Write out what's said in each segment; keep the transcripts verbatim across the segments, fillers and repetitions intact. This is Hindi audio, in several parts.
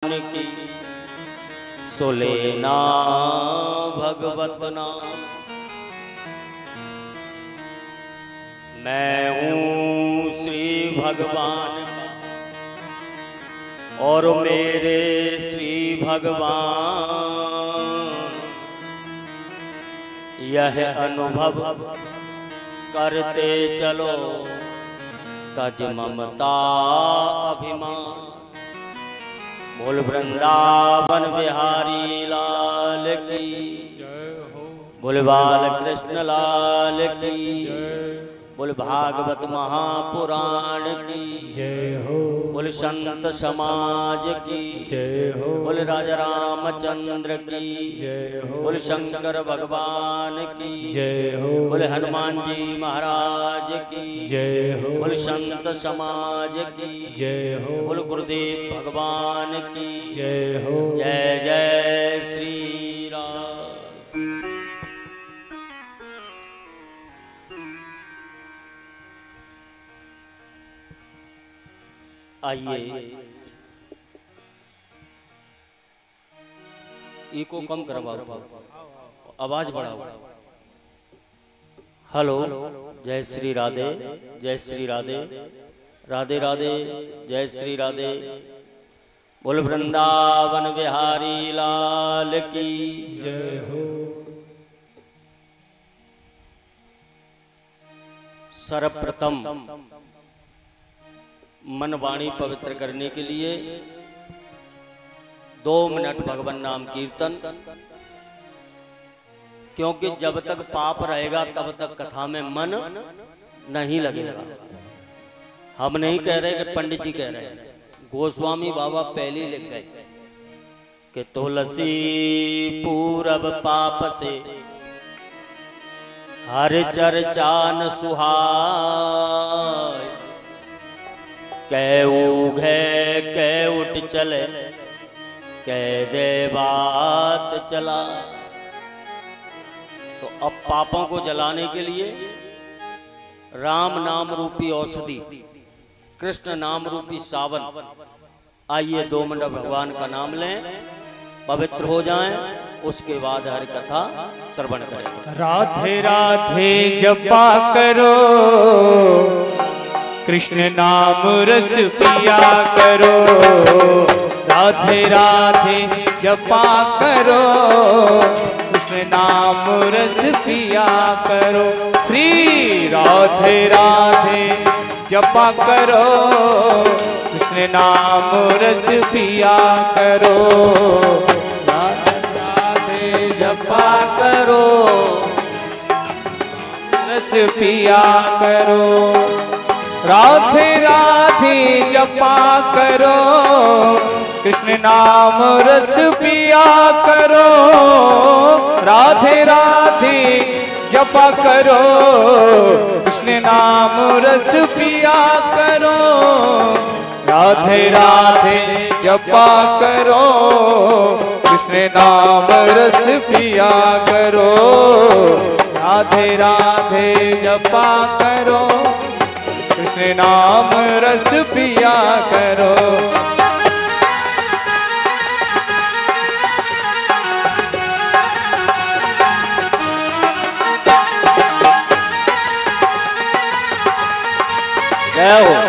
मन की सुलेना भगवत नाम। मैं हूँ श्री भगवान और मेरे श्री भगवान यह अनुभव करते चलो तज ममता अभिमान। बोल वृंदावन बिहारी लाल की, बोल बाल कृष्ण लाल की, बोल भागवत महापुराण की जय हो, बोल संत समाज की जय हो, बोल राजा रामचंद्र की जय हो, बोल शंकर भगवान की जय हो, बोल हनुमान जी महाराज की जय हो, बोल संत समाज की जय हो, बोल गुरुदेव भगवान की जय हो। जय जय श्री राम। आइए इको कम करवाओ, आवाज बढ़ाओ। हेलो, जय श्री राधे, जय श्री राधे, राधे राधे, जय श्री राधे। बोल वृंदावन बिहारी लाल की जय हो। सर्वप्रथम मन वाणी पवित्र करने के लिए दो मिनट भगवान नाम कीर्तन, क्योंकि जब तक पाप रहेगा तब तक कथा में मन नहीं लगेगा। हम नहीं कह रहे कि पंडित जी कह रहे हैं, गोस्वामी बाबा पहले लिख गए कि तुलसी पूरब पाप से हर चर्चा न सुहाय। कै उघे कै उठ चले कै दे बात चला। तो अब पापों को जलाने के लिए राम नाम रूपी औषधि, कृष्ण नाम रूपी सावन। आइए दो मिनट भगवान का नाम लें, पवित्र हो जाएं, उसके बाद हर कथा श्रवण करें। राधे राधे जपा करो, कृष्ण नाम रस पिया करो। राधे राधे जपा करो, कृष्ण नाम रस पिया करो। श्री राधे राधे जपा करो, कृष्ण नाम रस पिया करो। राधे राधे जपा करो, रस पिया करो। राधे राधे जपा करो, कृष्ण नाम रस पिया करो। राधे राधे जपा करो, कृष्ण नाम रस पिया करो। राधे राधे जपा करो, कृष्ण नाम रस पिया करो। राधे राधे जपा करो, कृष्ण नाम रस पिया करो। जय हो।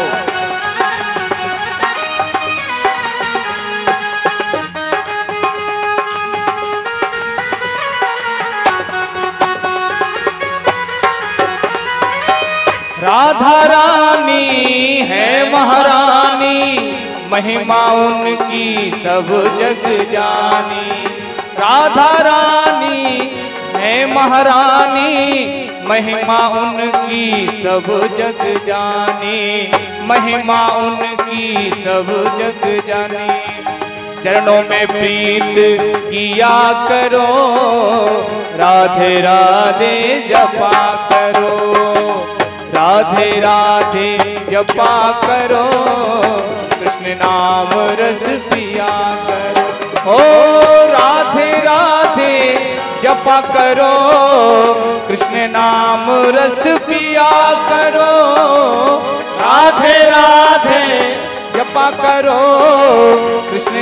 राधा रानी है महारानी, महिमा उनकी सब जग जानी। राधा रानी है महारानी, महिमा उनकी सब जग जानी। महिमा उनकी सब जग जानी। चरणों में प्रीत किया करो, राधे राधे जपा करो। राधे राधे जपा करो, कृष्ण नाम रस पिया करो। ओ राधे राधे जपा करो, कृष्ण नाम रस पिया करो। राधे राधे जपा करो, कृष्ण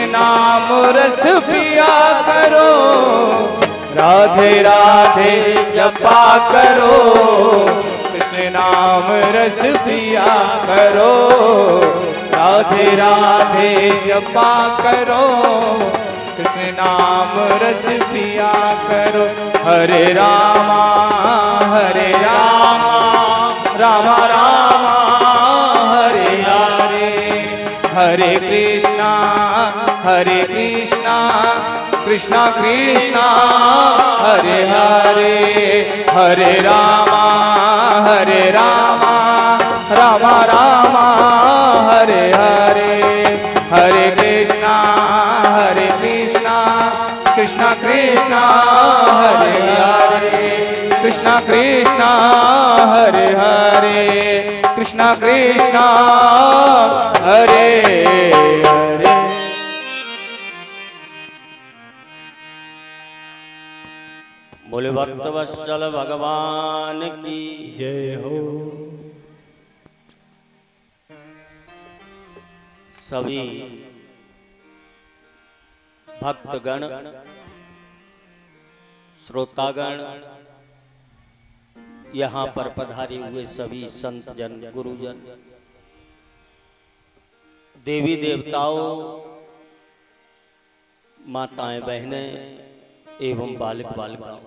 नाम रस पिया करो, राधे राधे जपा करो, कृष्ण नाम रस पिया करो, राधे राधे जपा करो, कृष्ण नाम रस पिया करो। हरे रामा हरे रामा, रामा रामा हरे हरे, हरे कृष्णा हरे कृष्णा, कृष्णा कृष्णा हरे हरे, हरे रामा हरे रामा, रामा रामा हरे हरे, हरे कृष्णा हरे कृष्णा, कृष्णा कृष्णा हरे हरे, कृष्णा कृष्णा हरे हरे, कृष्णा कृष्णा हरे हरे। बोले भक्तवत्सल भगवान की जय हो। सभी भक्तगण, श्रोतागण, यहाँ पर पधारे हुए सभी संत जन, गुरुजन, देवी देवताओं, माताएं बहनें एवं बालक बालिकाओं,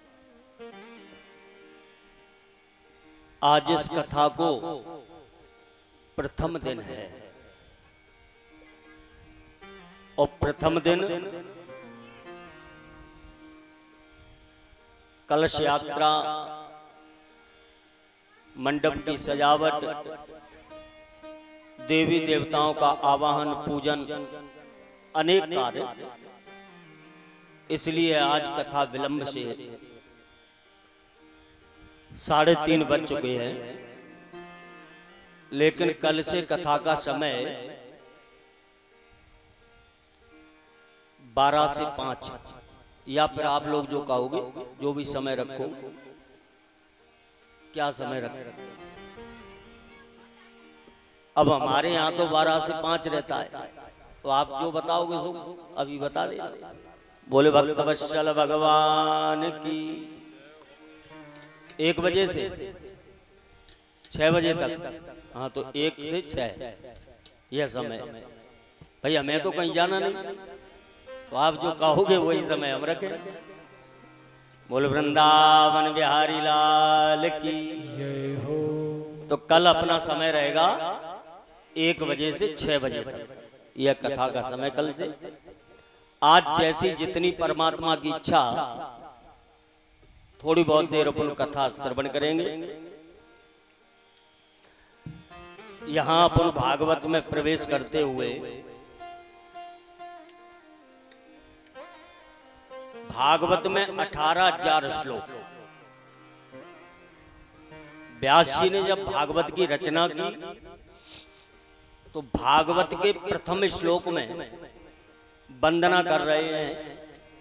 आज इस कथा को प्रथम दिन है और प्रथम दिन कलश यात्रा, मंडप की सजावट, देवी देवताओं का आवाहन, पूजन, अनेक कार्य, इसलिए आज कथा विलंब से साढ़े तीन बज चुके हैं, लेकिन कल से कथा का समय बारह से पांच, या फिर आप लोग जो कहोगे, जो भी समय रखो। क्या समय रखो? अब हमारे यहाँ तो बारह से पांच रहता है, तो आप जो बताओगे सो अभी बता दे। बोले भक्तवत्सल भगवान की। एक बजे से छह बजे तक, हाँ तो एक से छह यह समय। भैया मैं तो कहीं जाना नहीं, तो आप जो कहोगे वही समय हम रखें। बोल वृंदावन बिहारी लाल की जय हो। तो कल अपना समय रहेगा एक बजे से छह बजे तक, यह कथा का समय कल से। आज जैसी जितनी परमात्मा की इच्छा, थोड़ी बहुत देर अपन कथा श्रवण करेंगे। यहां अपन भागवत में प्रवेश करते हुए भागवत में अठारह हजार श्लोक, व्यास जी ने जब भागवत की रचना की तो भागवत के प्रथम श्लोक में वंदना कर रहे हैं।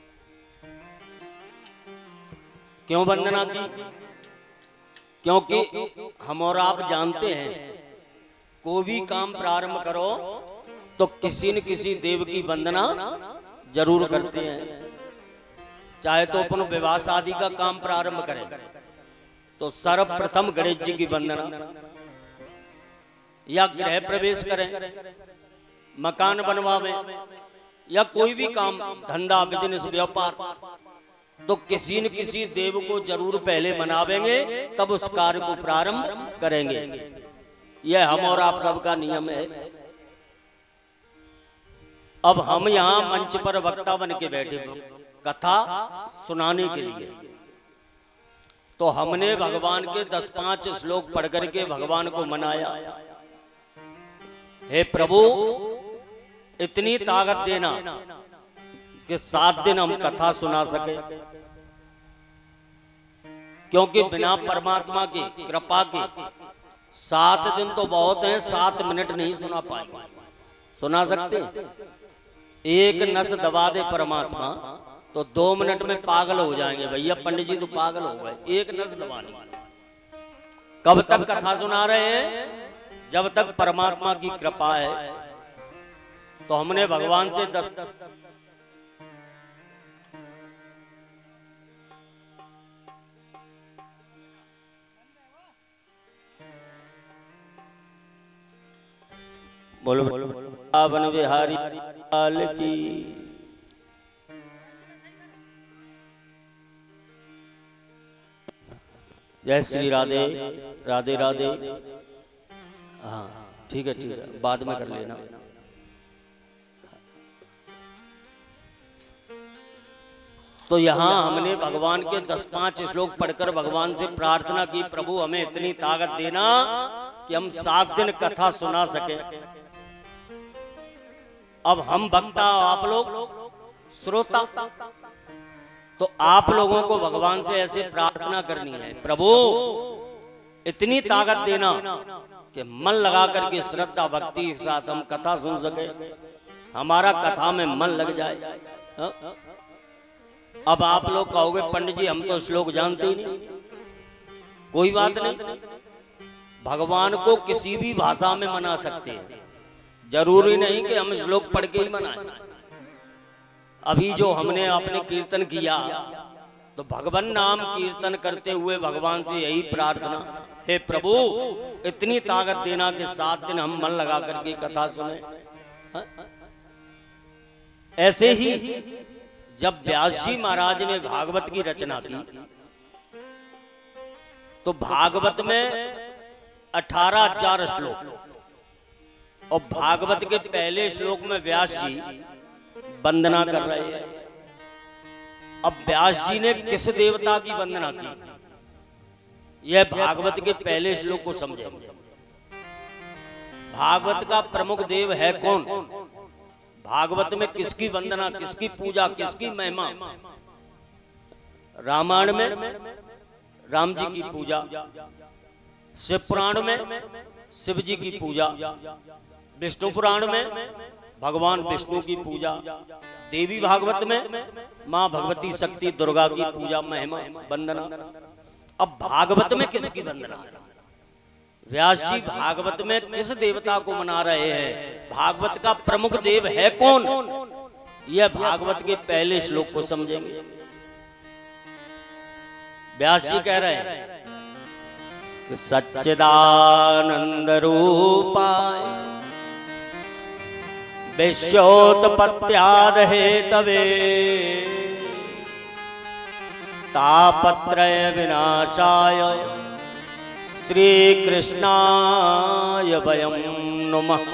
क्यों वंदना की? क्योंकि हम और आप जानते हैं कोई भी काम प्रारंभ करो तो किसी न किसी देव की वंदना जरूर करते हैं। चाहे तो अपन विवाह शादी का काम प्रारंभ करें तो सर्वप्रथम गणेश जी की वंदना, या गृह प्रवेश करें, मकान बनवावे, या कोई भी काम, धंधा, बिजनेस, व्यापार, तो किसी न किसी देव को जरूर पहले मनावेंगे, तब उस कार्य को प्रारंभ करेंगे। यह हम और आप सबका नियम है। अब हम यहाँ मंच पर वक्ता बन के बैठे कथा सुनाने के लिए, तो हमने भगवान के दस पांच श्लोक पढ़ करके भगवान को मनाया। हे प्रभु, इतनी ताकत देना कि सात दिन हम कथा सुना सके, क्योंकि बिना परमात्मा की कृपा के सात दिन तो बहुत हैं, सात मिनट नहीं सुना पाएंगे। सुना सकते? एक नस दबा दे परमात्मा तो दो मिनट में पागल हो जाएंगे। भैया पंडित जी तो पागल हो गए, एक नस दबाने। कब तक कथा सुना रहे हैं? जब तक परमात्मा की कृपा है। तो हमने भगवान से दस बोलो बोलो पावन बिहारी लाल की। जय श्री राधे राधे राधे। हाँ ठीक है ठीक है, बाद में कर लेना। तो यहाँ हमने भगवान के दस पांच श्लोक पढ़कर भगवान से प्रार्थना की, प्रभु हमें इतनी ताकत देना कि हम सात दिन कथा सुना सके। अब हम वक्ता, आप लोग श्रोता, तो आप लोगों को भगवान से ऐसे प्रार्थना करनी है, प्रभु इतनी ताकत देना कि मन लगा करके श्रद्धा भक्ति के साथ हम कथा सुन सके, हमारा कथा में मन लग जाए। हा? अब आप लोग कहोगे पंडित जी हम तो श्लोक जानते ही नहीं। कोई बात नहीं, भगवान को किसी भी भाषा में मना सकते हैं, जरूरी नहीं कि हम श्लोक पढ़ के ही मनाएं। अभी जो हमने आपने कीर्तन किया, तो भगवान नाम कीर्तन करते हुए भगवान से यही प्रार्थना, हे प्रभु इतनी ताकत देना कि सात दिन हम मन लगा करके कथा सुने। हा? ऐसे ही जब व्यास जी महाराज ने भागवत की रचना की, तो भागवत में अठारह हजार श्लोक, और भागवत के पहले श्लोक में व्यास जी वंदना कर रहे हैं। अब व्यास जी ने किस देवता की वंदना की, यह भागवत के पहले श्लोक को समझे। भागवत का प्रमुख देव है कौन, भागवत में किसकी वंदना, किसकी पूजा, किसकी महिमा। रामायण में राम जी की पूजा, शिव पुराण में शिव जी की पूजा, विष्णु पुराण में भगवान विष्णु की पूजा, देवी भागवत में मां भगवती शक्ति दुर्गा की पूजा महिमा वंदना। अब भागवत में किसकी वंदना, व्यास जी भागवत में किस देवता को मना रहे हैं, भागवत का प्रमुख देव है कौन, यह भागवत के पहले श्लोक को समझेंगे। व्यास जी कह रहे हैं कि सच्चिदानंद रूपाय विश्वोत्पत्त्याद हेतवे तापत्रय विनाशाय श्री कृष्णाय वयं नमः।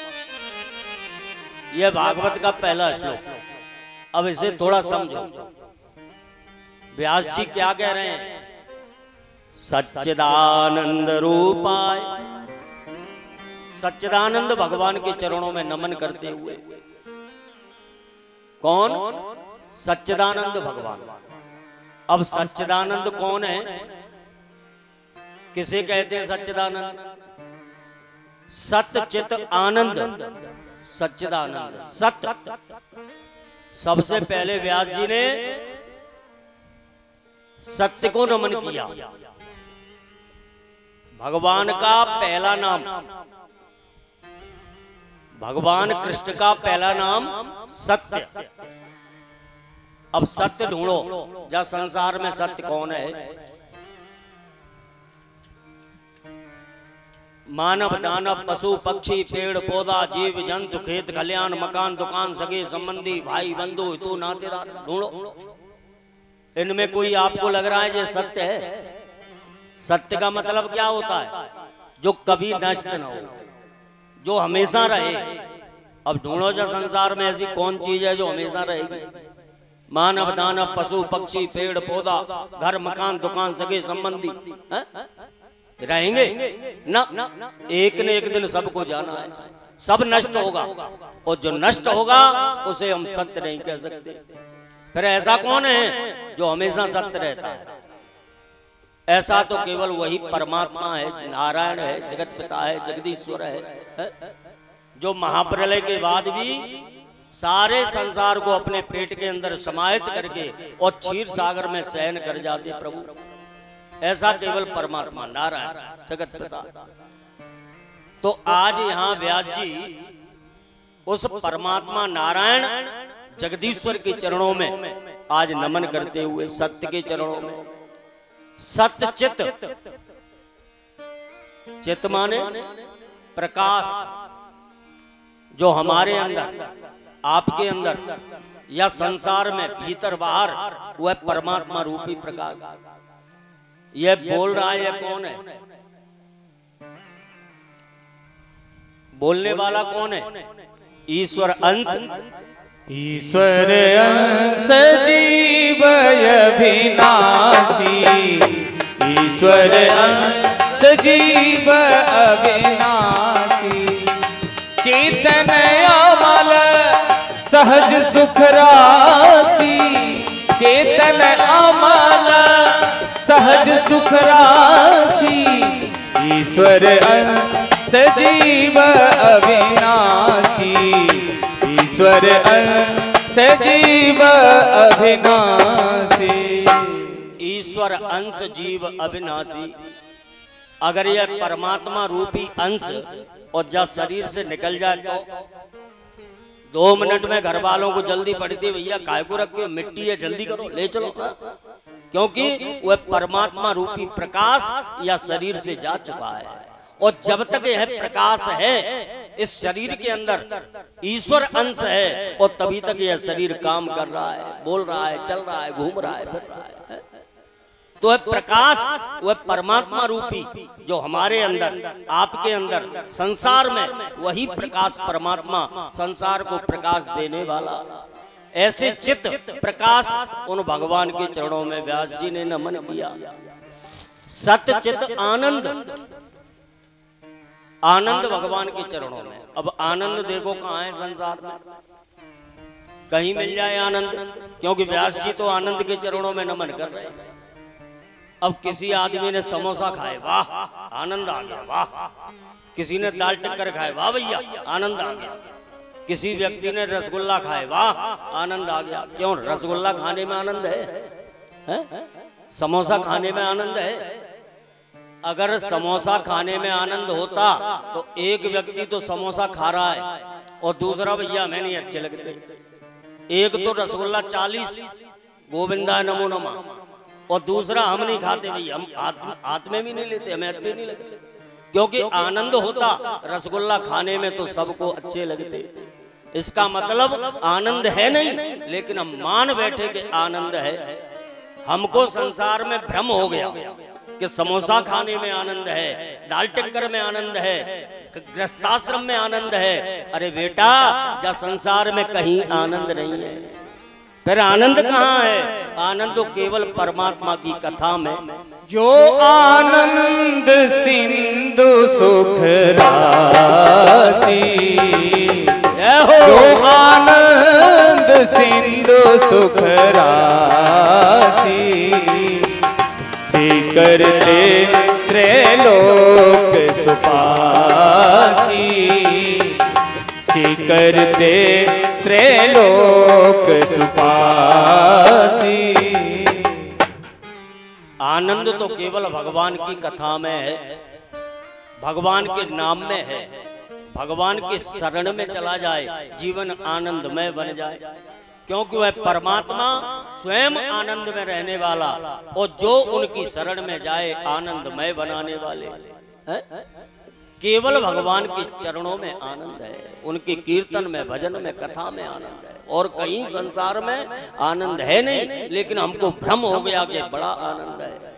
यह भागवत का पहला श्लोक। अब इसे थोड़ा समझो, व्यास जी क्या कह रहे हैं, सच्चिदानंद रूपाय, सच्चिदानंद भगवान के चरणों में नमन करते हुए। कौन, सच्चिदानंद भगवान। अब सच्चिदानंद कौन है, किसे कहते हैं सच्चिदानंद, सत्य चित आनंद, सच्चिदानंद सत्य। सबसे पहले व्यास जी ने सत्य को नमन किया। भगवान का पहला नाम, भगवान कृष्ण का पहला नाम सत्य। अब सत्य ढूंढो, जा संसार में सत्य कौन है। मानव दानव पशु पक्षी पेड़ पौधा जीव जंतु खेत खलियान मकान दुकान सगे संबंधी भाई बंधु हितू नातेदार, ढूंढो। इनमें कोई आपको लग रहा है ये सत्य है। सत्य का मतलब क्या होता है, जो कभी नष्ट न हो, जो हमेशा रहे। अब ढूंढो जो संसार में ऐसी कौन चीज है जो हमेशा रहेगी। मानव दानव पशु पक्षी पेड़ पौधा घर मकान दुकान सगे संबंधी है? रहेंगे ना, एक न एक दिन सबको जाना है, सब नष्ट होगा, और जो नष्ट होगा उसे हम सत्य नहीं कह सकते। फिर ऐसा कौन है जो हमेशा सत्य रहता है? ऐसा तो केवल वही परमात्मा है, नारायण है, जगत पिता है, जगदीश्वर है, है? जो महाप्रलय के बाद भी सारे संसार को अपने पेट के अंदर समाहित करके और क्षीर सागर में शयन कर जाते प्रभु। ऐसा केवल परमात्मा नारायण जगत पिता। तो आज यहाँ व्यास जी उस परमात्मा नारायण जगदीश्वर के चरणों में आज नमन करते हुए सत्य के चरणों में, सत्य चित, चित माने प्रकाश, जो हमारे अंदर, आपके अंदर या संसार में भीतर बाहर, वह परमात्मा रूपी प्रकाश। यह बोल रहा है, यह कौन है? बोलने वाला कौन है? ईश्वर अंश, ईश्वर अंश जीव अविनाशी, ईश्वर अंश जीव अविनाशी, चेतन अमल सहज सुख राशि, चेतन अमल सहज सुख राशि, ईश्वर अंश जीव अविनाशी, ईश्वर अंश जीव अविनाशी। ईश्वर अंश जीव अविनाशी। अगर यह परमात्मा रूपी अंश और जब शरीर से निकल जाए तो दो मिनट में घर वालों को जल्दी पड़ती, भैया काय को रखे हो, मिट्टी है जल्दी करो ले चलो, क्योंकि वह परमात्मा रूपी प्रकाश या शरीर से जा चुका है। और जब तक यह प्रकाश है इस शरीर के अंदर, ईश्वर अंश है, और तभी तक यह शरीर काम कर रहा है, बोल रहा है, चल रहा है, घूम रहा है, फिर रहा है। तो वह प्रकाश, वह परमात्मा रूपी जो हमारे अंदर, आपके अंदर, संसार में, वही प्रकाश परमात्मा संसार को प्रकाश देने वाला। ऐसे चित्त प्रकाश उन भगवान के चरणों में व्यास जी ने नमन किया। सत्य चित्त आनंद, आनंद भगवान के चरणों में। अब आनंद देखो कहाँ है संसार में, कहीं मिल जाए आनंद, क्योंकि व्यास जी तो आनंद के चरणों में नमन कर रहे हैं। अब किसी आदमी ने समोसा खाए, वाह आनंद आ गया, वाह। किसी ने दाल टिक्कर खाए, वाह भैया आनंद आ गया। किसी व्यक्ति ने रसगुल्ला खाए, वाह आनंद आ गया। क्यों? रसगुल्ला खाने में आनंद है, है? समोसा खाने में आनंद है। अगर समोसा खाने में आनंद होता तो एक व्यक्ति तो समोसा खा रहा है और दूसरा भैया हमें नहीं अच्छे लगते। एक तो रसगुल्ला चालीस गोविंदा नमो नमः, और दूसरा हम नहीं खाते भैया, हम हाथ हाथ में भी नहीं लेते, हमें अच्छे नहीं लगते। क्योंकि आनंद होता रसगुल्ला खाने में तो सबको अच्छे लगते। इसका मतलब आनंद है नहीं, लेकिन हम मान बैठे कि आनंद है। हमको संसार में भ्रम हो गया कि समोसा खाने में आनंद है, दाल टिक्कर में आनंद है, गृहस्थाश्रम में आनंद है। अरे बेटा, जब संसार में कहीं आनंद नहीं है, फिर आनंद कहाँ है? आनंद तो केवल परमात्मा की कथा में। जो आनंद सिंधु सुख राशि, जो आनंद सिंधु सुख राशि, सीकर दे त्रैलोक सुपासी, सीकर दे त्रैलोक सुपासी। आनंद तो केवल भगवान की कथा में है, भगवान के नाम में है। भगवान के शरण में चला जाए, जीवन आनंदमय बन जाए, क्योंकि वह परमात्मा स्वयं आनंद में रहने वाला, और जो उनकी शरण में जाए आनंदमय बनाने वाले है। केवल भगवान के चरणों में आनंद है, उनके कीर्तन में, भजन में, कथा में आनंद है, और कहीं संसार में आनंद है नहीं। लेकिन हमको भ्रम हो गया कि बड़ा आनंद है।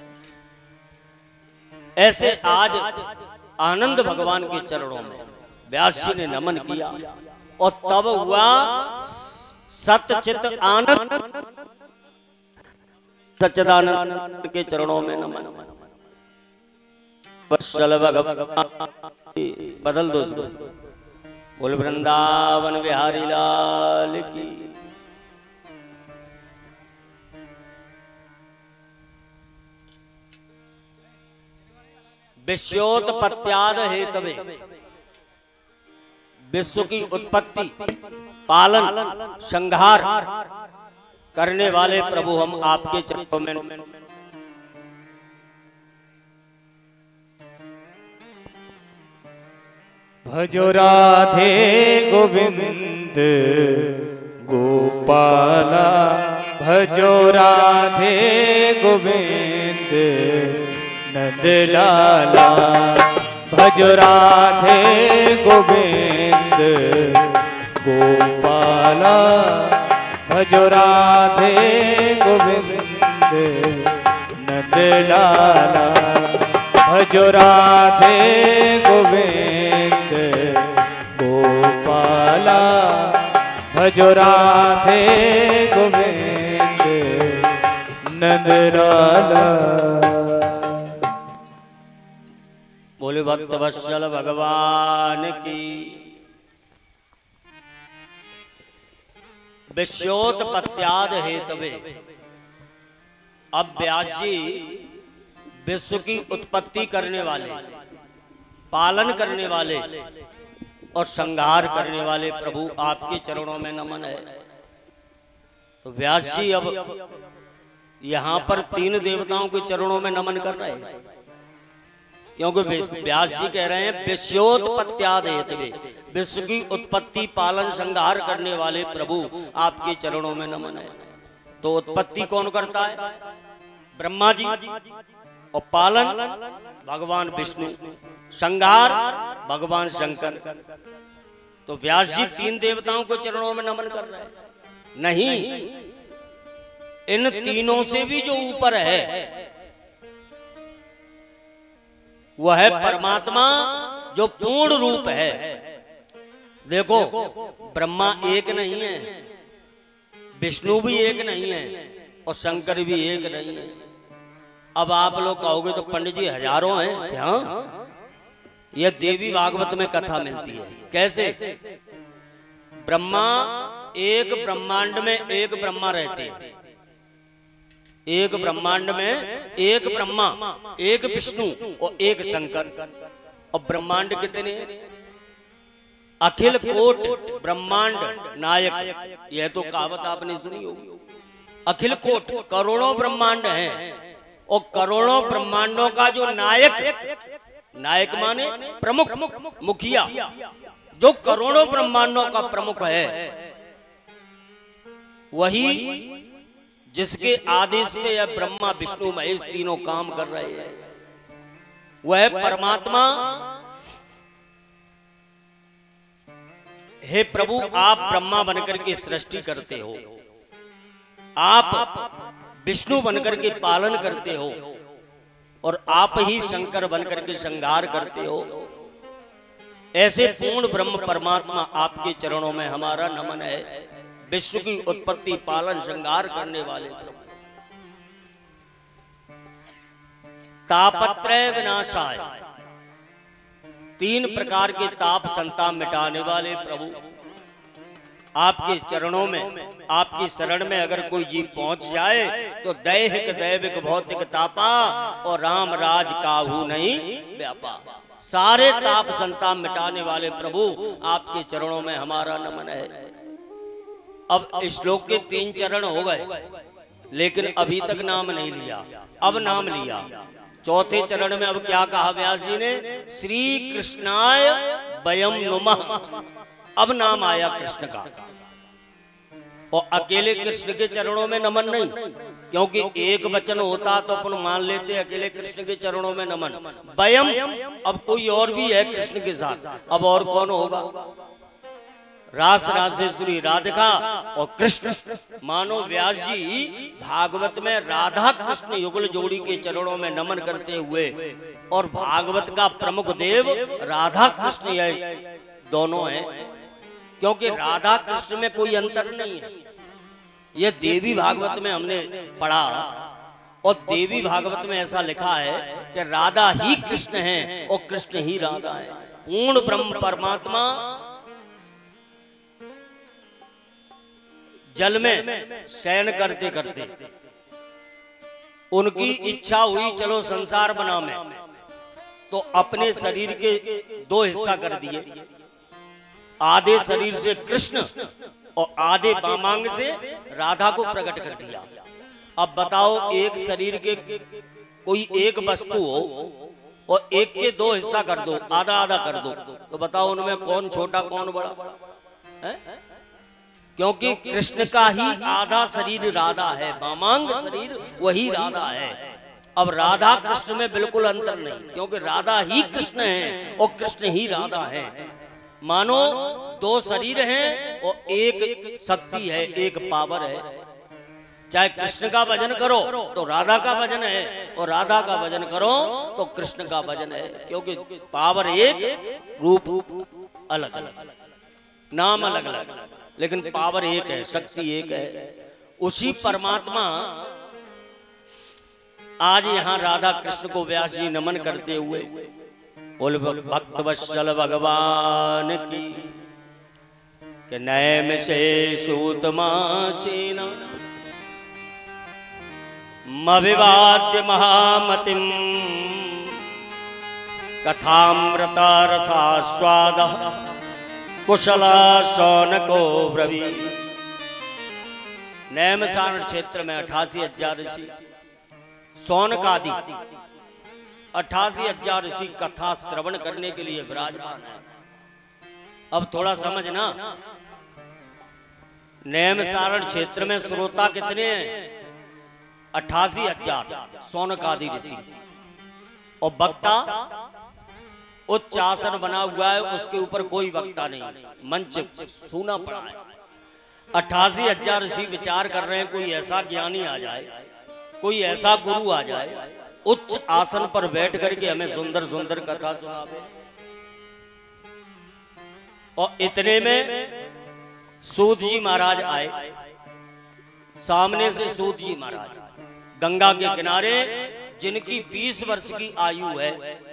ऐसे आज आनंद भगवान के चरणों में व्यास जी ने नमन किया, और तब हुआ सत्य चित्त आनंद। सच्चिदानंद के चरणों में नमन। बदल दो उसको, बोल वृंदावन बिहारी लाल की। विश्वोत्पत्त्याद हेतवे, विश्व की उत्पत्ति, पालन, संहार करने वाले प्रभु हम आपके चरणों में भजो राधे गोविंद गोपाला, भजो राधे गोविंद नंदलाला, भजो राधे गोविंद गोपाला, भजो राधे गोविंद नंदलाला, भजो राधे गोविंद गोपाला, भजो राधे गोविंद नंदलाला। बोले भक्त वत्सल भगवान की। विश्वोत्पत्त्याद हेतवे। अब व्यास जी विश्व की उत्पत्ति करने वाले, पालन करने वाले और संहार करने वाले प्रभु आपके चरणों में नमन है। तो व्यास जी अब यहां पर तीन देवताओं के चरणों में नमन कर रहे हैं, क्योंकि व्यास जी कह रहे हैं विश्वोत्पत्त्याद हेतवे, विश्व की उत्पत्ति पालन संहार करने वाले प्रभु आपके चरणों में नमन है। तो उत्पत्ति कौन करता है? ब्रह्मा जी। और पालन भगवान विष्णु, संहार भगवान शंकर। तो व्यास जी तीन देवताओं को चरणों में नमन कर रहे हैं। नहीं, इन तीनों से भी जो ऊपर है वह है परमात्मा, जो पूर्ण रूप है। देखो, ब्रह्मा एक नहीं है, विष्णु भी एक नहीं है और शंकर भी एक नहीं है। अब आप लोग कहोगे तो पंडित जी हजारों हैं क्या? यह देवी भागवत में कथा मिलती है। कैसे? ब्रह्मा, एक ब्रह्मांड में एक ब्रह्मा रहते हैं, एक ब्रह्मांड में एक ब्रह्मा, एक विष्णु और एक शंकर। और ब्रह्मांड कितने? अखिल कोट ब्रह्मांड नायक। यह तो कहावत आपने सुनी होगी। अखिल कोट करोड़ों ब्रह्मांड हैं और करोड़ों ब्रह्मांडों का जो नायक, नायक माने प्रमुख, मुखिया, जो करोड़ों ब्रह्मांडों का प्रमुख है, वही जिसके आदेश पे यह ब्रह्मा विष्णु महेश तीनों काम कर रहे हैं, वह परमात्मा। हे प्रभु, आप ब्रह्मा बनकर के सृष्टि करते हो, आप विष्णु बनकर के पालन करते हो और आप ही शंकर बनकर के संहार करते हो। ऐसे पूर्ण ब्रह्म परमात्मा आपके चरणों में हमारा नमन है। विश्व की उत्पत्ति पालन संहार करने वाले प्रभु। तापत्रय विनाशाय, तीन प्रकार के ताप संताप मिटाने वाले प्रभु आपके चरणों में, आपकी शरण में अगर कोई जीव पहुंच जाए तो दैहिक दैविक भौतिक तापा और राम राज काहू नहीं व्यापा। सारे ताप संताप मिटाने वाले प्रभु आपके चरणों में हमारा नमन है। अब श्लोक के तीन चरण हो गए, लेकिन अभी तक नाम नहीं लिया। अब नाम लिया। चौथे चरण में अब क्या कहा व्यास जी ने? श्री कृष्णाय वयम नुमः। अब नाम आया कृष्ण का। और अकेले कृष्ण के चरणों में नमन नहीं, क्योंकि एक वचन होता तो अपन मान लेते अकेले कृष्ण के चरणों में नमन। वयम, अब कोई और भी है कृष्ण के साथ। अब और कौन होगा? रास राजेश्वरी राधिका और कृष्ण। मानो व्यास जी भागवत में राधा कृष्ण युगल जोड़ी के चरणों में नमन करते हुए, और भागवत का प्रमुख देव राधा कृष्ण यह दोनों हैं, क्योंकि राधा कृष्ण में कोई अंतर नहीं है। यह देवी भागवत में हमने पढ़ा, और देवी भागवत में ऐसा लिखा है कि राधा ही कृष्ण है और कृष्ण ही राधा है। पूर्ण ब्रह्म परमात्मा जल में शयन करते करते उनकी इच्छा हुई चलो संसार बना में, तो अपने शरीर के दो हिस्सा कर दिए। आधे शरीर से कृष्ण और आधे वामांग से राधा को प्रकट कर दिया। अब बताओ, एक शरीर के कोई एक वस्तु हो और एक के दो हिस्सा कर दो, आधा आधा कर दो, तो बताओ उनमें कौन छोटा कौन बड़ा है? क्योंकि कृष्ण का ही आधा शरीर राधा है, वामांग शरीर वही राधा है। अब राधा कृष्ण में बिल्कुल अंतर नहीं, क्योंकि राधा ही कृष्ण है और कृष्ण ही राधा है। मानो दो शरीर हैं और एक शक्ति है, एक पावर है। चाहे कृष्ण का भजन करो तो राधा का भजन है, और राधा का भजन करो तो कृष्ण का भजन है, क्योंकि पावर एक, रूप अलग अलग, नाम अलग अलग, लेकिन पावर एक है, शक्ति एक है। उसी परमात्मा आज यहाँ राधा कृष्ण को व्यास जी नमन करते हुए बोल भक्त वत्सल भगवान की कि नैम से सूतमा सेना मविवाद्य महामतिम कथामृता रसास्वाद कुशला शौनको ब्रवी। नैमसारण क्षेत्र में अठासी हजार ऋषि शौनकादि अठासी हजार ऋषि कथा श्रवण करने के लिए विराजमान है। अब थोड़ा समझना, नैमसारण क्षेत्र में श्रोता कितने हैं? अठासी हजार शौनकादि ऋषि, और वक्ता उच्च आसन बना हुआ है, उसके ऊपर कोई वक्ता नहीं, मंच सूना पड़ा है। अठासी हजार ऋषि विचार कर रहे हैं कोई ऐसा ज्ञानी आ जाए, कोई ऐसा गुरु आ जाए उच्च आसन पर बैठ करके हमें सुंदर सुंदर कथा सुनावे। और इतने में सूत जी महाराज आए। सामने से सूत जी महाराज गंगा के किनारे, जिनकी बीस वर्ष की आयु है,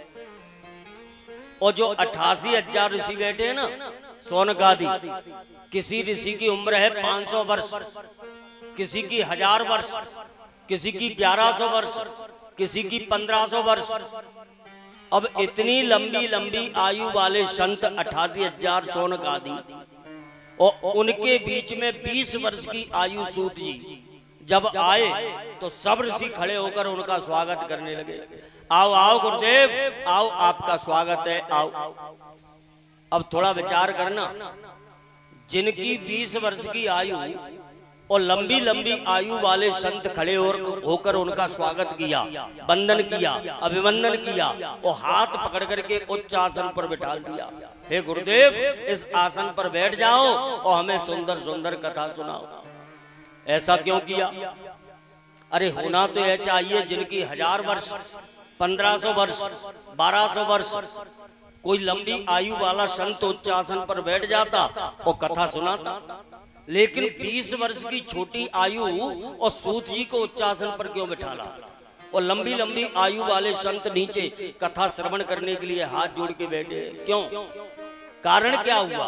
और जो अठासी हजार ऋषि बैठे हैं ना शौनकादि, किसी ऋषि की उम्र है पांच सौ वर्ष, किसी की हजार वर्ष, किसी की ग्यारह सौ वर्ष, किसी की पंद्रह सौ वर्ष। अब इतनी लंबी लंबी आयु वाले संत अठासी हजार शौनकादि, और उनके बीच में बीस वर्ष की आयु सूत जी जब आए तो सब ऋषि खड़े होकर उनका स्वागत करने लगे। आओ आओ गुरुदेव, आओ आपका स्वागत है, आओ। अब थोड़ा विचार करना, जिनकी बीस वर्ष की आयु और लंबी लंबी आयु वाले संत खड़े होकर उनका स्वागत किया, वंदन किया, अभिवंदन किया, और हाथ पकड़ करके उच्च आसन पर बिठा दिया। हे गुरुदेव, इस आसन पर बैठ जाओ और हमें सुंदर सुंदर कथा सुनाओ। ऐसा क्यों किया? अरे होना तो यह चाहिए जिनकी हजार वर्ष, पंद्रह सौ वर्ष, बारह सौ वर्ष, कोई लंबी आयु वाला संत उच्च आसन पर बैठ जाता और कथा सुनाता। लेकिन बीस वर्ष की छोटी आयु और सूत जी को उच्चासन पर क्यों बिठाला? और लंबी लंबी आयु वाले संत नीचे कथा श्रवण करने के लिए हाथ जोड़ के बैठे, क्यों? कारण क्या हुआ?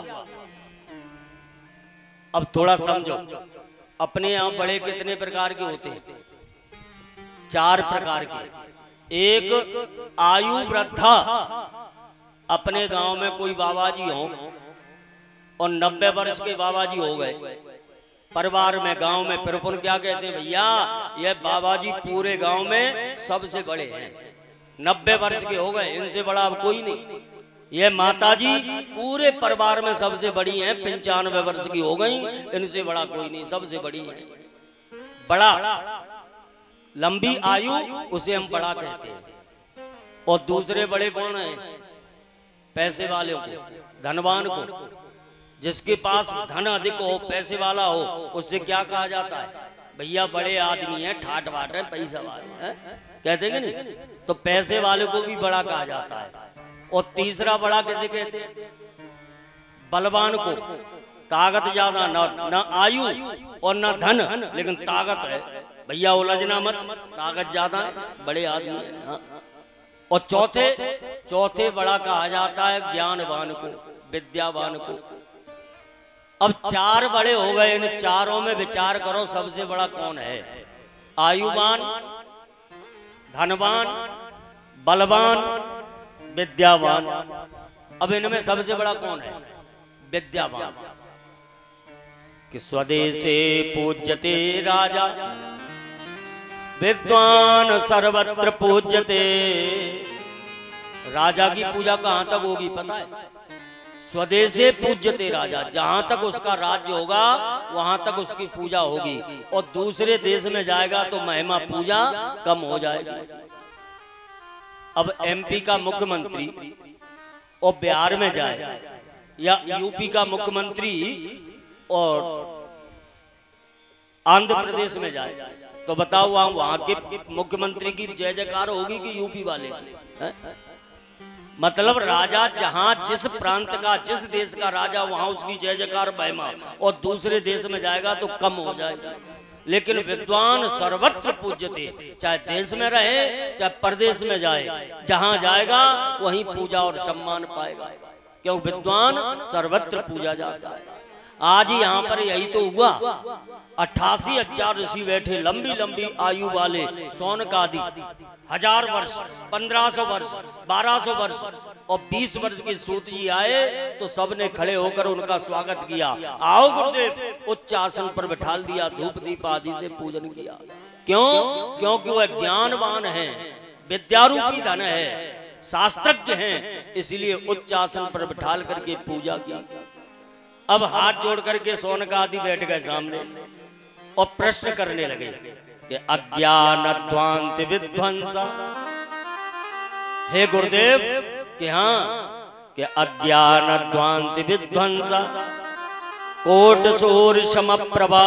अब थोड़ा समझो। अपने यहाँ बड़े कितने प्रकार के होते हैं? चार प्रकार के। एक आयु वृद्धा, अपने गांव में कोई बाबा जी हो और नब्बे वर्ष के बाबा जी हो गए परिवार में, गांव में, फिर अपन क्या कहते हैं? भैया ये बाबा जी पूरे गांव में सबसे बड़े हैं, नब्बे वर्ष के हो गए, इनसे बड़ा अब कोई नहीं। ये माता जी पूरे परिवार में सबसे बड़ी हैं, पंचानवे वर्ष की हो गई, इनसे बड़ा कोई नहीं, सबसे बड़ी है। बड़ा, लंबी आयु, उसे हम बड़ा कहते हैं। और दूसरे बड़े कौन है? पैसे वाले को, धनवान को। जिसके पास धन अधिक हो, पैसे वाला हो, उससे क्या कहा जाता है? भैया बड़े आदमी हैं, ठाट बाट है, पैसा वाले हैं, कहते हैं नहीं? तो पैसे वाले को भी बड़ा कहा जाता है। और तीसरा बड़ा किसे कहते हैं? बलवान को। ताकत ज्यादा, न न आयु और न धन, लेकिन ताकत है। भैया उलझना मत, ताकत ज्यादा है, बड़े आदमी है। हाँ। और चौथे चौथे बड़ा कहा जाता है ज्ञानवान को, विद्यावान को। अब चार बड़े हो गए, इन चारों में विचार करो सबसे बड़ा कौन है? आयुवान, धनवान, बलवान, विद्यावान। अब इनमें सबसे बड़ा कौन है? विद्यावान। कि स्वदेशे पूज्यते राजा, विद्वान सर्वत्र पूज्यते, राजा की पूजा कहां तक होगी पता है? स्वदेशे पूज्यते राजा, जहां तक उसका राज्य होगा वहां तक उसकी पूजा होगी, और दूसरे देश में जाएगा तो महिमा पूजा कम हो जाएगी। अब एमपी का मुख्यमंत्री और बिहार में जाए या यूपी का मुख्यमंत्री और आंध्र प्रदेश में जाए तो बताओ वहां वहां के मुख्यमंत्री की जय जयकार होगी कि यूपी वाले की? मतलब राजा जहां जिस प्रांत का जिस देश का राजा वहां उसकी जय जयकार महिमा, और दूसरे देश में जाएगा तो कम हो जाएगा। लेकिन विद्वान सर्वत्र पूज्यते, चाहे देश में रहे चाहे परदेश में जाए, जहां जाएगा वहीं पूजा और सम्मान पाएगा, क्यों विद्वान सर्वत्र पूजा जाता है। आज यहाँ पर यही तो हुआ, अट्ठासी हजार ऋषि बैठे, लंबी लंबी आयु वाले, सौनकादि, हजार वर्ष, पंद्रह सौ वर्ष, बारह सौ वर्ष और बीस वर्ष के सूत जी आए तो सबने खड़े होकर उनका स्वागत किया। आओ गुरुदेव, उच्च आसन पर बिठा दिया, धूप दीप आदि से पूजन किया। क्यों? क्योंकि वह ज्ञानवान है, विद्यारूपी धन है, शास्त्रज्ञ हैं, इसलिए उच्च आसन पर बिठा करके पूजा की। अब हाथ जोड़ करके सौनक आदि बैठ गए सामने और प्रश्न करने लगे कि अज्ञान ध्वांत विध्वंस, हे गुरुदेव कि हाँ कि अज्ञान ध्वांत विध्वंस कोट सूर सम प्रभा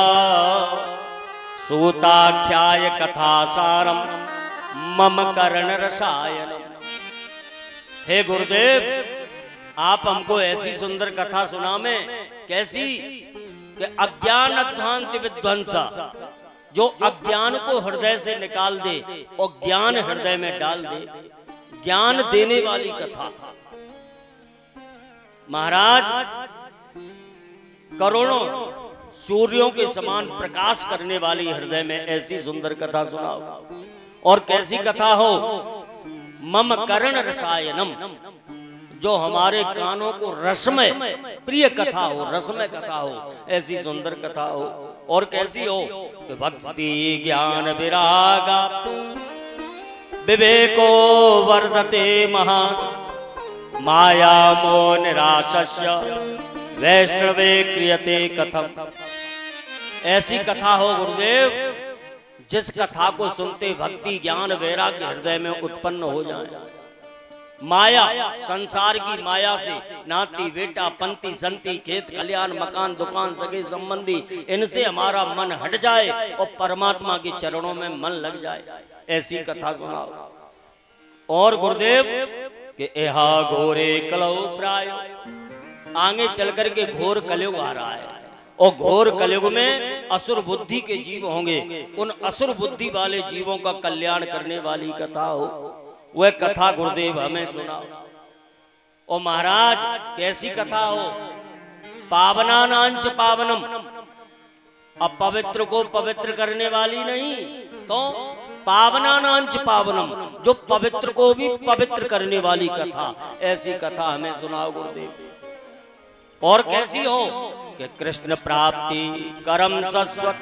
सूताख्याय कथा सारम मम कर्ण रसायन। हे गुरुदेव, आप हमको ऐसी सुंदर कथा सुना में, कैसी कि अज्ञान अध्वांत विध्वंसा, जो अज्ञान को हृदय से निकाल दे और ज्ञान हृदय में डाल दे, ज्ञान देने वाली कथा। महाराज, करोड़ों सूर्यों के समान प्रकाश करने वाली हृदय में ऐसी सुंदर कथा सुनाओ। और कैसी कथा हो? मम कर्ण रसायनम, जो हमारे कानों को रसमय प्रिय कथा हो, रसमय कथा हो, ऐसी सुंदर कथा हो। और कैसी हो? भक्ति ज्ञान विरागा विवेको वर्धते महान माया मोह निराशस्य वैष्णवे क्रियते कथम। ऐसी कथा हो गुरुदेव, जिस कथा को सुनते भक्ति ज्ञान वैराग्य हृदय में उत्पन्न हो जाए। माया, संसार की माया से नाती बेटा पंती संती खेत कल्याण मकान दुकान सगे संबंधी, इनसे हमारा मन हट जाए और परमात्मा के चरणों में मन लग जाए, ऐसी कथा सुनाओ। और गुरुदेव के एहा घोरे कलौ प्राय, आगे चल करके घोर कलयुग आ रहा है, और घोर कलयुग में असुर बुद्धि के जीव होंगे। उन असुर बुद्धि वाले जीवों का कल्याण करने वाली कथा हो, वह कथा गुरुदेव हमें सुनाओ। और महाराज, कैसी कथा हो? पावनानांच पावनम, अपवित्र को पवित्र करने वाली नहीं, तो पावनानांच पावनम, जो पवित्र को भी पवित्र करने वाली कथा, ऐसी कथा हमें सुनाओ गुरुदेव। और कैसी हो? कि कृष्ण प्राप्ति करम सस्वत,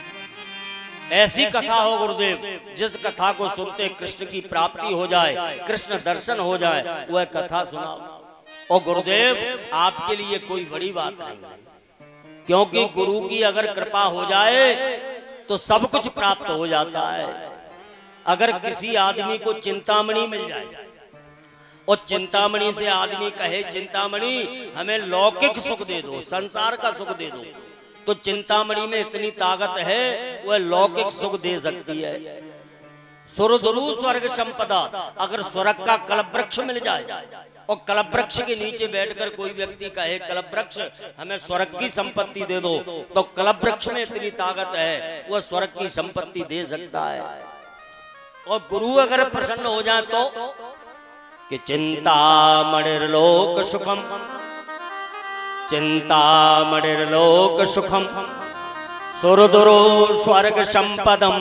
ऐसी कथा हो गुरुदेव, जिस कथा को सुनते कृष्ण की प्राप्ति हो जाए, कृष्ण दर्शन हो जाए, वह कथा सुनाओ। और गुरुदेव, आपके लिए कोई बड़ी बात नहीं, क्योंकि गुरु की अगर कृपा हो जाए तो सब कुछ प्राप्त हो जाता है। अगर किसी आदमी को चिंतामणि मिल जाए और चिंतामणि से आदमी कहे चिंतामणि हमें लौकिक सुख दे दो, संसार का सुख दे दो, तो चिंतामणि में इतनी ताकत है वह लौकिक सुख दे सकती है। सुरधुरु स्वर्ग संपदा, अगर स्वर्ग का कल्प वृक्ष मिल जाए और कल्प वृक्ष के नीचे बैठकर कोई व्यक्ति कहे कल्प वृक्ष हमें स्वर्ग की संपत्ति दे दो, तो कल्प वृक्ष में इतनी ताकत है वह स्वर्ग की संपत्ति दे सकता है। और गुरु अगर प्रसन्न हो जाए तो कि चिंतामणिर्लोक सुखम, चिंतामणिर्लोक सुखम सुरदुरो स्वर्ग संपदम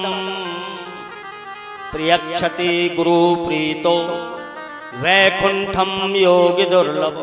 प्रियक्षति गुरु प्रीतो वैकुंठम योगी दुर्लभ।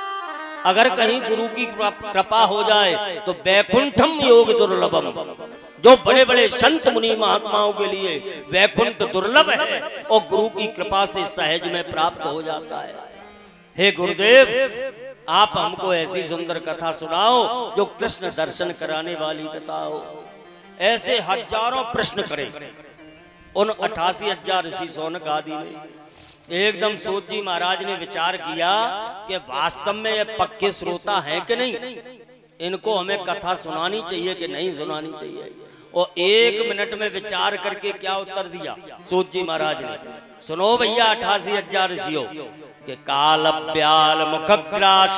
अगर कहीं गुरु की कृपा हो जाए तो वैकुंठम योग दुर्लभम, जो बड़े बड़े संत मुनि महात्माओं के लिए वैकुंठ दुर्लभ है और गुरु की कृपा से सहज में प्राप्त हो जाता है। हे गुरुदेव, आप हमको ऐसी सुंदर कथा सुनाओ जो कृष्ण दर्शन कराने वाली कथा हो। ऐसे हजारों प्रश्न करे उन अठासी हजार ऋषि शौनक आदि ने। एकदम सूत जी महाराज ने विचार किया कि वास्तव में ये पक्के श्रोता हैं कि नहीं, इनको हमें कथा सुनानी चाहिए कि नहीं सुनानी चाहिए। और एक मिनट में विचार करके क्या उत्तर दिया सूत जी महाराज ने, सुनो भैया अठासी हजार ऋषियों के काल ब्याल मुखग्रास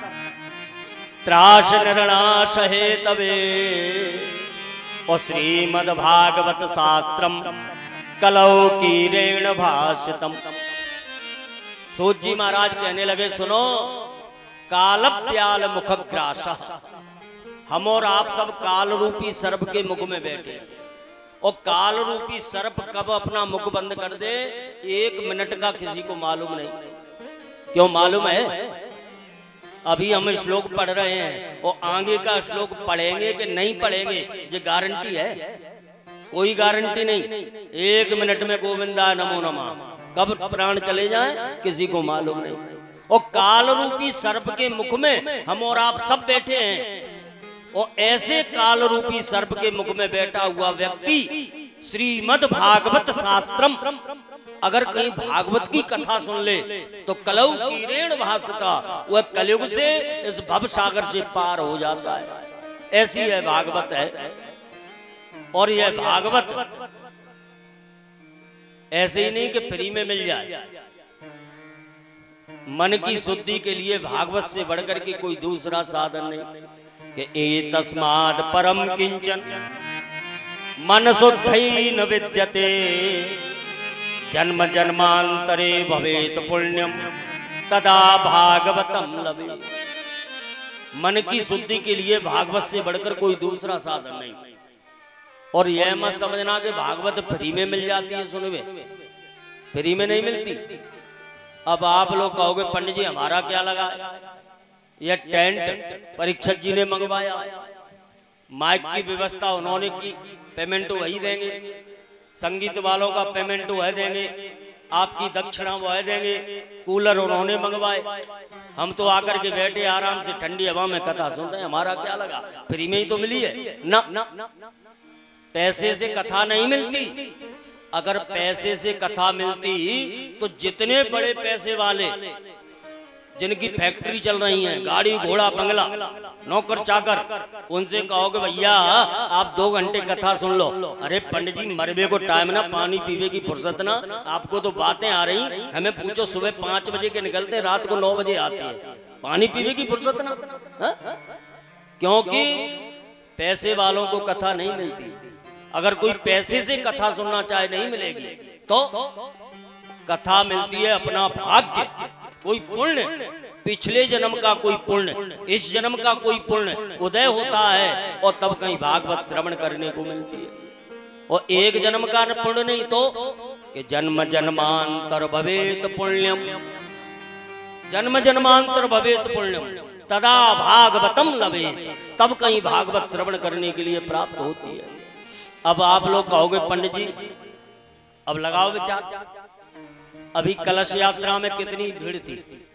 त्रास निर्णाश हे तवे और श्रीमद् भागवत शास्त्रम कलौ कीरेण भाषितम। सूत जी महाराज कहने लगे, सुनो, काल ब्याल मुखग्रास, हम और आप सब काल रूपी सर्प के मुख में बैठे हैं और काल रूपी सर्प कब अपना मुख बंद कर दे एक मिनट का किसी को मालूम नहीं। क्यों मालूम है? अभी हम श्लोक पढ़ रहे हैं और आगे का श्लोक पढ़ेंगे कि नहीं पढ़ेंगे ये गारंटी है? कोई गारंटी नहीं। एक मिनट में गोविंदा नमो नमः, कब प्राण चले जाएं किसी को मालूम नहीं। और काल रूपी सर्प के मुख में हम और आप सब बैठे हैं और ऐसे काल रूपी सर्प के मुख में बैठा हुआ व्यक्ति श्रीमद् भागवत शास्त्रम, अगर कहीं भागवत की कथा सुन ले तो कलौ कीरेण भासता, वह कलयुग से इस भव सागर से पार हो जाता है। ऐसी है भागवत है। और यह भागवत ऐसे ही नहीं कि फ्री में मिल जाए। मन की शुद्धि के लिए भागवत से बढ़कर के कोई दूसरा साधन नहीं कि ए तस्माद परम किंचन मन शुद्धि न विद्यते जन्म जन्मांतरे भवेत पुण्यम तदा भागवतम लभे। मन की शुद्धि के लिए भागवत से बढ़कर कोई दूसरा साधन नहीं। और यह मत समझना कि भागवत फ्री में मिल जाती है। सुनवे, फ्री में नहीं मिलती। अब आप लोग कहोगे पंडित जी हमारा क्या लगा, यह टेंट परीक्षक जी ने मंगवाया, माइक की व्यवस्था उन्होंने की, पेमेंट वही देंगे, संगीत वालों का पेमेंट वह देंगे, आपकी दक्षिणा वह देंगे, कूलर उन्होंने मंगवाए, हम तो आकर के बैठे आराम से ठंडी हवा में कथा सुन रहे हैं। हमारा क्या लगा, फ्री में ही तो मिली है ना। पैसे से कथा नहीं मिलती। अगर पैसे से कथा मिलती तो जितने बड़े पैसे वाले जिनकी फैक्ट्री चल रही है, गाड़ी घोड़ा बंगला नौकर चाकर, उनसे कहोगे भैया आप दो घंटे कथा सुन लो, अरे पंडित जी मरबे को टाइम ना, पानी पीवे की फुर्सत ना, आपको तो बातें आ रही, हमें पूछो सुबह पांच बजे के निकलते रात को नौ बजे आते हैं, पानी पीवे की फुर्सत ना। हा? क्योंकि पैसे वालों को कथा नहीं मिलती। अगर कोई पैसे से कथा सुनना चाहे नहीं मिलेगी, तो कथा मिलती है अपना भाग्य, कोई पुण्य, पिछले जन्म का कोई पुण्य, इस जन्म का कोई पुण्य उदय होता है और तब कहीं भागवत श्रवण करने को मिलती है। और एक जन्म का पुण्य नहीं तो कि जन्म जन्मांतर भवेत पुण्यम, जन्म जन्मांतर भवेत पुण्यम तदा भागवतम लभेत, तब कहीं भागवत श्रवण करने के लिए प्राप्त होती है। अब आप लोग कहोगे पंडित जी अब लगाओ विचार, अभी कलश यात्रा में कितनी भीड़ थी?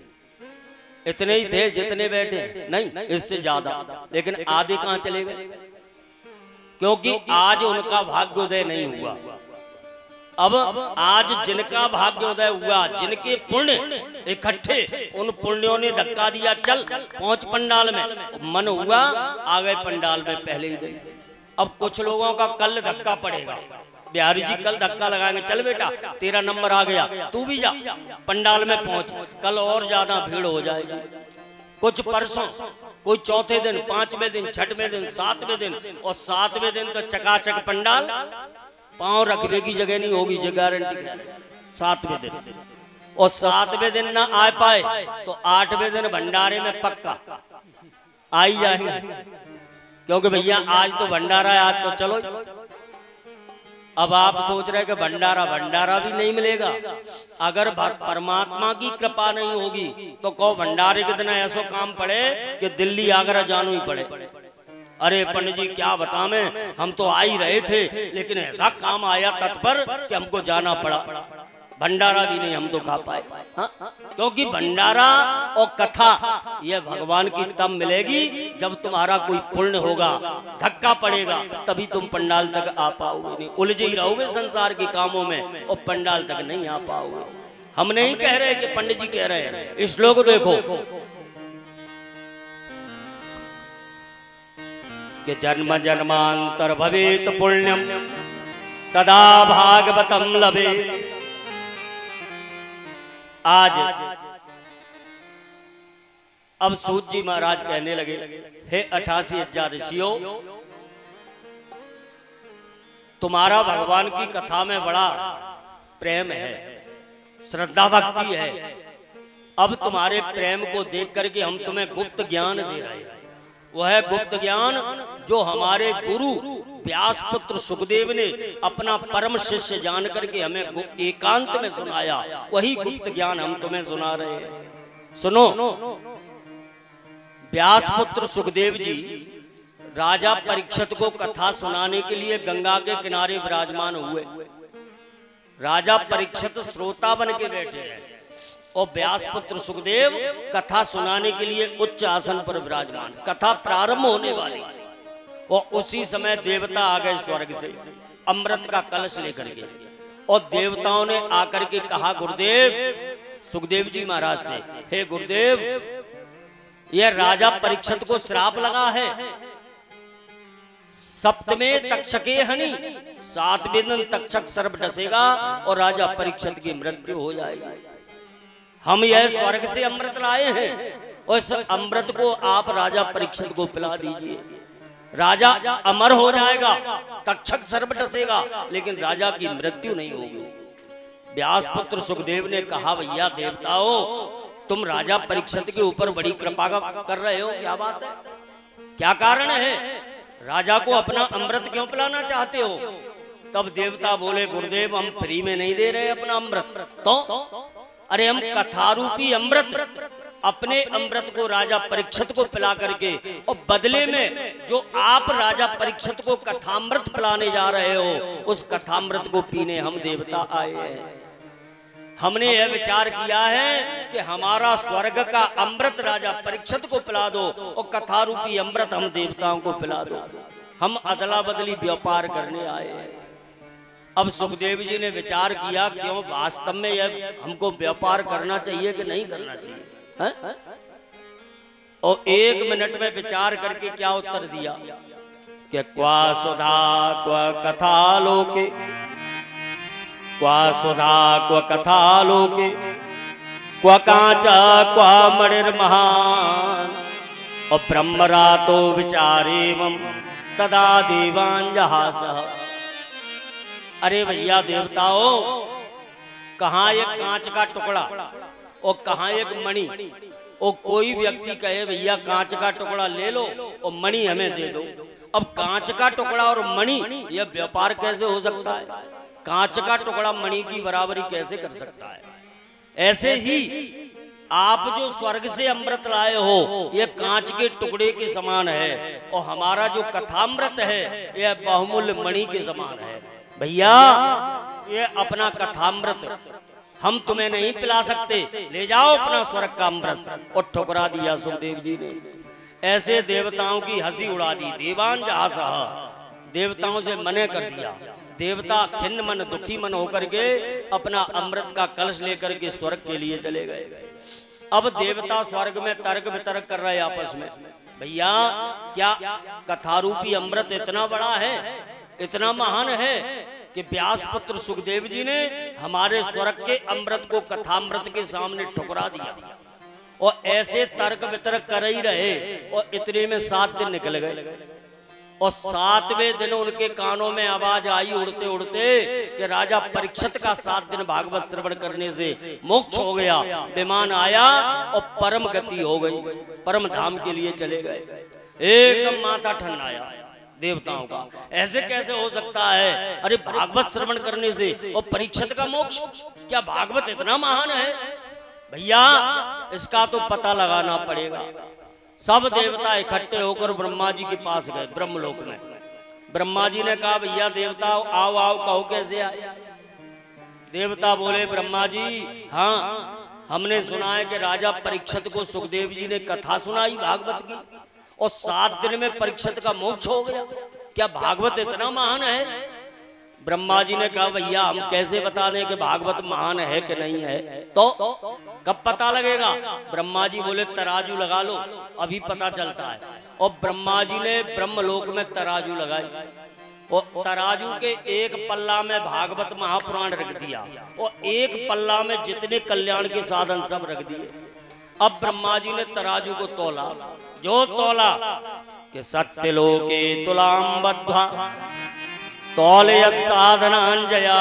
इतने ही थे जितने बैठे, नहीं इससे ज्यादा, लेकिन आधे कहां चले गए? क्योंकि आज उनका भाग्योदय नहीं हुआ। अब आज जिनका भाग्योदय हुआ, जिनके पुण्य इकट्ठे, उन पुण्यों ने धक्का दिया, चल पहुंच पंडाल में, मन हुआ आ गए पंडाल में पहले ही दिन। अब कुछ लोगों का कल धक्का पड़ेगा, बिहारी जी कल धक्का लगाएंगे, चल बेटा तेरा नंबर आ गया तू भी जा पंडाल में पहुंच, कल और ज्यादा भीड़ हो जाएगी। कुछ परसों, कोई चौथे दिन, पांचवें दिन, छठवें दिन, सातवें दिन, और सातवें दिन तो चकाचक पंडाल, पांव रखने की जगह नहीं होगी, जो गारंटी सातवें दिन। और सातवें दिन ना आ पाए तो आठवें दिन भंडारे में पक्का आ ही जाएंगे, क्योंकि भैया आज तो भंडारा है, आज तो चलो। अब आप सोच रहे कि भंडारा भंडारा भी नहीं मिलेगा। अगर परमात्मा की कृपा नहीं होगी तो कहो भंडारे के दिन ऐसा काम पड़े कि दिल्ली आगरा जाना ही पड़े। अरे पंडित जी क्या बताएं, हम तो आ ही रहे थे लेकिन ऐसा काम आया तत्पर कि हमको जाना पड़ा। भंडारा भी नहीं हम तो खा पाए। हाँ? क्योंकि भंडारा और कथा ये भगवान की तब मिलेगी जब तुम्हारा कोई पुण्य होगा, धक्का पड़ेगा, तभी तुम पंडाल तक आ पाओगे। नहीं उलझे ही रहोगे संसार के कामों में और पंडाल तक नहीं आ पाओगे। हम नहीं कह रहे कि पंडित जी कह रहे हैं, इस श्लोक देखो कि जन्म जन्मांतर भवेत पुण्यम तदा भागवतम लभे। आज अब सूत जी महाराज कहने लगे, हे अठासी हजार ऋषियों, तुम्हारा भगवान की कथा में बड़ा प्रेम है, श्रद्धा भक्ति है। अब तुम्हारे प्रेम को देख करके हम तुम्हें गुप्त ज्ञान दे रहे हैं। वह है गुप्त ज्ञान जो हमारे गुरु व्यास पुत्र सुखदेव ने अपना परम शिष्य जान करके हमें एकांत में सुनाया। वही गुप्त ज्ञान हम तुम्हें सुना रहे हैं। सुनो, व्यास पुत्र सुखदेव जी राजा परीक्षित को कथा सुनाने के लिए गंगा के किनारे विराजमान हुए। राजा परीक्षित श्रोता बन के बैठे हैं और व्यास पुत्र सुखदेव कथा सुनाने के लिए उच्च आसन पर विराजमान। कथा प्रारंभ होने वाली और उसी समय देवता आ गए स्वर्ग से अमृत का कलश लेकर के। और देवताओं ने आकर के कहा गुरुदेव सुखदेव जी महाराज से, हे गुरुदेव, यह राजा परीक्षित को श्राप लगा है, सप्तमे तक्षके हनि, सातवें दिन तक्षक सर्प डसेगा और राजा परीक्षित की मृत्यु हो जाएगी। हम यह स्वर्ग से अमृत लाए हैं और इस अमृत को आप राजा परीक्षित को पिला दीजिए। राजा अमर हो जाएगा, तक्षक सर्प डसेगा, लेकिन राजा की मृत्यु नहीं होगी। व्यास पुत्र सुखदेव ने कहा, भैया देवताओं, तुम राजा परीक्षित के ऊपर बड़ी कृपा कर रहे हो, क्या बात है, क्या कारण है, राजा को अपना अमृत क्यों पिलाना चाहते हो? तब देवता बोले, गुरुदेव हम फ्री में नहीं दे रहे अपना अमृत, तो अरे हम कथारूपी अमृत, अपने अमृत को राजा परीक्षित को पिला करके और बदले में जो आप राजा परीक्षित को कथामृत पिलाने जा रहे हो, उस कथामृत को पीने हम देवता आए हैं। हमने यह विचार किया है कि हमारा स्वर्ग का अमृत राजा परीक्षित को पिला दो और कथारूपी अमृत हम देवताओं को पिला दो। हम अदला बदली व्यापार करने आए हैं। अब सुखदेव जी ने विचार किया, क्यों वास्तव में यह हमको व्यापार करना चाहिए कि नहीं करना चाहिए है? और एक मिनट में विचार करके क्या उत्तर दिया कि क्वा सुधा क्वा कथा लोके, क्वा सुधा क्वा कथा लोके, क्वा कांचा क्वा मणिर महान, और ब्रह्मरातो विचारेवम तदा देवान जहासः। अरे भैया देवताओं, कहाँ एक कांच का टुकड़ा और कहाँ एक मणि, और कोई व्यक्ति कहे भैया कांच का टुकड़ा ले लो और मणि हमें दे दो। अब कांच का टुकड़ा और मणि यह व्यापार कैसे हो सकता है? कांच का टुकड़ा मणि की बराबरी कैसे कर सकता है? ऐसे ही आप जो स्वर्ग से अमृत लाए हो यह कांच के टुकड़े के समान है और हमारा जो कथामृत है यह बहुमूल्य मणि के समान है। भैया ये अपना कथामृत हम तुम्हें नहीं पिला सकते, ले जाओ अपना स्वर्ग का अमृत। और ठुकरा दिया सुखदेव जी ने। ऐसे देवताओं की हंसी उड़ा दी। देवान जहासः, देवताओं से मना कर दिया। देवता खिन्न मन दुखी मन होकर के अपना अमृत का कलश लेकर के स्वर्ग के लिए चले गए। अब देवता स्वर्ग में तर्क वितर्क कर रहे आपस में, भैया क्या कथारूपी अमृत इतना बड़ा है, इतना महान है कि व्यास पुत्र सुखदेव जी ने हमारे स्वर्ग के अमृत को कथामृत के सामने ठुकरा दिया। और ऐसे तर्क वितर्क कर ही रहे और इतने में सात दिन निकल गए। और सातवें दिन उनके कानों में आवाज आई उड़ते उड़ते कि राजा परीक्षित का सात दिन भागवत श्रवण करने से मोक्ष हो गया। विमान आया और परम गति हो गई, परम धाम के लिए चले गए। एकदम माथा ठंडाया देवताओं का। ऐसे कैसे हो सकता है? अरे भागवत श्रवण करने से और परीक्षित का मोक्ष, क्या भागवत इतना महान है? भैया इसका तो पता लगाना पड़ेगा। सब देवता इकट्ठे होकर ब्रह्मा जी के पास गए ब्रह्मलोक में। ब्रह्मा जी ने कहा भैया देवता आओ आओ, कहो कैसे आए। देवता बोले ब्रह्मा जी हाँ, हमने सुना है कि राजा परीक्षित को सुखदेव जी ने कथा सुनाई भागवत की और सात दिन में परीक्षित का मोक्ष हो गया। क्या भागवत इतना महान है? ब्रह्मा जी ने कहा भैया हम कैसे बता दें कि भागवत महान है कि नहीं है, तो कब पता लगेगा? ब्रह्मा जी बोले तराजू लगा लो, अभी पता चलता है। और ब्रह्मा जी ने ब्रह्मलोक में तराजू लगाई और तराजू के एक पल्ला में भागवत महापुराण रख दिया और एक पल्ला में जितने कल्याण के साधन सब रख दिए। अब ब्रह्मा जी ने तराजू को तोला, जो तोला कि सत्यलोके तुलाम बद्ध्वा तौलयत् साधनांजया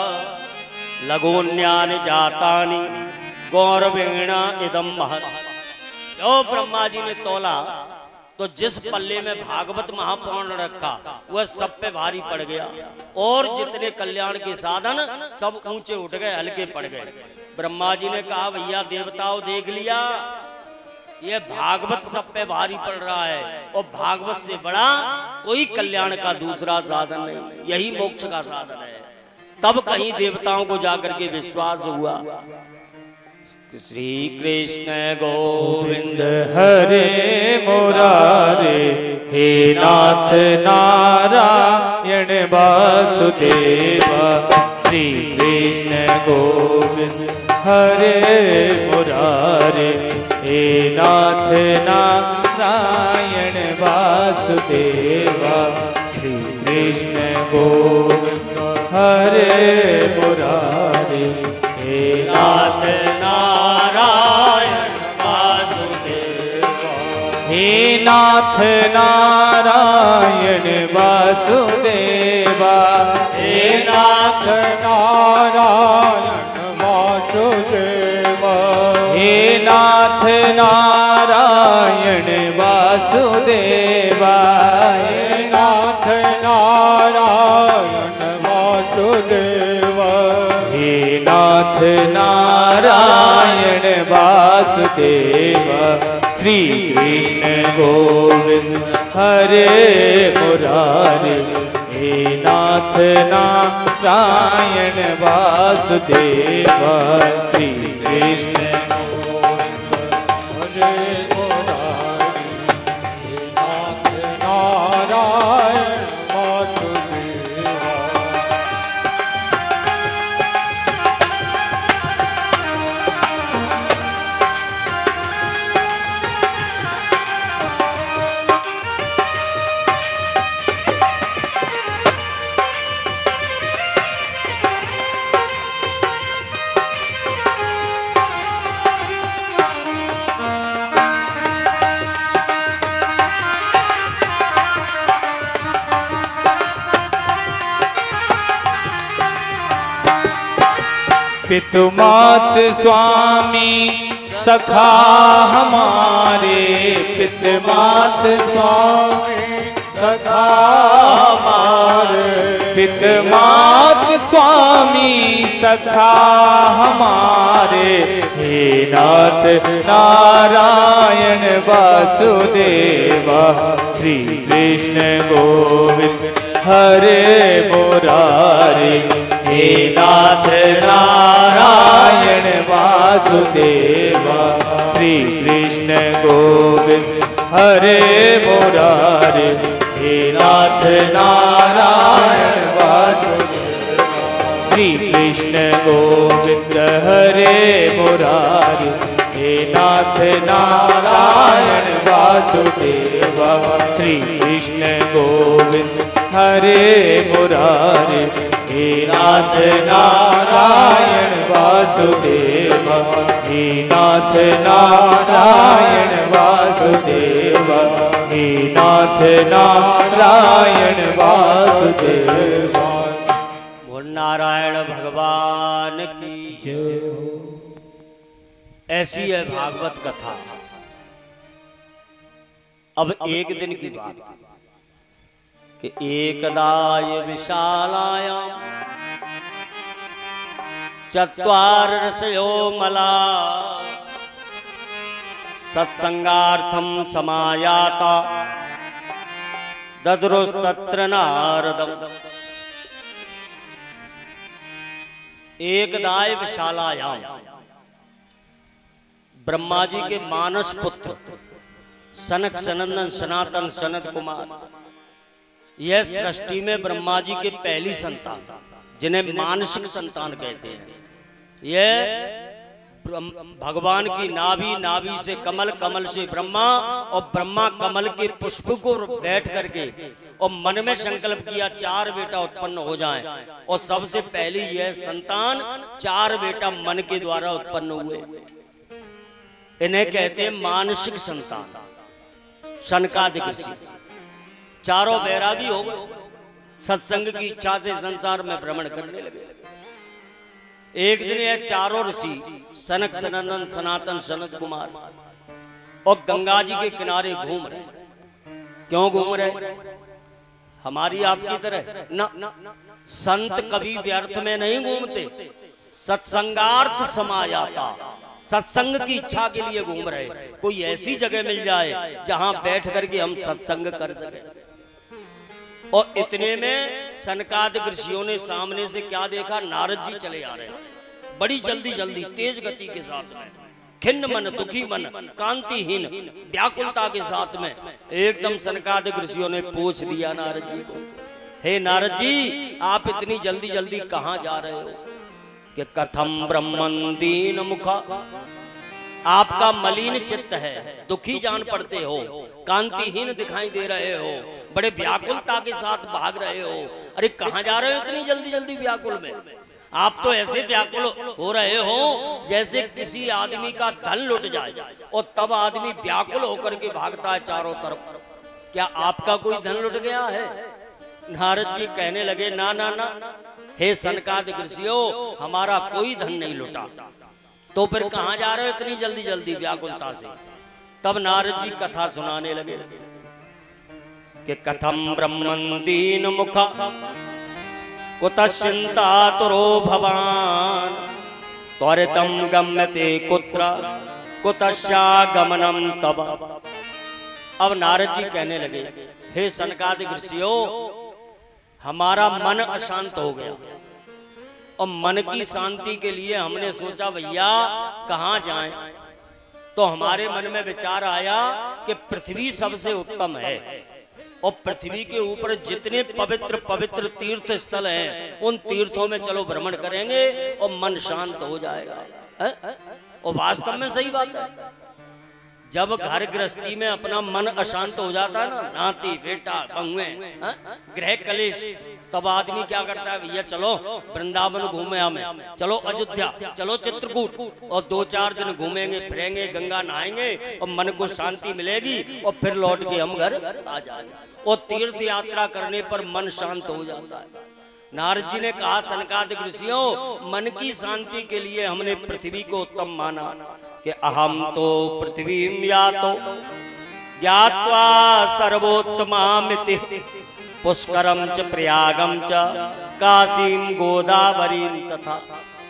लघून्यानि जातानि गौरवेण इदं महत्। जो ब्रह्मा जी ने तोला तो जिस पल्ले में भागवत महापुराण रखा वह सब पे भारी पड़ गया और जितने कल्याण के साधन सब ऊंचे उठ गए, हल्के पड़ गए। ब्रह्मा जी ने कहा भैया देवताओं देख लिया, ये भागवत सब पे भारी पड़ रहा है और भागवत से बड़ा कोई कल्याण का दूसरा साधन नहीं, यही मोक्ष का साधन है। तब कहीं देवताओं को जाकर के विश्वास हुआ। श्री कृष्ण गोविंद हरे मुरारे, हे नाथ नारायण वासुदेव। श्री कृष्ण गोविंद हरे मुरारे, हे नाथ नारायण वासुदेव। श्री कृष्ण गोविंद हरे मुरारे, हे नाथ नारायण वासुदेव। हे नाथ नारायण वासुदेव, हे नाथ नारायण वासुदेव। हे नाथ नारायण वासुदेव, हे नाथ नारायण वासुदेव। हे नाथ नारायण वासुदेव। श्री कृष्ण गोविंद हरे मुरारे, हे नाथ नारायण वासुदेव। श्री कृष्ण गोविंद हरे मुरारे, हे नाथ नारायण वासुदेव। पितुमात स्वामी सखा हमारे, पितुमात स्वामी सखा हमारे। पितुमात स्वामी सखा हमारे, हे नाथ नारायण वासुदेव। श्री कृष्ण गोविंद हरे मुरारे, हे नाथ नारायण वासुदेव। श्री कृष्ण गोविंद हरे मुरारे, हे नाथ नारायण वासुदेव। श्री कृष्ण गोविंद हरे मुरारे, हे नाथ नारायण वासुदेव। श्री कृष्ण गोविंद हरे मुरारे, हे नाथ नारायण वासुदेव। हे नाथ नारायण वासुदेव, हे नाथ नारायण वासुदेव। नारायण भगवान की जय हो। ऐसी है भागवत कथा। अब एक दिन की बात कि एकदाय विशालायां चत्वार रसयो मला सत्संगार्थम समायाता ददरुस्तत्र नारदम। एकदाय विशालायाम ब्रह्मा जी के मानस पुत्र सनक सनंदन सनातन सनत कुमार, यह सृष्टि में ब्रह्मा जी के पहली संतान जिन्हें मानसिक संतान कहते हैं, यह भगवान की नाभि, नाभि से कमल, कमल से ब्रह्मा और ब्रह्मा कमल के पुष्प को बैठ करके और मन में संकल्प किया चार बेटा उत्पन्न हो जाएं, और सबसे पहली यह संतान चार बेटा मन के द्वारा उत्पन्न हुए। इन्हें कहते हैं मानसिक संतान। सनकादिक ऋषि चारों बैरागी हो गए, सत्संग की इच्छा से संसार में भ्रमण करने लगे। एक दिन यह चारों ऋषि सनक सनंदन सनातन सनत कुमार और गंगा जी के किनारे घूम रहे। क्यों घूम रहे? हमारी आपकी तरह न, संत कभी व्यर्थ में नहीं घूमते, सत्संगार्थ समायाता, सत्संग की इच्छा के लिए घूम रहे। कोई ऐसी जगह मिल जाए जहां बैठ करके हम सत्संग कर सके। और इतने में सनकादिक ऋषियों ने सामने से क्या देखा? नारद जी चले आ रहे हैं बड़ी जल्दी जल्दी तेज गति के साथ में, खिन्न मन, दुखी मन, कांतिहीन, व्याकुलता के साथ में। एकदम सनकादिक ऋषियों ने पूछ दिया नारद जी को, हे नारद जी, आप इतनी जल्दी जल्दी कहां जा रहे हो? कि कथम ब्रह्मन दीन मुखा, आपका मलिन चित्त है, दुखी जान पड़ते हो, कांतिहीन दिखाई दे रहे हो, बड़े व्याकुलता के साथ भाग रहे हो। अरे कहां जा रहे हो इतनी जल्दी जल्दी व्याकुल में? आप तो ऐसे व्याकुल हो रहे हो जैसे किसी आदमी का धन लुट जाए और तब आदमी व्याकुल होकर के भागता है चारों तरफ। क्या आपका कोई धन लुट गया है? नारद जी कहने लगे, ना ना ना, हे सनकादिक ऋषियों, हमारा कोई धन नहीं लुटा। तो फिर कहां जा रहे हो इतनी जल्दी जल्दी व्याकुलता से? तब नारद जी कथा सुनाने लगे कि कथम ब्रह्मन दीन मुखा कुतश्चिंतातुरो भवान त्वरितं गम्यते कुत्र कुतश्चागमनं तव। अब नारद जी कहने लगे, हे सनकादिक ऋषियों, हमारा मन अशांत हो गया और मन की शांति के लिए हमने सोचा भैया कहां जाएं। तो हमारे मन में विचार आया कि पृथ्वी सबसे उत्तम है और पृथ्वी के ऊपर जितने पवित्र पवित्र तीर्थ स्थल हैं उन तीर्थों में चलो भ्रमण करेंगे और मन शांत हो जाएगा। है? और वास्तव में सही बात है। जब घर गृहस्थी में अपना मन अशांत हो जाता है ना, नाती बेटा बहुए गृह कलेश, तब आदमी क्या करता है? भैया चलो वृंदावन घूमे, हमें चलो अयोध्या, चलो चित्रकूट, और दो चार दिन घूमेंगे फिरेंगे, गंगा नहाएंगे और मन को शांति मिलेगी और फिर लौट के हम घर आ जाएंगे। और तीर्थ यात्रा करने पर मन शांत हो जाता है। नारद जी ने कहा, सनकादिक ऋषियों, मन की शांति के लिए हमने पृथ्वी को उत्तम माना कि अहम तो पृथ्वीम यातो ज्ञात्वा सर्वोत्तमामिति पुष्करम च प्रयागम च काशीम गोदावरीम तथा।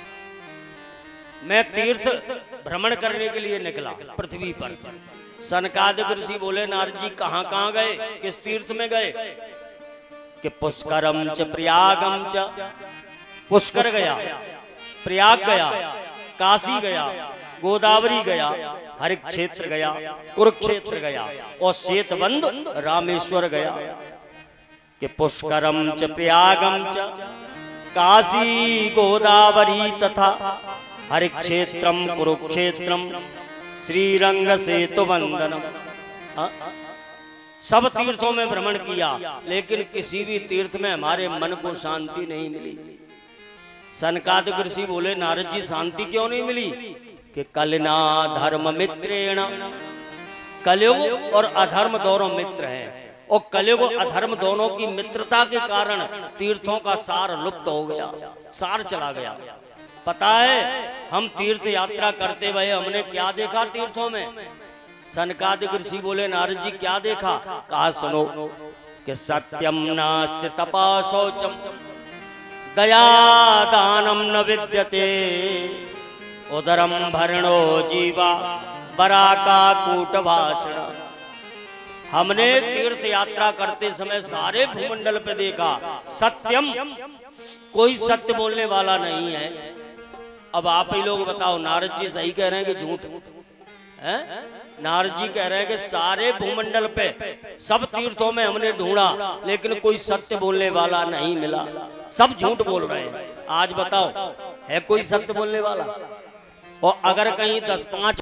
मैं तीर्थ भ्रमण करने के लिए निकला पृथ्वी पर। सनकादिक ऋषि बोले, नारद जी कहां कहां गए, किस तीर्थ में गए? कि पुष्करम च प्रयागम च, पुष्कर गया, प्रयाग गया, काशी गया, गोदावरी गया, हर क्षेत्र गया, कुरुक्षेत्र गया और श्वेतबंध रामेश्वर गया। कि पुष्करम च प्रयागम च काशी गोदावरी तथा हर क्षेत्रम कुरुक्षेत्रम श्रीरंग सेतु वंदनम। सब तीर्थों में भ्रमण किया लेकिन किसी भी तीर्थ में हमारे मन को शांति नहीं मिली। सनकादिक ऋषि बोले, नारद जी शांति क्यों नहीं मिली? कि कलिना धर्म मित्रेण, कलयुग और अधर्म दोनों मित्र हैं और कलयुग अधर्म दोनों की मित्रता के कारण तीर्थों का सार लुप्त हो गया, सार चला गया। पता है हम तीर्थ यात्रा करते हुए हमने क्या देखा तीर्थों में? सनकादिक ऋषि बोले, नारद जी क्या देखा? कहा सुनो कि सत्यम नास्ति तपा शौचम दया दानम न विद्यते उदरम भरणो जीवा बरा का कूट भाषण। हमने तीर्थ यात्रा करते समय सारे भूमंडल पे देखा सत्यम, कोई सत्य बोलने वाला नहीं है। अब आप ही लोग बताओ, नारद जी सही कह रहे हैं कि झूठ है? नारद जी कह रहे हैं कि सारे भूमंडल पे सब तीर्थों में हमने ढूंढा लेकिन कोई सत्य बोलने वाला नहीं मिला, सब झूठ बोल रहे हैं। आज बताओ है कोई सत्य बोलने वाला? और अगर कहीं दस पांच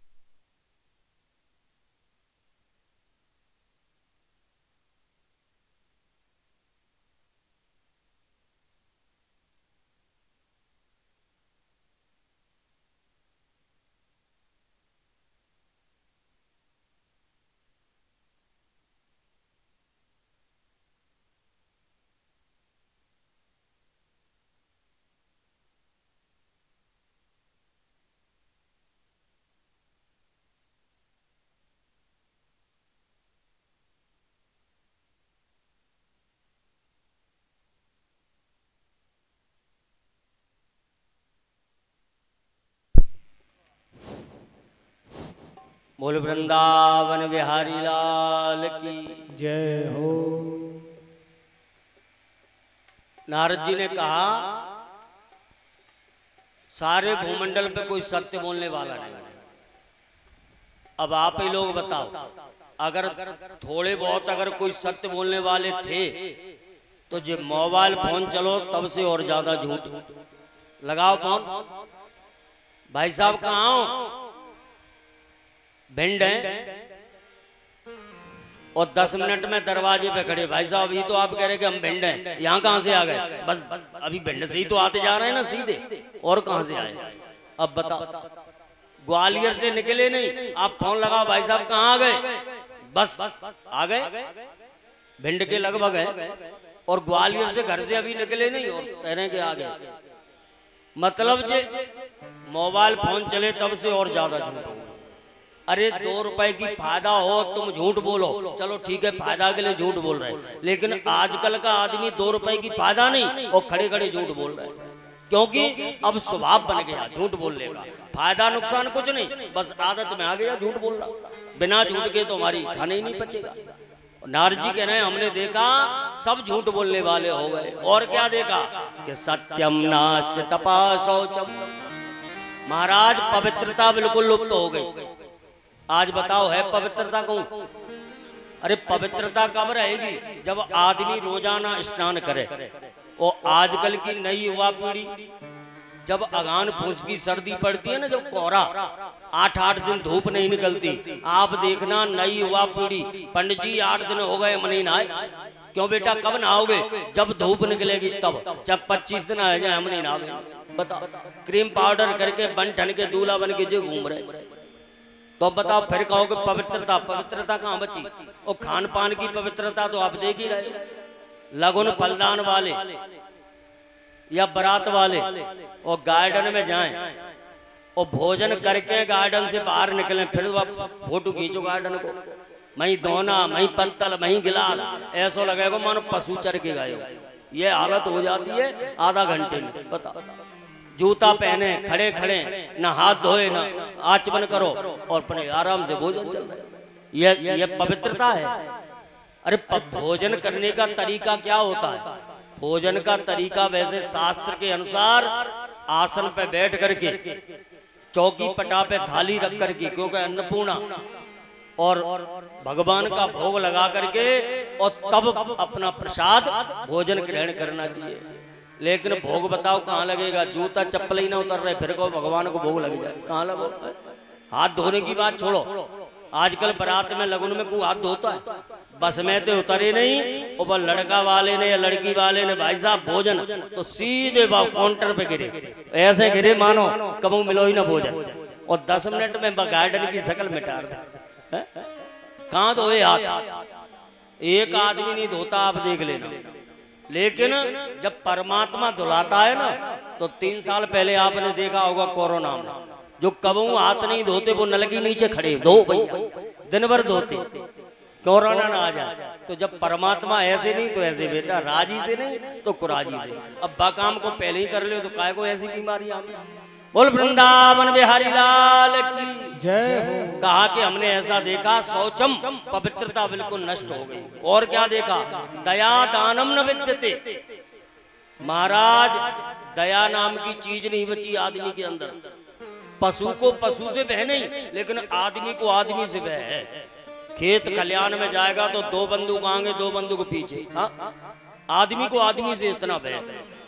बोल वृंदावन बिहारी लाल की जय हो। नारद जी ने कहा सारे भूमंडल पे कोई सत्य बोलने वाला नहीं है। अब आप ही लोग बताओ, अगर थोड़े बहुत अगर कोई सत्य बोलने वाले थे तो जो मोबाइल फोन चलो तब से और ज्यादा झूठ। लगाओ फोन, भाई साहब कहाँ हो? भिंड है और दस मिनट में दरवाजे पे खड़े, भाई साहब ये तो आप कह रहे कि हम भिंड हैं, यहाँ कहाँ से आ गए? बस अभी भिंड से ही तो आते जा रहे हैं ना सीधे, और कहाँ से आए? अब बताओ, ग्वालियर से निकले नहीं, आप फोन लगाओ भाई साहब कहाँ आ गए? बस आ गए, भिंड के लगभग है, और ग्वालियर से घर से अभी निकले नहीं और कह रहे हैं कि आ गए। मतलब जे मोबाइल फोन चले तब से और ज्यादा झूठ। अरे दो रुपए की फायदा हो तुम झूठ बोलो, चलो ठीक है फायदा के लिए झूठ बोल रहे हैं, लेकिन आजकल का आदमी दो रुपए की फायदा नहीं और खड़े खड़े झूठ बोल रहे हैं, क्योंकि अब स्वभाव बन गया झूठ बोलने का। फायदा नुकसान कुछ नहीं, बस आदत में आ गया झूठ बोलना। बिना झूठ के तो हमारी खाने ही नहीं पचेगा। नारद जी कह रहे हैं हमने देखा सब झूठ बोलने वाले हो गए। और क्या देखा कि सत्यम नास्ति तपा शौचम। महाराज पवित्रता बिल्कुल लुप्त हो गई। आज बताओ है पवित्रता कौन? अरे पवित्रता कब रहेगी? जब आदमी रोजाना स्नान करे। और आजकल की नई युवा पीढ़ी जब अगान फूस की सर्दी पड़ती है ना, जब कोहरा आठ आठ दिन धूप नहीं निकलती, आप देखना नई युवा पीढ़ी, पंडित जी आठ दिन हो गए हम नहीं नहाए। क्यों बेटा कब नहाओगे? जब धूप निकलेगी तब। जब पच्चीस दिन आ जाए हम नहीं नहाओगे। बताओ, क्रीम पाउडर करके बन ठन के दूल्हा बन के जो घूम रहे, तो बताओ फिर कहोगे पवित्रता। पवित्रता कहाँ बची? और खान पान की पवित्रता तो आप देख ही रहे। लगन फलदान वाले या बारात वाले और गार्डन में जाएं और भोजन करके गार्डन से बाहर निकलें, फिर फोटो खींचो गार्डन को, वहीं दोना वहीं पत्तल वहीं गिलास, ऐसा लगेगा मानो पशु चर के गए। ये हालत हो जाती है आधा घंटे में। बताओ, जूता पहने खड़े खड़े, ना हाथ धोए ना आचमन करो और अपने आराम से भोजन चल रहा है। ये ये पवित्रता है? अरे भोजन करने का तरीका क्या होता है? भोजन का तरीका वैसे शास्त्र के अनुसार आसन पे बैठ करके, चौकी पटा पे थाली रख करके, क्योंकि अन्नपूर्णा, और भगवान का भोग लगा करके और तब अपना प्रसाद भोजन ग्रहण करना चाहिए। लेकिन भोग बताओ कहाँ लगेगा? जूता चप्पल ही ना उतर रहे, फिर को भगवान को भोग लग जाए, कहाँ लगो? हाथ धोने की बात छोड़ो, आजकल बारात में लगन में कोई हाथ धोता है? बस में तो उतरे नहीं, और लड़का वाले ने या लड़की वाले ने भाई साहब भोजन तो सीधे काउंटर पे गिरे, ऐसे गिरे मानो कबू मिलो ही ना भोजन, और दस मिनट में गार्डन की शक्ल मिटा दे। कहाँ धोए हाथ? एक आदमी नहीं धोता, आप देख लेना। लेकिन जब परमात्मा धुलाता है ना, तो तीन साल पहले आपने देखा होगा कोरोना में, जो कबू हाथ नहीं धोते वो नल के नीचे खड़े, धो भैया, दिन भर धोते, कोरोना ना आ जाए। तो जब परमात्मा ऐसे नहीं तो ऐसे बेटा, राजी से नहीं तो कुराजी से। अब बाकाम को पहले ही कर ले तो काय को ऐसी बीमारी आ गई। बोल वृंदावन बिहारी लाल की जय हो। कहा कि हमने ऐसा देखा शौचम पवित्रता बिल्कुल नष्ट हो गई। और क्या देखा? दया दानम न विद्यते। महाराज दया नाम की चीज नहीं बची आदमी के अंदर। पशु को पशु से बह नहीं, लेकिन आदमी को आदमी से बह है। खेत खलियान में जाएगा तो दो बंदूक आगे दो बंदूक पीछे। हाँ, आदमी को आदमी से इतना बह।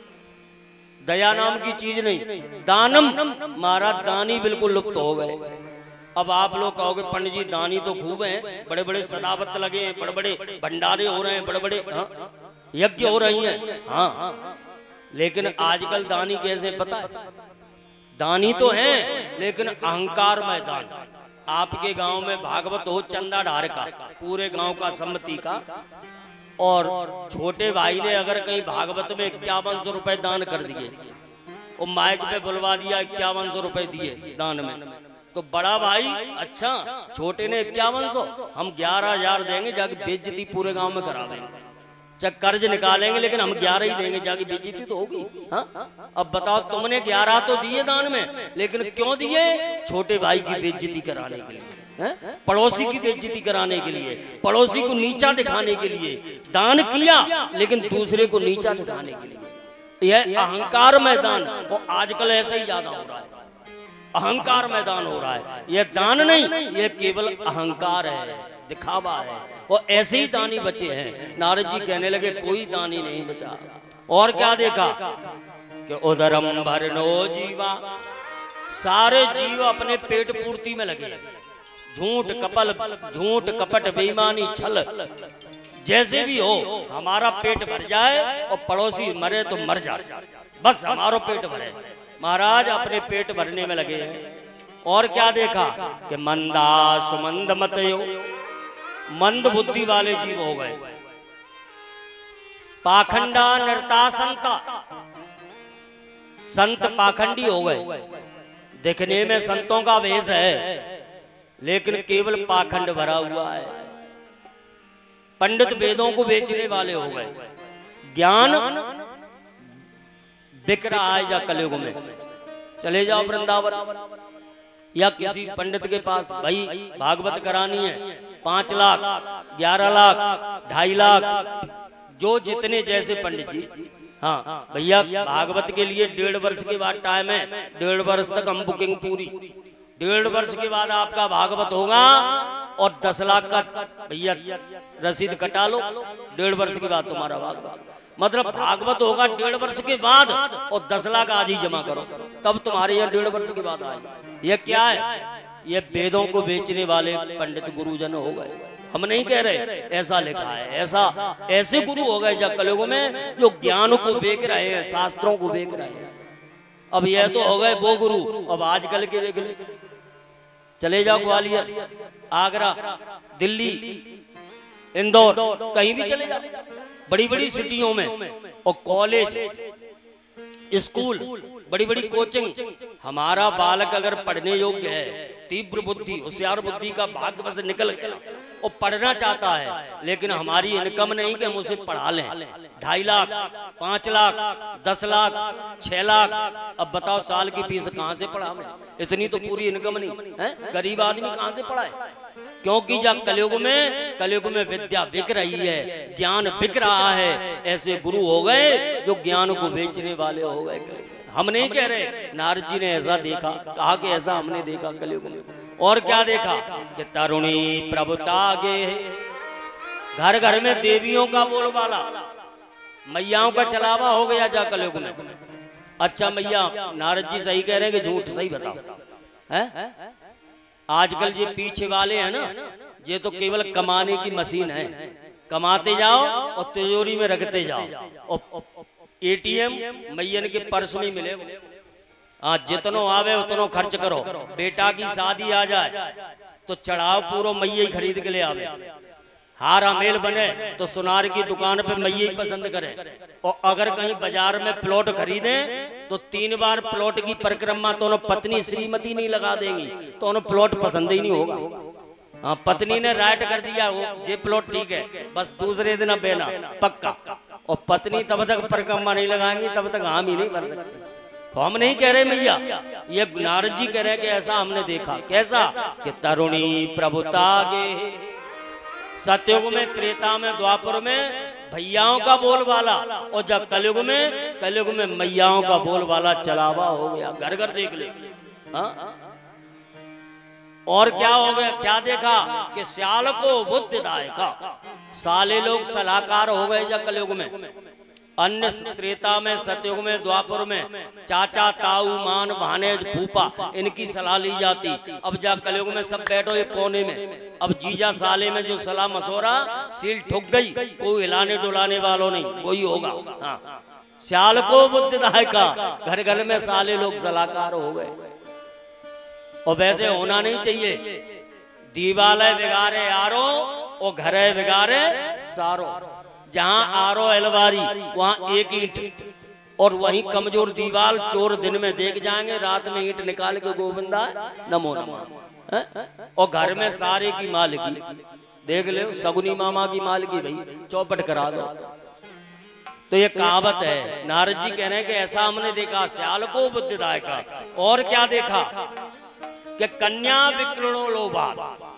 दया नाम की चीज नहीं। दानम, महाराज दानी बिल्कुल लुप्त हो गए। अब आप लोग कहोगे पंडित जी दानी तो खूब हैं, बड़े बड़े सदावत लगे हैं, बड़े बड़े भंडारे हो रहे हैं, बड़े बड़े हाँ, यज्ञ हो रही हैं। हाँ, लेकिन आजकल दानी कैसे पता है? दानी तो हैं लेकिन अहंकार में दान। आपके गांव में भागवत हो चंदा ढार का, पूरे गांव का सम्मति का, और छोटे भाई ने अगर कहीं भागवत में इक्यावन सौ रुपए दान कर दिए, और माइक पे बुलवा दिया इक्यावन सौ रुपए दिए दान में, तो बड़ा भाई अच्छा छोटे ने इक्यावन सौ, हम ग्यारह हजार देंगे, जाके बेइज्जती पूरे गांव में करा देंगे। चाहे कर्ज निकालेंगे लेकिन हम ग्यारह ही देंगे, जाके बेइज्जती तो होगी। हाँ, अब बताओ तुमने ग्यारह तो दिए दान में, लेकिन क्यों दिए? छोटे भाई की बेइज्जती कराने के लिए, है? पड़ोसी की बेइज्जती कराने के लिए, पड़ोसी को नीचा दिखाने के लिए दान किया, लेकिन दूसरे को नीचा दिखाने के लिए। यह अहंकार मैदान, और आजकल ऐसा ही ज्यादा हो रहा है। अहंकार मैदान हो रहा है। यह दान नहीं, यह केवल अहंकार है, दिखावा है। और ऐसे ही दानी बचे हैं। नारद जी कहने लगे कोई दानी नहीं बचा। और क्या देखा कि उदरम भरनो जीवा, सारे जीव अपने पेट पूर्ति में लगे। झूठ कपल झूठ कपट बेईमानी छल, जैसे भी हो हमारा पेट भर जाए और पड़ोसी मरे तो मर जाए, बस हमारा पेट भरे। महाराज अपने पेट भरने में लगे हैं। और क्या देखा कि मंदा सुमंद मतयो, मंद बुद्धि वाले जीव हो गए। पाखंडा नरता संता, संत पाखंडी हो गए। दिखने में संतों का वेश है, लेकिन केवल पाखंड भरा हुआ है। पंडित वेदों को बेचने वाले हो गए। ज्ञान बिक रहा है जा कलयुग में। चले जाओ वृंदावन या किसी पंडित के पास, भाई भागवत करानी है, पांच लाख ग्यारह लाख ढाई लाख, जो जितने जैसे पंडित जी। हाँ भैया भागवत के लिए डेढ़ वर्ष के बाद टाइम है, डेढ़ वर्ष तक हम बुकिंग पूरी, डेढ़ वर्ष के बाद आपका भागवत होगा और दस लाख का भैया रसीद कटा लो, डेढ़ वर्ष के बाद तुम्हारा भागवत। मतलब भागवत होगा डेढ़ वर्ष के बाद और दस लाख आज ही जमा करो, तब तुम्हारे यहाँ डेढ़ वर्ष के बाद आएगा। यह क्या है? ये वेदों को बेचने वाले पंडित गुरुजन हो गए। हम नहीं कह रहे, ऐसा लिखा है। ऐसा ऐसे गुरु हो गए जब कलयुग में जो ज्ञान को बेच रहे हैं, शास्त्रों को बेच रहे हैं। अब यह तो हो गए वो गुरु। अब आजकल के देख ले, चले जाओ ग्वालियर, आगरा, दिल्ली, इंदौर, कहीं भी चले जाओ, बड़ी बड़ी सिटियों में, और कॉलेज स्कूल, बड़ी बड़ी कोचिंग। हमारा बालक अगर पढ़ने योग्य है, तीव्र बुद्धि होशियार बुद्धि का भाग्य बस निकल गया और पढ़ना चाहता है, लेकिन हमारी इनकम नहीं कि हम उसे पढ़ा लें। ढाई लाख पांच लाख दस लाख छह लाख, अब बताओ साल की फीस कहाँ से पढ़ा मैं? इतनी तो पूरी इनकम नहीं है। गरीब आदमी कहाँ से पढ़ाए? क्योंकि जब कलयुग में कलयुग में विद्या बिक रही है, ज्ञान बिक रहा है। ऐसे गुरु हो गए जो ज्ञान को बेचने वाले हो गए। हम नहीं कह रहे, नारद जी ने ऐसा देखा, कहा कि ऐसा हमने देखा कलयुग में। और क्या देखा कि तरुणी प्रभुतागे, घर घर में देवियों का बोलबाला, मैयाओं का चलावा हो गया जा कलयुग में। अच्छा मैया, नारद जी सही कह रहे हैं कि झूठ? सही बताओ है? आजकल ये पीछे वाले हैं ना, ये तो केवल कमाने की मशीन है। कमाते जाओ और तिजोरी में रखते जाओ, और एटीएम मैयन के पर्स में मिले। हाँ, जितनो आवे उतनो खर्च करो। बेटा की शादी आ जाए तो चढ़ाव पूरा मैया ही खरीद के ले आवे। हारा मेल बने तो सुनार की दुकान पे मैया ही पसंद करे। और अगर कहीं बाजार में प्लॉट खरीदे तो तीन बार प्लॉट की परिक्रमा तो उन्हें पत्नी श्रीमती नहीं लगा देंगी, तो उन्हें प्लॉट पसंद ही नहीं होगा। हाँ, पत्नी ने राइट कर दिया वो ये प्लॉट ठीक है, बस दूसरे दिन बेना पक्का। और पत्नी तब तक परिक्रमा नहीं लगाएंगी, तब तक हम ही नहीं कर सकते। तो हम नहीं कह रहे मैया, ये नारद जी कह रहे हैं कि ऐसा हमने देखा। कैसा? कि तरुणी प्रभुता गे, सतयुग में, त्रेता में, द्वापर में भैयाओं का बोलबाला, और जब कलयुग में, कलयुग में मैयाओं का बोलबाला चलावा हो गया। घर घर देख ले। हाँ? और क्या हो गया? क्या देखा? कि श्याल को बुद्धिदायका, साले लोग सलाहकार हो गए जब कलयुग में। अन्य त्रेता में, सतयुग में, द्वापर में चाचा, ताऊ, मान, भानेज, फूफा, इनकी सलाह ली जाती। अब जा कलयुग में सब बैठो एक कोने में। अब जीजा साले में जो सलाह मशोरा, सील ठुक गई, कोई हिलाने डुलाने वालों नहीं, वही होगा। हाँ, श्याल को बुद्धिदायका, घर घर में साले लोग सलाहकार हो गए। और वैसे होना नहीं चाहिए। दीवाले बिगाड़े यारो, और घरे बिगाड़े सारो। जहां आरो अलवारी, वहां एक ईंट, और वहीं कमजोर दीवाल चोर दिन में देख जाएंगे, रात में ईंट निकाल के गोविंदा नमो नमः। और घर में सारे की मालिकी देख ले, सगुनी मामा की मालिकी, भाई चौपट करा दो। तो ये कहावत है। नारद जी कह रहे हैं कि ऐसा हमने देखा, श्याल को बुद्धिदायका। और क्या देखा? कि कन्या विक्रमो लोभा,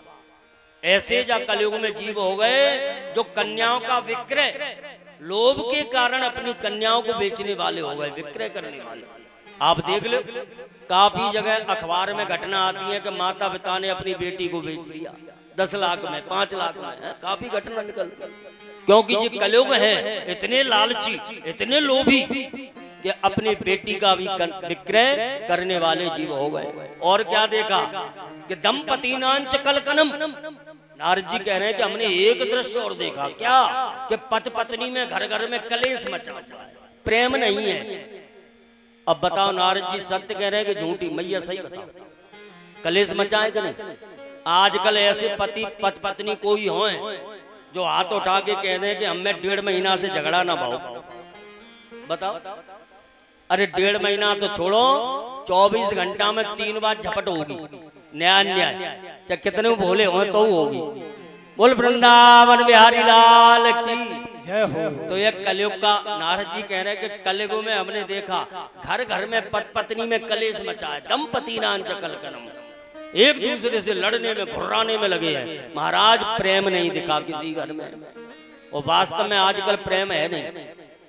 ऐसे जा कलयुग में जीव हो गए जो कन्याओं का विक्रय, लोभ के कारण अपनी कन्याओं को बेचने वाले हो गए, विक्रय करने वाले। आप देख लो, काफी जगह अखबार में घटना आती है कि माता पिता ने अपनी बेटी को बेच दिया दस लाख में, पांच लाख में, है? काफी घटना निकलती। क्योंकि जो कलयुग है, इतने लालची, इतने लोभी कि अपनी बेटी का भी विक्रय करने वाले जीव हो गए। और क्या देखा? कि दंपति नांच कलकनम, नारद जी कह रहे हैं कि हमने एक दृश्य और देखा। क्या? कि पति पत्नी में, घर घर में कलेश मचा हुआ है, प्रेम नहीं है। अब बताओ नारद जी सत्य कह रहे हैं कि झूठी? मैया सही बताओ, कलेश मचा है कि नहीं? आजकल ऐसे पति पत पत्नी कोई हो जो हाथ उठा के कह दें कि हमें डेढ़ महीना से झगड़ा ना भाओ। बताओ, अरे डेढ़ महीना तो छोड़ो, चौबीस घंटा में तीन बार झपट होगी, न्याय न्याय, चाहे कितने भोले हो तो होगी। बोल वृंदावन बिहारी लाल की जय हो। तो ये कलयुग का, नारद जी कह रहे हैं कि कलयुग में हमने देखा घर घर में पत पत्नी में कलेश मचा है, दंपति नांच कलकनम, एक दूसरे से लड़ने में, घुर्राने में लगे हैं। महाराज प्रेम नहीं दिखा किसी घर में, और वास्तव में आजकल प्रेम है नहीं।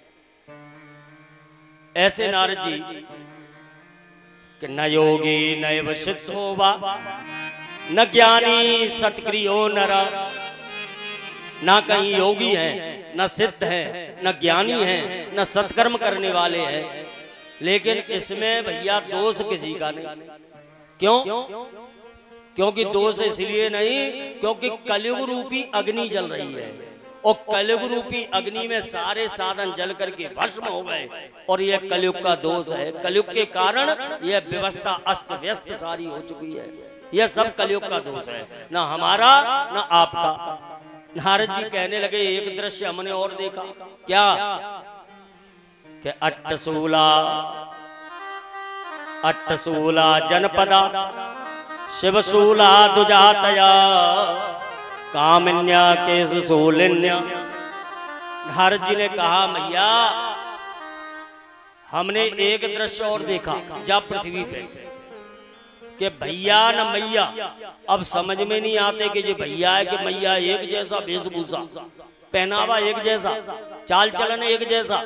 ऐसे नारद जी कि न योगी नैव सिद्धो वा, न ज्ञानी सत्क्रियो नरा, ना कहीं योगी है, न सिद्ध है, न ज्ञानी है, न सत्कर्म करने वाले हैं। लेकिन इसमें भैया दोष किसी का नहीं। क्यों? क्योंकि दोष इसलिए नहीं क्योंकि कलयुग रूपी अग्नि जल रही है, और कलयुग रूपी अग्नि में सारे साधन जल करके भस्म हो गए, और यह कलयुग का दोष है। कलयुग के कारण यह व्यवस्था अस्त व्यस्त सारी हो चुकी है। यह सब कलयुग का दोष है, ना हमारा ना आपका। नारद जी कहने लगे एक दृश्य हमने और देखा। क्या? कि अट्टसूला अट्टसूला जनपदा शिवशूला दुजातया कामिन्या केस सूलिन्या। नारद जी ने कहा मैया हमने एक दृश्य और देखा जब पृथ्वी पे कि भैया न मैया, अब समझ में नहीं आते कि जो भैया है कि मैया, एक जैसा वेशभूषा, पहनावा एक जैसा, चाल चलन एक जैसा।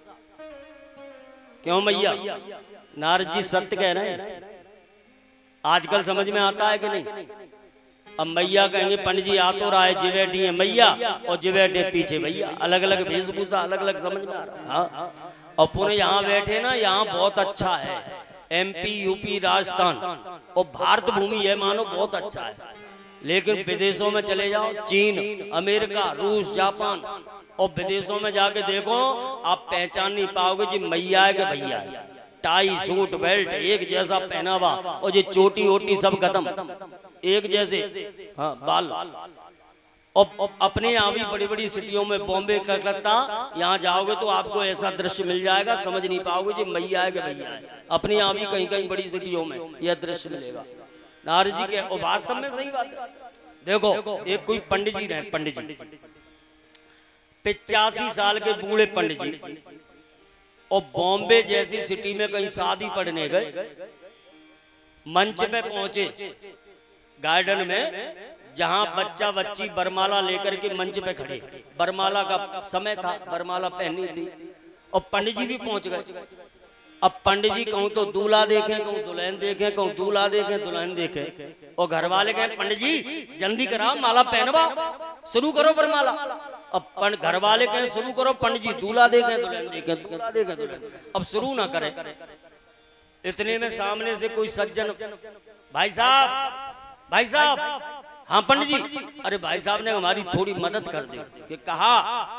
क्यों मैया? नारद जी सत्य कह रहे हैं। आजकल समझ में आता है कि नहीं? अब मैया कहेंगे पंडित जी आ तो रहा है, जिवेटी है मैया और जिवेटे पीछे भैया, अलग अलग वेशभूषा, अलग अलग समझ में आ रहा है। हाँ, और पुणे यहाँ बैठे ना, यहाँ बहुत अच्छा है, एमपी यूपी राजस्थान और भारत भूमि है मानो बहुत अच्छा है। लेकिन विदेशों में चले जाओ, चीन, अमेरिका, रूस, जापान, और विदेशों में जाके देखो आप पहचान नहीं पाओगे जी मैया है कि भैया है। टाई सूट बेल्ट एक जैसा पहनावा, और ये चोटी ओटी सब खत्म, एक जैसे। हाँ, बाल। और अपने यहाँ भी बड़ी बड़ी सिटियों में, बॉम्बे, कलकत्ता, यहाँ जाओगे तो आपको ऐसा दृश्य मिल जाएगा, समझ नहीं पाओगे जी मैया है कि भैया है। अपने यहाँ भी कहीं कहीं बड़ी सिटियों में यह दृश्य मिलेगा। नारद जी के, और वास्तव में सही बात है। देखो एक कोई पंडित जी रहे, पंडित जी पिचासी साल के बूढ़े पंडित जी, और बॉम्बे जैसी सिटी में कहीं शादी पड़ने गए, मंच पे पहुंचे गार्डन में, जहां बच्चा बच्ची बरमाला लेकर के मंच पे खड़े, बरमाला का समय था, बरमाला पहनी थी, और पंडित जी भी पहुंच गए। अब पंडित जी कहूं तो दूल्हा देखें, कहूं दुल्हन देखें, कहूं दूल्हा देखें दुल्हन देखें, और घर वाले कहें पंडित जी जल्दी कराओ, माला पहनवा, शुरू करो बरमाला। अब घर वाले कहें शुरू करो, पंडित जी दूल्हा देखें दुल्हन देखें, दूल्हा देखें दुल्हन, अब शुरू ना करें। इतने में सामने से कोई सज्जन, भाई साहब भाई साहब, हाँ पंडित जी, अरे भाई साहब ने हमारी थोड़ी मदद कर दी, कि कहा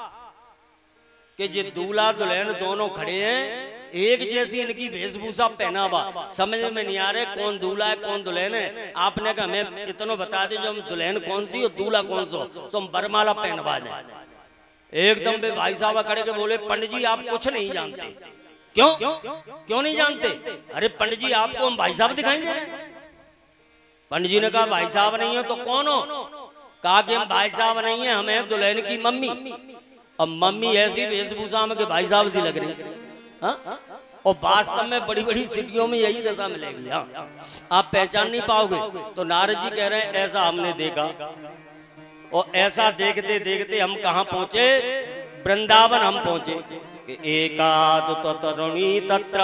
कि जे दूल्हा दुल्हन दोनों खड़े हैं, एक जैसी इनकी वेशभूषा पहना हुआ, समझ में नहीं आ रहे कौन दूल्हा है कौन दुल्हन है। आपने कहा हमें इतना बता दे जो हम दुल्हन कौन सी और दूल्हा कौन सा, तो हम बरमाला पहनवा दें। एकदम पे भाई साहब खड़े के बोले पंडित जी आप कुछ नहीं जानते। क्यों क्यों नहीं जानते? अरे पंडित जी आपको हम भाई साहब दिखाई दे रहे हैं। पंडित जी ने कहा भाई साहब नहीं हो तो कौन हो? कहा कि हम भाई साहब नहीं है, हम हैं दुल्हन की मम्मी। अब मम्मी ऐसी वेशभूषा में कि भाई साहब सी लग रही है। हाँ? और वास्तव में बड़ी बड़ी सिटियों में यही दशा मिलेगी। हाँ? आप पहचान नहीं पाओगे। तो नारद जी कह रहे हैं ऐसा हमने देखा, और ऐसा देखते देखते हम कहाँ पहुंचे? वृंदावन हम पहुंचे। एकाद तो तरुणी तत्र,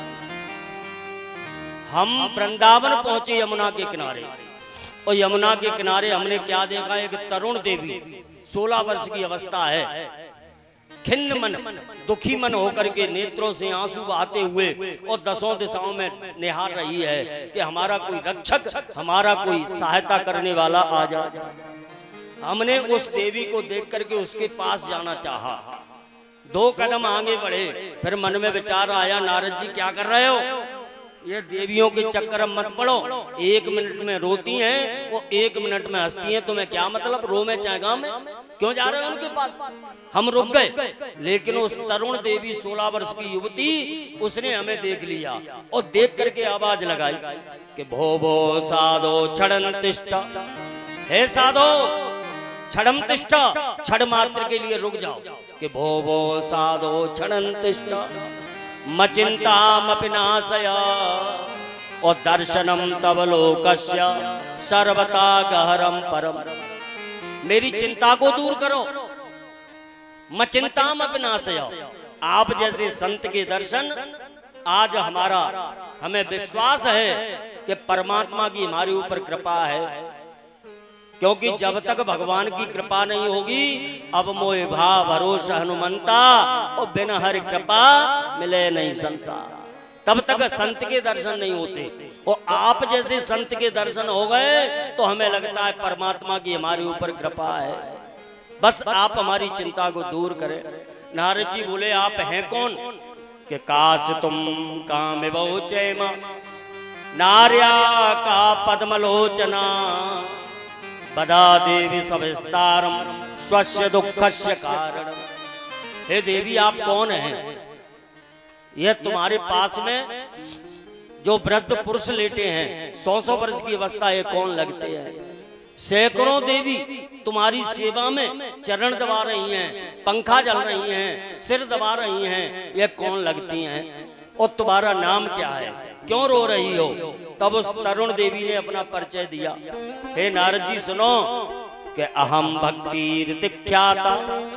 हम वृंदावन पहुंचे यमुना के किनारे। और यमुना के किनारे हमने क्या देखा? एक तरुण देवी, सोलह वर्ष की अवस्था है, खिन्न मन, दुखी मन होकर के नेत्रों से आंसू बहाते हुए और दसों दिशाओं में निहार रही है कि हमारा कोई रक्षक, हमारा कोई सहायता करने वाला आ जाए। हमने उस देवी को देख करके उसके पास जाना चाहा। दो कदम आगे बढ़े, फिर मन में विचार आया नारद जी क्या कर रहे हो? ये देवियों के चक्कर में मत पड़ो। एक मिनट में रोती हैं, वो एक मिनट में हंसती हैं, तुम्हें क्या मतलब? रो में चाहे गाँव में, क्यों जा रहे हो उनके पास? हम रुक गए, लेकिन उस तरुण देवी सोलह वर्ष की युवती, उसने हमें देख लिया और देख करके आवाज लगाई कि भो भो साधो छड़न तिष्ठा, हे साधो छड़म तिष्ठा, छड़ मात्र के लिए रुक जाओ। कि भो भो साधो छड़न तिष्ठा मचिंतामपि नाशया, और दर्शनम तव लोकस्य सर्वथा गहरम परम। मेरी चिंता को दूर करो। मचिंतामपि नाशया, आप जैसे संत के दर्शन, आज हमारा हमें विश्वास है कि परमात्मा की हमारे ऊपर कृपा है, क्योंकि जब तक भगवान की कृपा नहीं होगी, अब मोह भाव भरोसा हनुमंता, और बिना हरि कृपा मिले नहीं संता, तब तक संत के दर्शन नहीं होते। और आप जैसे संत के दर्शन हो गए तो हमें लगता है परमात्मा की हमारे ऊपर कृपा है। बस आप हमारी चिंता को दूर करें। नारद जी बोले आप हैं कौन? कि काश तुम काम बहुचैमा नार्या का पद्मलोचना, बदा देवी सविस्तारम स्वस्य दुखस्य कारण। हे देवी आप कौन हैं? यह तुम्हारे पास में जो वृद्ध पुरुष लेटे हैं, सौ सौ वर्ष की अवस्था, ये कौन लगते हैं? सैकड़ों देवी तुम्हारी सेवा में चरण दबा रही हैं, पंखा जल रही हैं, सिर दबा रही हैं, ये कौन लगती हैं? और तुम्हारा नाम क्या है? क्यों रो रही हो? तब उस तरुण देवी ने अपना परिचय दिया। हे नारद जी सुनो कि अहम भक्ति तिख्याता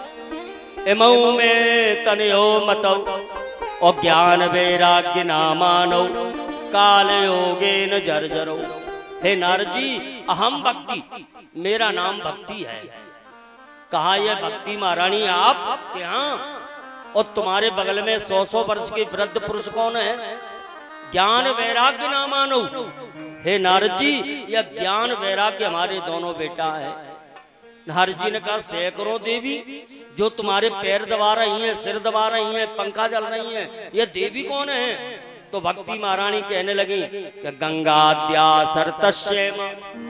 इमौ में तनयो मतौ, और ज्ञान वैराग्य नामानो काल योगे न जर्जरो। हे नारद जी अहम भक्ति, मेरा नाम भक्ति है। कहा यह भक्ति महारानी आप? यहाँ और तुम्हारे बगल में सौ सौ वर्ष के वृद्ध पुरुष कौन है? ज्ञान वैराग्य ना मानो। हे नारद जी यह ज्ञान वैराग्य हमारे दोनों बेटा है। नारद जी ने कहा सैकड़ों देवी जो तुम्हारे पैर दबा रही हैं, सिर दबा रही हैं, पंखा जल रही हैं, ये देवी कौन है? तो भक्ति महारानी कहने लगी कि गंगाद्या सरतस्येम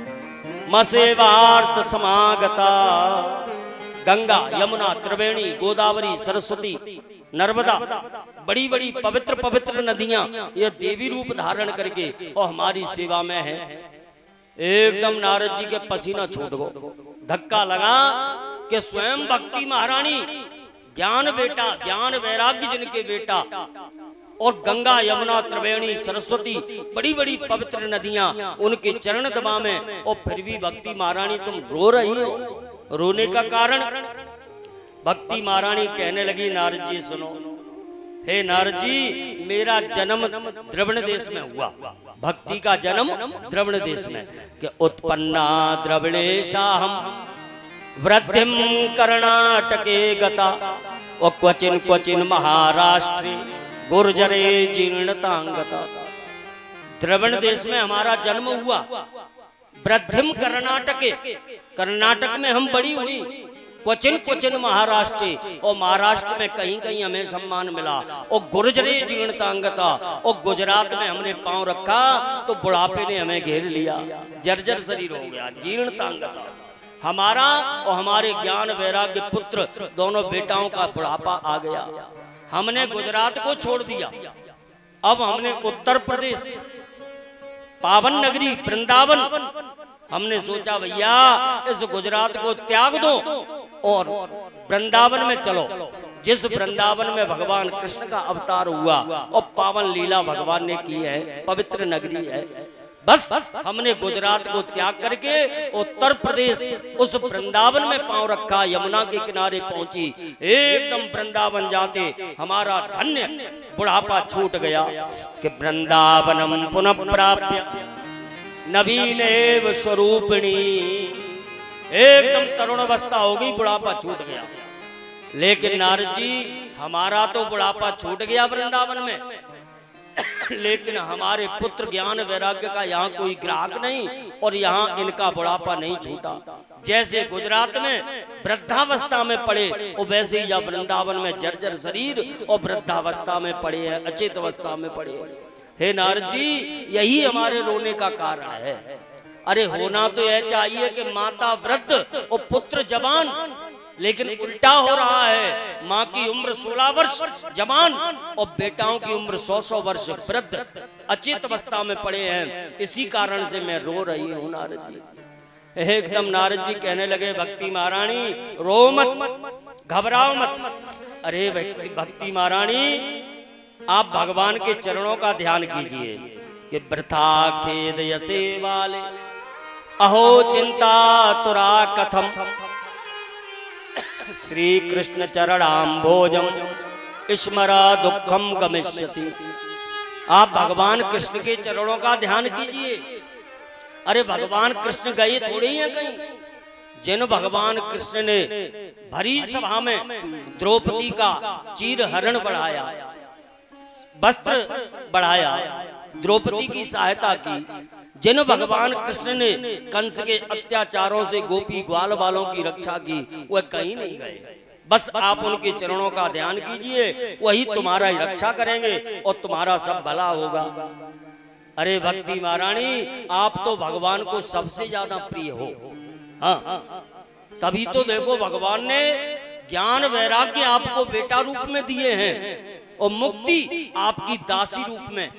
मसेवार्थ समागता। गंगा, यमुना, त्रिवेणी, गोदावरी, सरस्वती, नर्मदा, बड़ी बड़ी पवित्र पवित्र नदियां ये देवी रूप धारण करके और हमारी सेवा में है। एकदम नारद जी के पसीना छूट गो, धक्का लगा कि स्वयं भक्ति महारानी ज्ञान बेटा, ज्ञान वैराग्य जिनके बेटा, और गंगा यमुना त्रिवेणी सरस्वती बड़ी बड़ी पवित्र नदियां उनके चरण दबा में, और फिर भी भक्ति महारानी तुम रो रही हो। रोने का कारण, भक्ति महारानी कहने लगी नारद जी सुनो, हे नारद जी मेरा जन्म द्रविड़ देश में हुआ, भक्ति का जन्म द्रविड़ देश में, कि उत्पन्ना द्रविड़ेशाहम वृद्धिम कर्णाटके गता और क्वचिन क्वचिन महाराष्ट्रे गुर्जरे जीर्णतांगता। द्रविड़ देश में हमारा जन्म हुआ, वृद्धिम कर्णाटके, कर्नाटक में हम बड़ी हुई, क्वचिन क्वचिन महाराष्ट्र, और महाराष्ट्र में कहीं कहीं हमें सम्मान मिला, और गुर्जरे जीर्णतांगता, और गुजरात में हमने पांव रखा तो बुढ़ापे ने हमें घेर लिया, जर्जर शरीर हो गया, जीर्णतांगता। हमारा और हमारे ज्ञान वैराग्य पुत्र दोनों बेटाओं का बुढ़ापा आ गया, हमने गुजरात को छोड़ दिया, अब हमने उत्तर प्रदेश पावन नगरी वृंदावन, हमने सोचा भैया इस गुजरात को त्याग दो और वृंदावन में चलो, जिस वृंदावन में भगवान कृष्ण का अवतार हुआ और पावन लीला भगवान ने की है, पवित्र नगरी है। बस हमने गुजरात को त्याग करके उत्तर प्रदेश उस वृंदावन में पांव रखा, यमुना के किनारे पहुंची, एकदम वृंदावन जाते हमारा धन्य बुढ़ापा छूट गया कि वृंदावनम पुनः प्राप्य नवीनेव स्वरूपिणी, एकदम तरुण अवस्था हो गई, बुढ़ापा छूट गया। लेकिन नारद जी हमारा तो बुढ़ापा छूट गया वृंदावन में, लेकिन हमारे पुत्र ज्ञान वैराग्य का यहाँ कोई ग्राहक नहीं, और यहाँ इनका बुढ़ापा नहीं छूटा। जैसे गुजरात में वृद्धावस्था में पड़े और वैसे ही वृंदावन में जर्जर शरीर और वृद्धावस्था में पड़े हैं, अचेत अवस्था में पड़े हैं। हे नारद जी यही हमारे रोने का कारण है। अरे होना तो यह चाहिए कि माता वृद्ध और पुत्र जवान, लेकिन उल्टा हो रहा है, माँ की उम्र सोलह वर्ष जवान और बेटाओं की उम्र सौ सौ वर्ष वृद्ध अचेत अवस्था में पड़े हैं। इसी कारण से मैं रो रही हूँ नारद जी। एकदम नारद जी कहने लगे भक्ति महारानी रो मत, घबराओ मत। अरे भक्ति महारानी आप भगवान के चरणों का ध्यान कीजिए कि वृथा खेद यसे वाले अहो चिंता तुरा कथम श्री कृष्ण चरणाम्भोजम स्मरा दुखम गमिष्यति। आप भगवान कृष्ण के चरणों का ध्यान कीजिए। अरे भगवान कृष्ण गए थोड़े ही हैं कहीं, जिन भगवान कृष्ण ने भरी सभा में द्रौपदी का चीर हरण बढ़ाया, वस्त्र बढ़ाया, द्रौपदी की सहायता की, जिन भगवान कृष्ण ने कंस के अत्याचारों से गोपी ग्वाल वालों की रक्षा की, वह कहीं नहीं गए। बस आप उनके चरणों का ध्यान कीजिए, वही तुम्हारा रक्षा करेंगे और तुम्हारा सब भला होगा। अरे भक्ति महारानी आप तो भगवान को सबसे ज्यादा प्रिय हो। हाँ, तभी तो देखो भगवान ने ज्ञान वैराग्य आपको बेटा रूप में दिए हैं और मुक्ति आपकी दासी रूप में।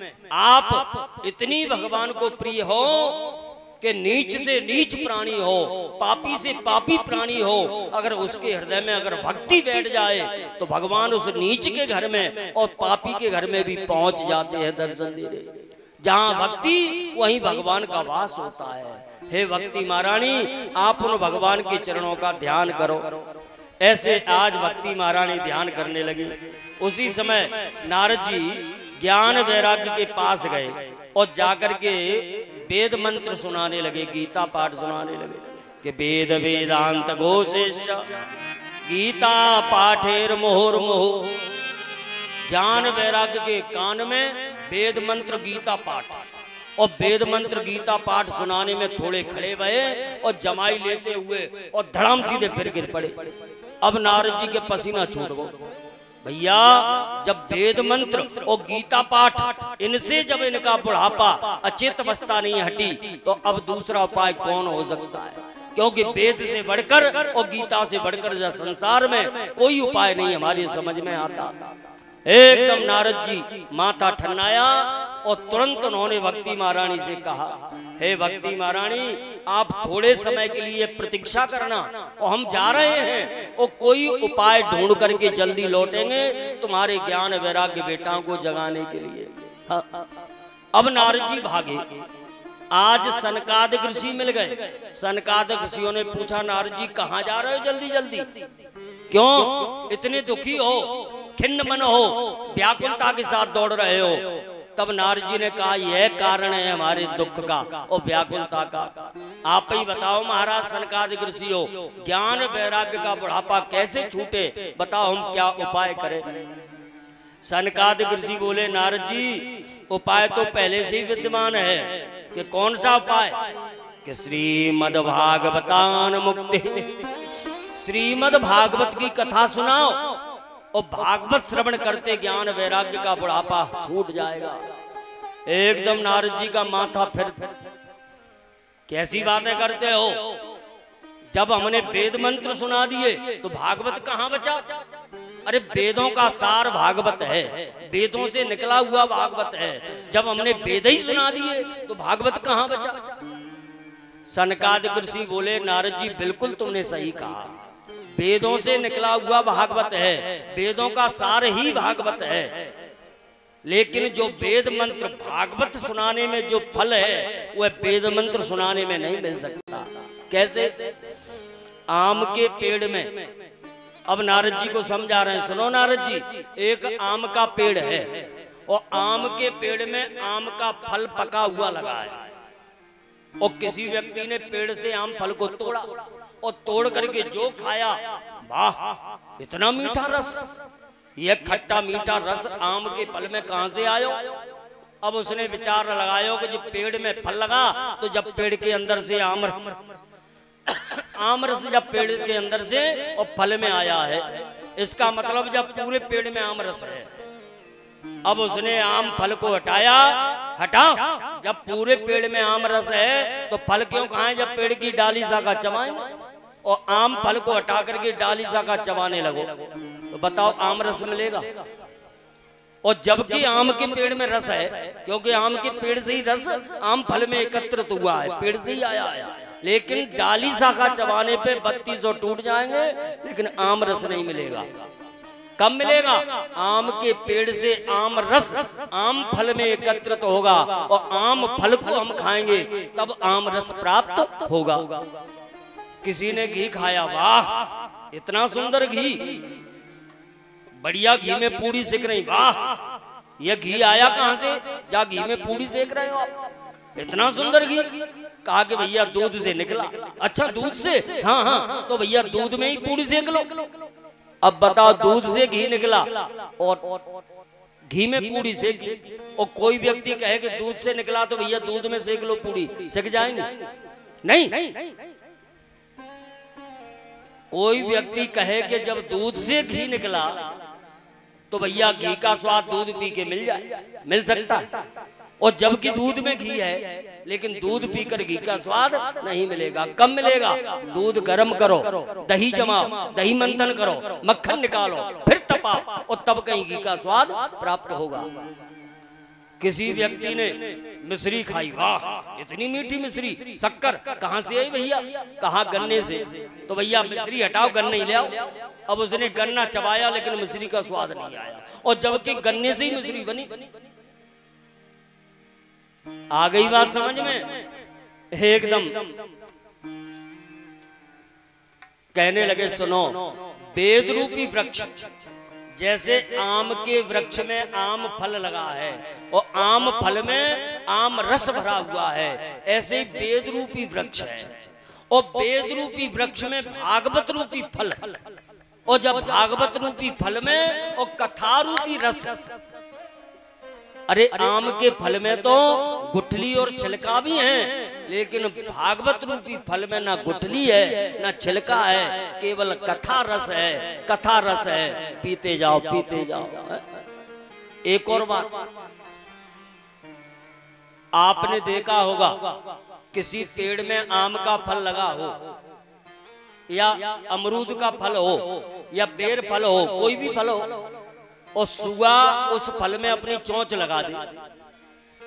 आप इतनी भगवान को प्रिय हो कि नीच से नीच प्राणी हो, पापी से पापी प्राणी हो, अगर उसके हृदय में अगर भक्ति बैठ जाए तो भगवान उस नीच के घर में और पापी के घर में भी पहुंच जाते हैं दर्शन देने। जहां भक्ति वहीं भगवान का वास होता है। हे भक्ति महारानी आप उन भगवान के चरणों का ध्यान करो। ऐसे आज भक्ति महारानी ध्यान करने लगी। उसी समय नारद जी ज्ञान वैराग्य के पास गए और जाकर के वेद मंत्र सुनाने लगे, गीता पाठ सुनाने लगे कि वेद वेदांत घोषेश गीता पाठेर मोहर मोह। ज्ञान वैराग्य के कान में वेद मंत्र गीता पाठ, और वेद मंत्र गीता पाठ सुनाने में थोड़े खड़े भये और जमाई लेते हुए और धड़ाम सीधे फिर गिर पड़े। अब नारद जी के पसीना छूट गए। भैया जब वेद मंत्र और गीता पाठ इनसे जब इनका बुढ़ापा अचेत अवस्था नहीं हटी तो अब दूसरा उपाय कौन हो सकता है? क्योंकि वेद से बढ़कर और गीता से बढ़कर संसार में कोई उपाय नहीं हमारी समझ में आता। एकदम नारद जी माथा ठन्नाया, और तुरंत उन्होंने भक्ति महारानी से कहा, हे भक्ति महारानी, आप थोड़े समय के लिए प्रतीक्षा करना और हम जा रहे हैं और कोई उपाय ढूंढ करके जल्दी लौटेंगे तुम्हारे ज्ञान वैराग्य बेटाओं को जगाने के लिए। हाँ। अब नारद जी भागे। आज सनकादिक ऋषि मिल गए। सनकादिक ऋषियों ने पूछा, नारद जी कहाँ जा रहे हो जल्दी जल्दी, क्यों इतने दुखी हो, खिन्न मन हो, व्याकुलता के साथ दौड़ रहे हो? तब नारद जी ने कहा, यह कारण है हमारे दुख का और व्याकुलता का। आप ही बताओ महाराज सनकादिक ऋषि हो, ज्ञान वैराग्य का बुढ़ापा कैसे छूटे, बताओ हम क्या उपाय करें? सनकादिक ऋषि बोले, नारद जी उपाय तो पहले से ही विद्यमान है। कि कौन सा उपाय? कि श्रीमद् भागवतान मुक्ति, श्रीमद् भागवत की कथा सुनाओ और भागवत श्रवण करते ज्ञान वैराग्य का बुढ़ापा छूट जाएगा। एकदम नारद जी का माथा फिर, कैसी बातें करते हो, जब हमने वेद मंत्र सुना दिए तो भागवत कहाँ बचा? अरे वेदों का सार भागवत है, वेदों से निकला हुआ भागवत है, जब हमने वेद ही सुना दिए तो भागवत कहाँ बचा? सनकादिक ऋषि बोले, नारद जी बिल्कुल तुमने सही कहा, वेदों से निकला हुआ भागवत है, वेदों का सार ही भागवत है, लेकिन जो वेद मंत्र भागवत सुनाने में जो फल है वह वेद मंत्र सुनाने में नहीं मिल सकता। कैसे? आम के पेड़ में, अब नारद जी को समझा रहे हैं, सुनो नारद जी, एक आम का पेड़ है और आम के पेड़ में आम का फल पका हुआ लगा है और किसी व्यक्ति ने पेड़ से आम फल को तोड़ा और तोड़ करके जो खाया, वाह इतना मीठा रस, यह खट्टा मीठा रस आम के फल में कहां से आयो? अब उसने विचार लगायो कि जब पेड़ में फल लगा तो जब पेड़ के अंदर से आम आम रस जब पेड़ के अंदर से और फल में आया है, इसका मतलब जब पूरे पेड़ में आम रस है। अब उसने आम फल को हटाया, हटा, जब पूरे पेड़ में आम रस है तो फल क्यों खाएं जब पेड़ की डाली शाखा चबाएं? और आम फल को हटा करके डाली शाखा चबाने लगो तो बताओ आम रस मिलेगा? और जबकि आम के पेड़ में रस है, क्योंकि आम के पेड़ से ही रस आम फल में एकत्रित हुआ है, पेड़ से ही आया है, लेकिन डाली शाखा चबाने पे बत्तीस सौ टूट जाएंगे, लेकिन आम रस नहीं मिलेगा। कब मिलेगा? आम के पेड़ से आम रस आम फल में एकत्रित होगा और आम फल को हम खाएंगे तब आम रस प्राप्त होगा। किसी ने घी खाया, वाह इतना सुंदर घी, बढ़िया घी में पूड़ी सेक रही, वाह यह घी आया कहां से? जा घी में पूड़ी सेक रहे हो आप, इतना सुंदर घी। कहा कि भैया दूध से निकला। अच्छा दूध से? हाँ हाँ, तो भैया दूध में ही पूड़ी सेक लो। अब बताओ, दूध से घी निकला और घी में पूड़ी सेकी, और कोई व्यक्ति कहे कि दूध से निकला तो भैया दूध में सेक लो पूड़ी, सेक जाएंगे? नहीं। कोई व्यक्ति कहे कि जब दूध से घी निकला तो भैया घी का स्वाद दूध पी के मिल जाए, मिल सकता है? और जबकि दूध में घी है लेकिन दूध पीकर घी का स्वाद नहीं मिलेगा। कब मिलेगा? दूध गर्म करो, दही जमाओ, दही मंथन करो, मक्खन निकालो, फिर तपाओ और तब कहीं घी का स्वाद प्राप्त होगा। किसी व्यक्ति ने मिश्री खाई, वाह इतनी मीठी मिश्री, शक्कर कहां से आई भैया? कहा गन्ने से। तो भैया मिश्री हटाओ, गन्ने ही ले आओ। अब उसने गन्ना चबाया लेकिन मिश्री का स्वाद नहीं आया, और जबकि गन्ने से ही मिश्री बनी। आ गई बात समझ में? एकदम कहने लगे, सुनो, वेद रूपी वृक्ष जैसे आम के वृक्ष में आम फल लगा है और आम फल में आम रस भरा हुआ है, ऐसे ही वेद रूपी वृक्ष है और वेद रूपी वृक्ष में भागवत रूपी फल, और जब भागवत रूपी फल में और कथा रूपी रस। अरे आम के फल में तो गुठली और छिलका भी है, लेकिन भागवत रूपी फल में ना गुठली है ना छिलका है, केवल कथा रस है, कथा रस है। पीते जाओ पीते जाओ। एक और बात आपने देखा होगा, किसी पेड़ में आम का फल लगा हो या अमरूद का फल हो या बेर फल हो, कोई भी फल हो, और सुआ उस फल में अपनी चोंच लगा दे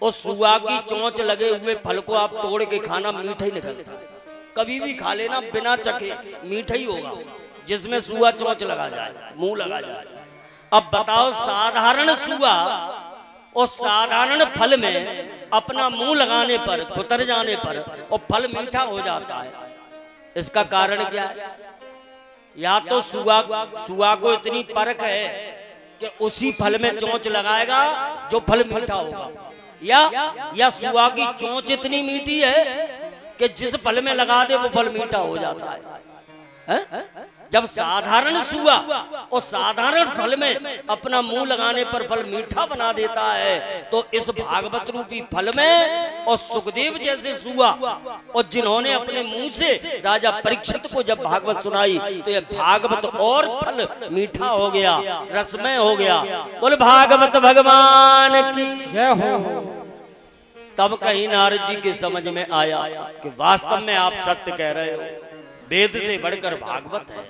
और सुआ की चोंच लगे हुए फल को आप तोड़ के खाना मीठा ही निकलता है। कभी भी खा लेना बिना चखे मीठा ही होगा, जिसमें सुआ चोंच लगा जाए, मुंह लगा जाए। अब बताओ साधारण सुआ और साधारण फल में अपना मुंह लगाने पर, कुतर जाने पर और फल मीठा हो जाता है, इसका कारण क्या है? या तो सुआ सुआ को इतनी परख है कि उसी फल में चोंच लगाएगा जो फल मीठा होगा, या या सुआ की चोंच इतनी मीठी है कि जिस फल में लगा दे वो फल मीठा हो जाता है, है? जब साधारण सुआ और साधारण फल में अपना मुंह लगाने पर फल मीठा बना देता है, तो इस भागवत रूपी फल में और सुखदेव जैसे सुआ और जिन्होंने अपने मुंह से राजा परीक्षित को जब भागवत सुनाई, तो यह भागवत और फल मीठा हो गया, रसमय हो गया। बोल भागवत भगवान की जय हो। तब कहीं नारद जी के समझ में आया कि वास्तव में आप सत्य कह रहे हो, वेद से बढ़कर भागवत है।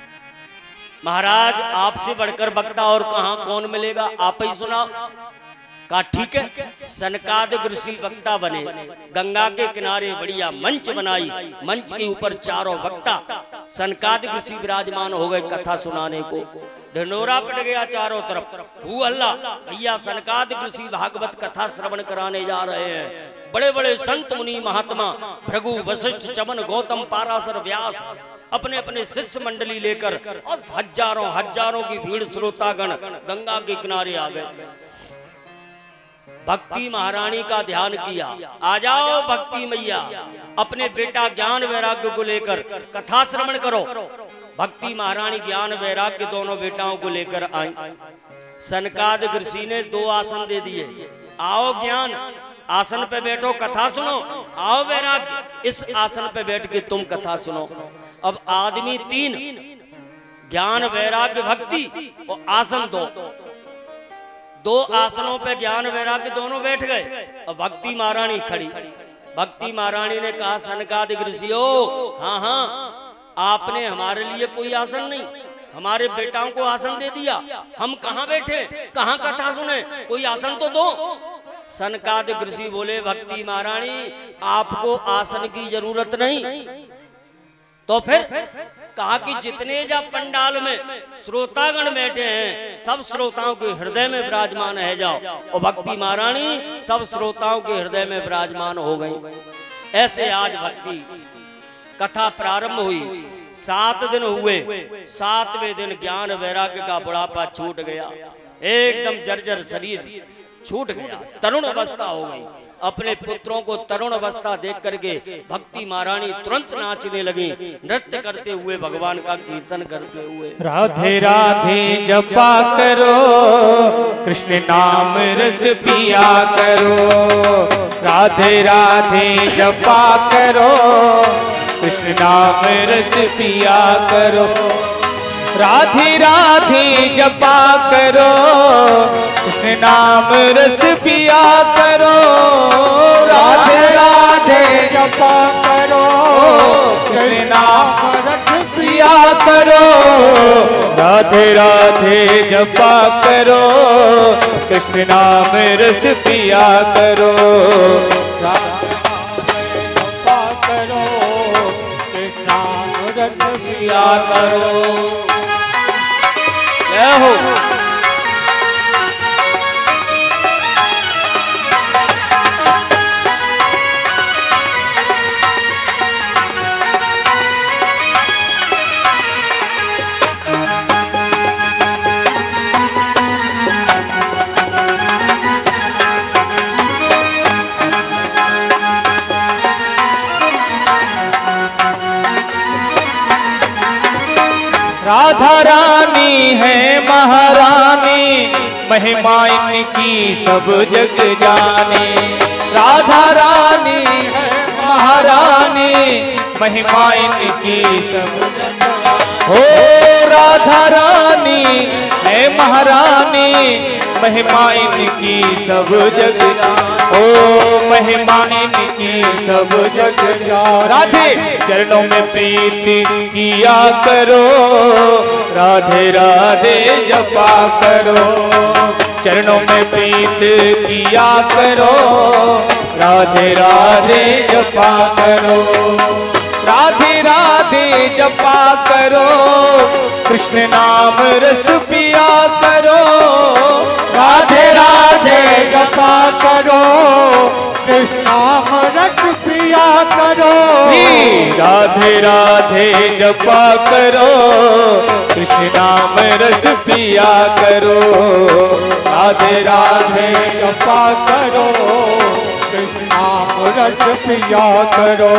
महाराज आपसे बढ़कर वक्ता और कहां कौन मिलेगा, आप ही सुनाओ। कहा ठीक है। सनकादिक ऋषि वक्ता बने, गंगा के किनारे बढ़िया मंच बनाई, मंच के ऊपर चारों वक्ता सनकादिक ऋषि विराजमान हो गए कथा सुनाने को। ढिंडोरा पिट गया चारों तरफ, हु अल्लाह, भैया सनकादिक ऋषि भागवत कथा श्रवण कराने जा रहे हैं। बड़े बड़े संत मुनि महात्मा भृगु वशिष्ठ चमन गौतम पाराशर व्यास अपने अपने शिष्य मंडली लेकर और हजारों हजारों की भीड़ श्रोतागण गंगा के किनारे आ गए। भक्ति महारानी का ध्यान किया, आ जाओ भक्ति मैया, अपने बेटा ज्ञान वैराग्य को लेकर कथा श्रवण करो। भक्ति महारानी ज्ञान वैराग्य दोनों बेटाओं को लेकर आई। सनकादिक ऋषि ने दो आसन दे दिए, आओ ज्ञान आसन पे बैठो कथा सुनो, आओ वैराग्य इस आसन पे बैठ के तुम कथा सुनो। अब आदमी तीन, ज्ञान वैराग्य भक्ति और आसन दो, दो आसनों पे ज्ञान वैराग्य दोनों बैठ गए। अब भक्ति महारानी खड़ी। भक्ति महारानी ने कहा सनकादिक ऋषियों, हाँ हाँ आपने हमारे लिए कोई आसन नहीं, हमारे बेटाओं को आसन दे दिया, हम कहाँ बैठे, कहाँ कथा सुने, कोई आसन तो दो। सनकादिक ऋषि बोले भक्ति महारानी आपको आसन की जरूरत नहीं। तो फिर कहा कि जितने जब पंडाल में श्रोतागण बैठे हैं सब श्रोताओं के हृदय में विराजमान है जाओ। और भक्ति महारानी सब श्रोताओं के हृदय में विराजमान हो गई। ऐसे आज भक्ति कथा प्रारंभ हुई, सात दिन हुए। सातवें दिन ज्ञान वैराग्य का बुढ़ापा छूट गया, एकदम जर्जर शरीर छूट गया, तरुण अवस्था हो गई। अपने पुत्रों को तरुण अवस्था देख करके भक्ति महारानी तुरंत नाचने लगी, नृत्य करते हुए भगवान का कीर्तन करते हुए। राधे राधे जपा करो, कृष्ण नाम रस पिया करो। राधे राधे जपा करो, कृष्ण नाम रस पिया करो। राधे राधे जपा करो, कृष्ण नाम रस पिया करो। राधे राधे जपा करो, कृष्ण नाम रस पिया करो। राधे राधे जपा करो, कृष्ण नाम रस पिया करो। जपा करो, कृष्ण नाम रस पिया करो। जय हो। राधा रानी है महारानी, महिमा इनकी सब जग जाने। राधा रानी है महारानी, महिमा इनकी सब जग जाने। हो राधा रानी है महारानी, महिमा इनकी सब जग जाने। ओ महिमा इनकी सब जग जाने। राधे चरणों में प्रीति किया करो, राधे राधे जपा करो। चरणों में प्रीत किया करो, राधे राधे जपा करो, राधे राधे जपा करो, कृष्ण नाम रस पिया करो, राधे राधे जपा करो, कृष्ण नाम रस पिया करो, राधे राधे जपा करो, कृष्ण नाम रस पिया करो, राधे राधे जपा करो, कृष्ण नाम रस पिया करो।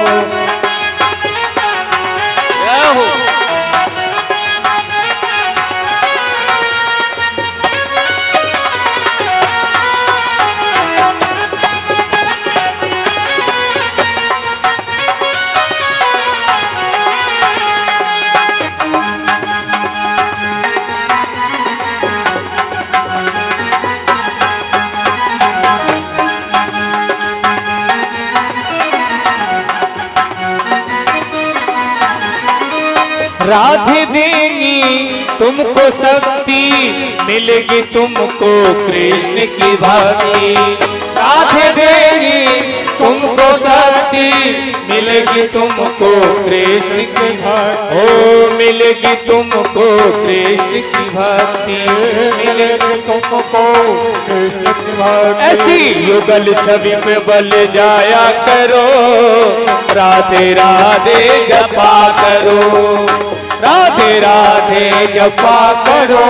राधे देंगी तुमको शक्ति, मिलेगी तुमको कृष्ण की भक्ति, राधे देंगी तुमको शक्ति, मिलेगी तुमको कृष्ण की भक्ति, ओ मिलेगी तुमको कृष्ण की भक्ति, मिलेगी तुमको कृष्ण की भक्ति। ऐसी युगल छवि पे बल जाया करो, राधे राधे जपा करो, राधे राधे जपा करो,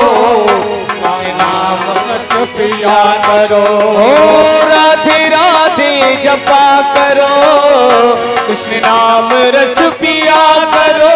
नाम रस पिया करो, राधे राधे जपा करो, कृष्ण नाम रस पिया करो,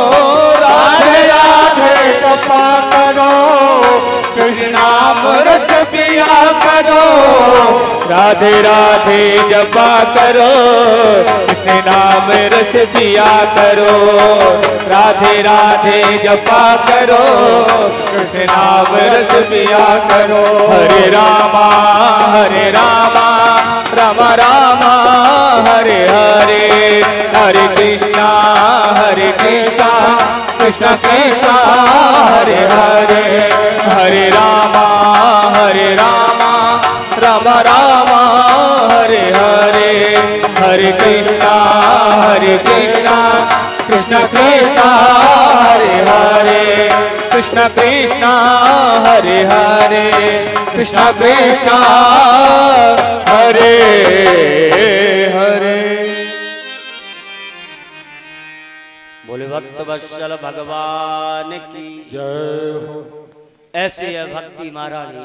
राधे राधे जपा करो, कृष्ण नाम रस पिया करो, राधे राधे जपा करो, कृष्ण नाम रस पिया करो, राधे राधे जपा करो, कृष्ण नाम रस पिया करो। हरे रामा हरे रामा राम रामा हरे हरे, हरे कृष्णा हरे कृष्णा कृष्णा कृष्णा हरे हरे, हरे रामा हरे रामा राम रामा हरे हरे, हरे कृष्णा हरे कृष्णा कृष्ण कृष्ण हरे हरे, कृष्ण कृष्ण हरे हरे, कृष्ण कृष्ण हरे हरे। बोले भक्त वत्सल भगवान की जय हो। ऐसे है भक्ति महारानी।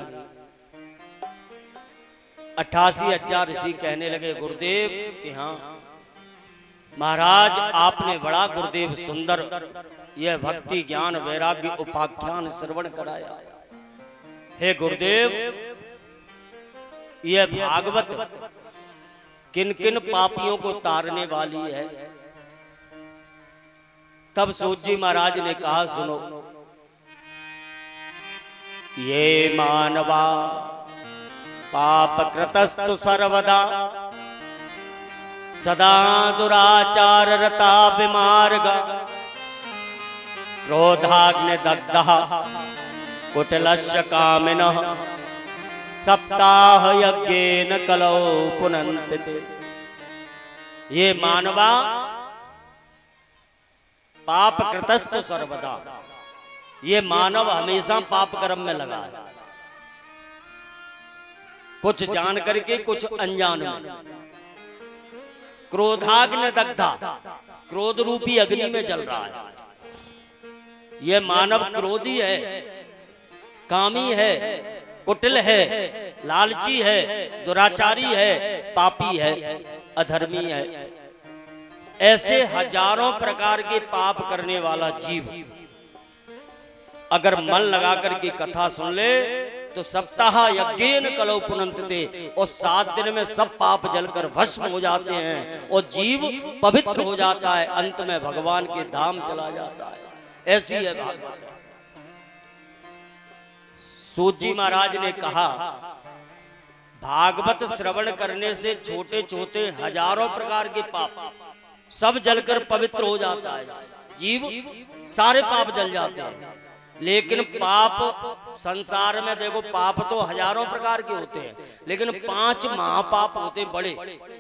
अट्ठासी हजार ऋषि कहने लगे गुरुदेव कि हाँ महाराज आपने बड़ा गुरुदेव सुंदर यह भक्ति ज्ञान वैराग्य उपाख्यान श्रवण कराया। हे गुरुदेव यह भागवत किन किन पापियों को तारने वाली है। तब सूत जी महाराज ने कहा सुनो, ये मानवा पाप कृतस्तु सर्वदा सदा दुराचार रता विमार्गा, क्रोधाग्नि दग्धः कुटिलस्य कामिनः सप्ताह यज्ञेन कलौ पुनन्ति। ये मानवा पाप कृतस्तु सर्वदा, ये मानव हमेशा पाप कर्म में लगा है, कुछ जान करके कुछ अनजान में। क्रोधाग्नि दग्धा, क्रोध रूपी अग्नि में जल रहा है। यह मानव क्रोधी है, कामी है, कुटिल है, लालची है, दुराचारी है, पापी है, अधर्मी है। ऐसे हजारों प्रकार के पाप करने वाला जीव अगर मन लगा करके कथा सुन ले तो सप्ताह यज्ञेन कलौ पुनन्ते, और सात दिन में सब पाप जलकर भस्म हो जाते हैं और जीव पवित्र हो जाता है, अंत में भगवान के धाम चला जाता है। ऐसी है भागवत। सूत जी महाराज ने कहा भागवत श्रवण करने से छोटे छोटे हजारों प्रकार के पाप सब जलकर पवित्र हो जाता है, जीव सारे पाप जल जाते हैं। लेकिन पाप संसार में देखो, पाप तो हजारों प्रकार के होते हैं, लेकिन पांच महापाप होते बड़े।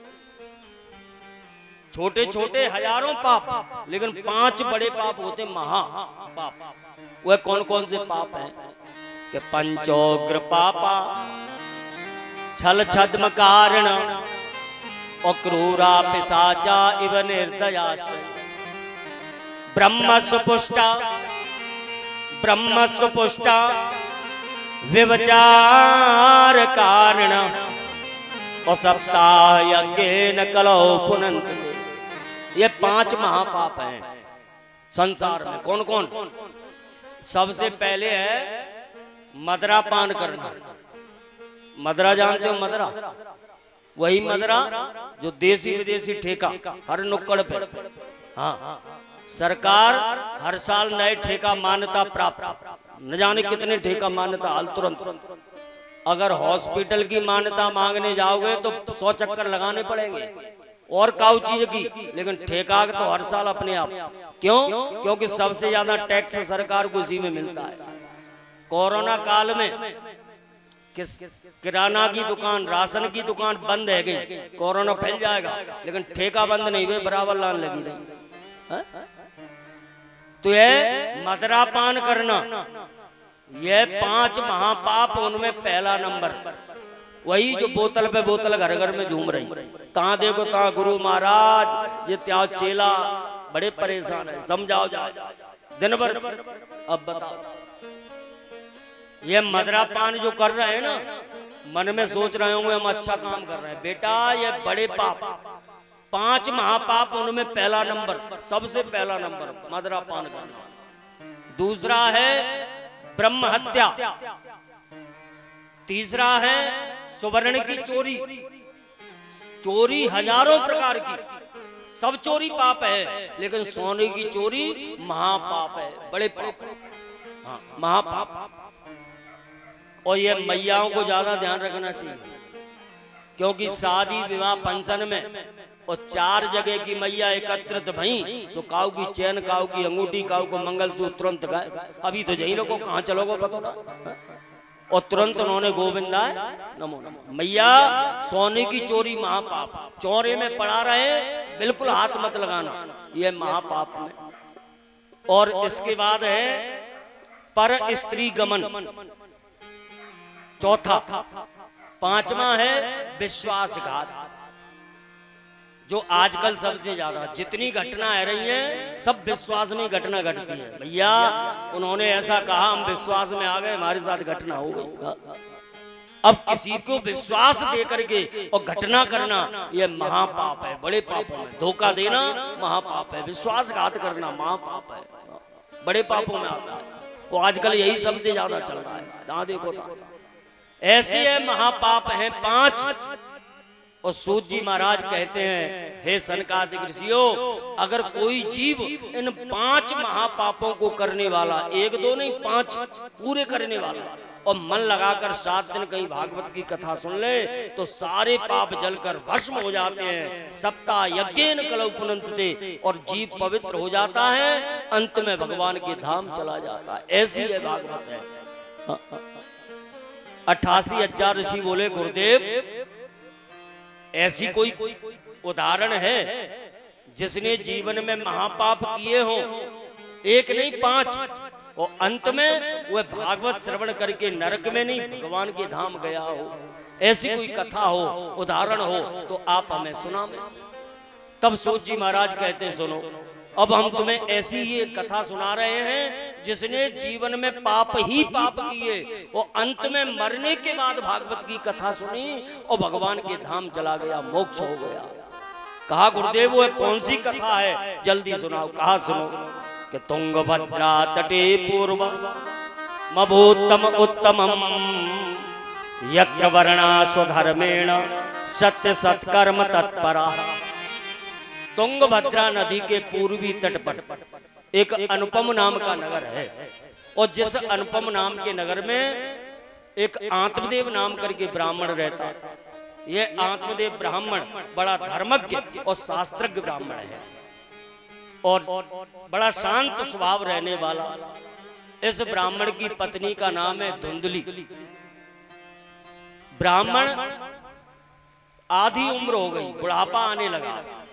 छोटे छोटे हजारों पाप, लेकिन पांच बड़े पाप होते महापाप। वह कौन कौन से पाप हैं कि पंचोग्र पापा, छल छद्म कारण, और क्रूरा पिशाचा इव निर्दयाश्रय, ब्रह्म सुपुष्टा ब्रह्म सुपुष्टा, व्यभिचार कारण, और सप्ताह यज्ञेन कलौ पुनन्त। ये पांच महापाप हैं संसार में। कौन कौन? सबसे पहले है मदरा पान करना। मदरा जानते हो? मदरा, वही मदरा जो देसी विदेशी ठेका हर नुक्कड़ पे। हाँ, सरकार हर साल नए ठेका मान्यता प्राप्त, न जाने कितने ठेका मान्यता हाल तुरंत। अगर हॉस्पिटल की मान्यता मांगने जाओगे तो सौ चक्कर लगाने पड़ेंगे और काउ चीज की, लेकिन ठेका तो हर साल अपने आप। क्यों? क्योंकि सबसे ज्यादा टैक्स सरकार को इसी में मिलता है। कोरोना काल में किस किराना की दुकान, राशन की दुकान बंद है गई, कोरोना फैल जाएगा, लेकिन ठेका बंद नहीं हुए, बराबर लाइन लगी रही। तो ये मदरा पान करना, ये पांच महापाप, उनमें पहला नंबर वही जो बोतल पे बोतल घर घर में झूम रही। कहाँ देखो तहाँ गुरु महाराज, ये त्याग चेला बड़े परेशान है, समझाओ जाओ दिन भर। अब बताओ, ये मदरा पान जो कर रहे हैं ना, मन में सोच रहे होंगे हम अच्छा काम कर रहे हैं। बेटा ये बड़े पाप, पांच महापाप, उनमें पहला नंबर, सबसे पहला नंबर मदरा पान करना। दूसरा है ब्रह्म हत्या। तीसरा है सुवर्ण की चोरी। चोरी हजारों प्रकार की, सब चोरी पाप है, लेकिन सोने की चोरी महापाप है, बड़े पाप। हाँ, महापाप। और ये मैयाओं को ज्यादा ध्यान रखना चाहिए, क्योंकि शादी विवाह फंक्शन में और चार जगह की मैया एकत्रित भई, सो काऊ की चैन, काऊ की अंगूठी, काऊ को मंगलसूत्र तुरंत गए। अभी तो यही लोगों कहाँ चलोगे पता ना, और तुरंत उन्होंने गोविंदा नमो नमो। मैया सोने की चोरी महापाप, चौरे में पड़ा रहे बिल्कुल हाथ मत लगाना, ये महापाप में। और इसके बाद है पर स्त्री गमन, चौथा। पांचवा है विश्वासघात, जो आजकल सबसे ज्यादा जितनी घटना आ रही हैं, सब विश्वास में घटना घटती है। भैया उन्होंने ऐसा कहा, हम विश्वास में आ गए, हमारे साथ घटना हो गई। अब किसी को विश्वास दे करके और घटना करना, ये महापाप है, बड़े पापों में। धोखा देना महापाप है, विश्वासघात करना महापाप है, बड़े पापों में आता है। वो आजकल यही सबसे ज्यादा चल रहा है, जहां देखो ऐसे है महापाप हैं पांच। और सूत जी महाराज कहते हैं, हे सनकादिक ऋषियों, अगर कोई जीव इन पांच महापापों को करने वाला, एक दो नहीं पांच पूरे करने वाला, और मन लगाकर सात दिन कहीं भागवत की कथा सुन ले, तो सारे पाप जलकर भस्म हो जाते हैं। सप्ताह यज्ञेन कलौ पुनन्ते, और जीव पवित्र हो जाता है, अंत में भगवान के धाम चला जाता है। ऐसी है भागवत है। अट्ठासी हजार ऋषि बोले, गुरुदेव ऐसी कोई उदाहरण है जिसने जीवन में महापाप किए हो, एक नहीं पांच, और अंत में वह भागवत श्रवण करके नरक में नहीं भगवान के धाम गया हो? ऐसी कोई कथा हो, उदाहरण हो तो आप हमें सुना। तब सूत जी महाराज कहते, सुनो, अब हम तुम्हें ऐसी ये कथा सुना रहे हैं जिसने जीवन में पाप ही पाप किए, और अंत में मरने के बाद भागवत की कथा सुनी और भगवान के धाम चला गया, मोक्ष हो गया। कहा गुरुदेव वो कौन सी कथा है, जल्दी सुनाओ। कहा सुनो कि तुंगभद्रा तटे पूर्व मभूतम उत्तमम, यत्र वर्णा स्वधर्मेण सत्य सत्कर्म तत्परा। तुंगभद्रा नदी के पूर्वी तट पर एक अनुपम नाम का नगर है, और जिस अनुपम नाम के नगर में एक आत्मदेव नाम करके ब्राह्मण रहता। ये आत्मदेव ब्राह्मण बड़ा धर्मज्ञ और शास्त्रज्ञ ब्राह्मण है, और बड़ा शांत स्वभाव रहने वाला, इस ब्राह्मण की पत्नी का नाम है धुंधली। ब्राह्मण आधी उम्र हो गई, बुढ़ापा आने लगा,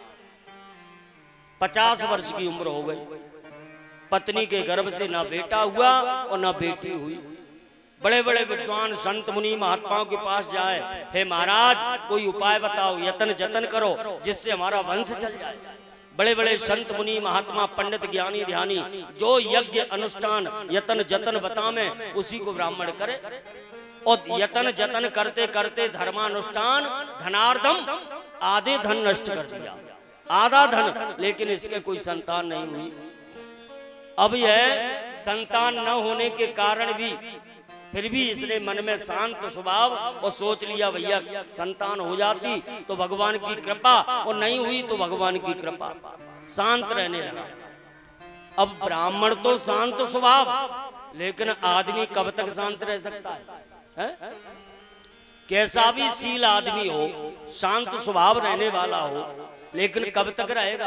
पचास वर्ष की उम्र हो गई। पत्नी के गर्भ से ना बेटा हुआ और ना बेटी हुई। बड़े बड़े विद्वान संत मुनि महात्माओं के पास जाए, हे महाराज कोई उपाय बताओ, यतन जतन करो जिससे हमारा वंश चल जाए। बड़े बड़े संत मुनि महात्मा पंडित ज्ञानी ध्यानी जो यज्ञ अनुष्ठान यतन जतन बतावे उसी को ब्राह्मण करे। और यतन जतन करते करते धर्मानुष्ठान धनार्धम आधे धन नष्ट कर दिया, आधा धन, लेकिन इसके कोई संतान नहीं हुई। अब यह संतान न होने के कारण भी फिर भी इसने मन में शांत स्वभाव और सोच लिया भैया संतान हो जाती तो भगवान की कृपा, और नहीं हुई तो भगवान की कृपा, शांत रहने लगा। अब ब्राह्मण तो शांत स्वभाव, लेकिन आदमी कब तक शांत रह सकता है, है? कैसा भी शील आदमी हो, शांत स्वभाव रहने वाला हो, लेकिन कब तक रहेगा।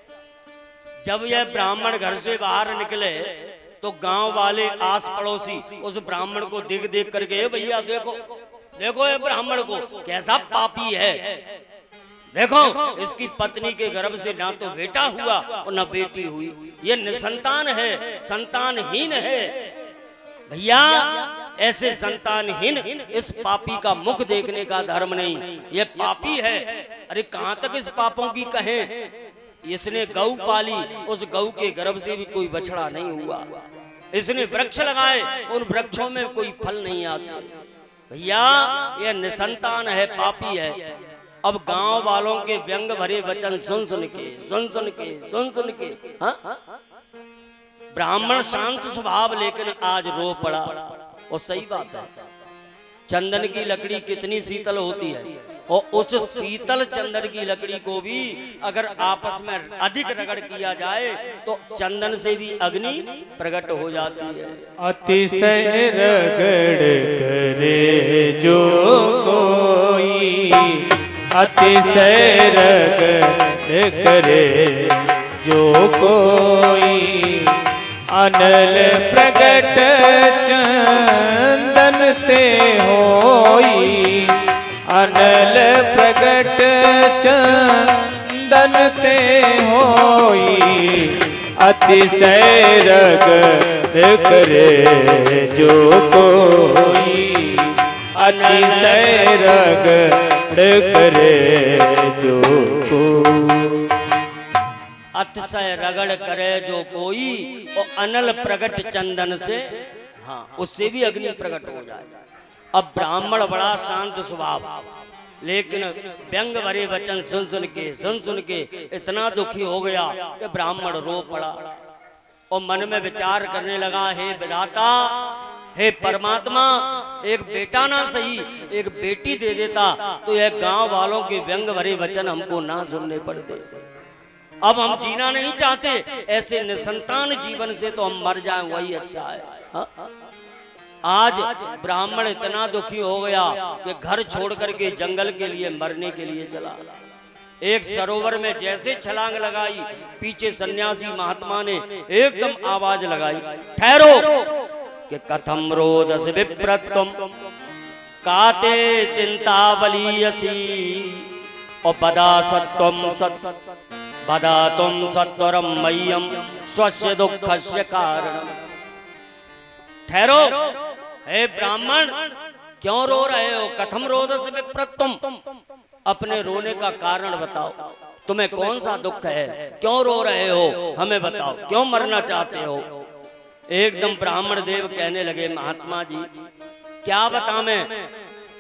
जब यह ब्राह्मण घर से बाहर निकले तो गांव वाले आस पड़ोसी उस ब्राह्मण को देख देख कर गए, भैया देखो देखो ये ब्राह्मण को कैसा पापी है, देखो इसकी पत्नी के गर्भ से ना तो बेटा हुआ और ना बेटी हुई, ये निसंतान है, संतानहीन है। भैया ऐसे संतानहीन इस पापी का मुख देखने का धर्म नहीं, ये पापी है। अरे कहां तक इस पापों की कहें। इसने गौ पाली, उस गौ के गर्भ से भी कोई बछड़ा नहीं हुआ। इसने वृक्ष लगाए, उन वृक्षों में कोई फल नहीं आते। भैया यह निसंतान है, पापी है। अब गांव वालों के व्यंग भरे वचन सुन सुन के सुन सुन के सुन सुन के हाँ? ब्राह्मण शांत स्वभाव, लेकिन आज रो पड़ा। और सही बात है, चंदन की लकड़ी कितनी शीतल होती है, और उस शीतल चंदन की लकड़ी को भी अगर आपस में अधिक रगड़ किया जाए तो चंदन से भी अग्नि प्रकट हो जाती है। अतिशय रगड़ करे जो कोई, अतिशय रगड़ करे जो कोई, अनल प्रगट चंदन ते होई, अनल प्रगट चंदन ते होई, अतिशय रगड़ करे जो कोई, अतिशय रगड़ करे जो कोई, अतिशय रगड़ करे जो कोई, और अनल प्रगट चंदन से, हाँ उससे भी अग्नि प्रकट हो जाए। अब ब्राह्मण बड़ा शांत स्वभाव, लेकिन व्यंग भरे वचन सुन सुन के सुन सुन के इतना दुखी हो गया कि ब्राह्मण रो पड़ा और मन में विचार करने लगा, हे विधाता, हे परमात्मा, एक बेटा ना सही एक बेटी दे देता तो यह गांव वालों के व्यंग भरे वचन हमको ना सुनने पड़ते। अब हम जीना नहीं चाहते, ऐसे निसंतान जीवन से तो हम मर जाएं, वही अच्छा है। हा? आज ब्राह्मण इतना दुखी हो गया कि घर छोड़ करके जंगल के लिए मरने के लिए चला। एक सरोवर में जैसे छलांग लगाई, पीछे सन्यासी महात्मा ने एकदम आवाज लगाई, ठहरो, कि कथम रोदस विप्रत्वम काते चिंता बलियसी, और बदा सत्वम सत बदा तुम सत्वरम मह्यम स्वस्य दुःखस्य कारणम। ठहरो, हे ब्राह्मण क्यों रो रहे हो, कथम रोदस विप्रत्वम, अपने रोने का कारण बताओ, तुम्हें कौन सा दुख है, क्यों रो रहे हो, हमें बताओ, क्यों मरना चाहते हो। एकदम ब्राह्मण देव कहने लगे, महात्मा जी क्या बताएं,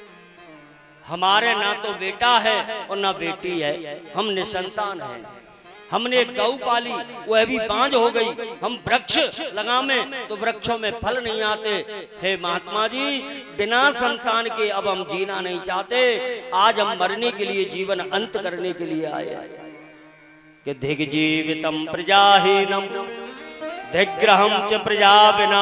हमारे ना तो बेटा है और ना बेटी है, हम निसंतान हैं। हमने गौ पाली, वह भी बांझ हो गई, हम वृक्ष लगावे तो वृक्षों में फल नहीं आते। हे महात्मा जी, बिना संतान के अब हम जीना नहीं चाहते, आज हम मरने के लिए, जीवन अंत करने के लिए आए। कि धिग जीवितम प्रजाहीनम धिग्रहम च प्रजा विना,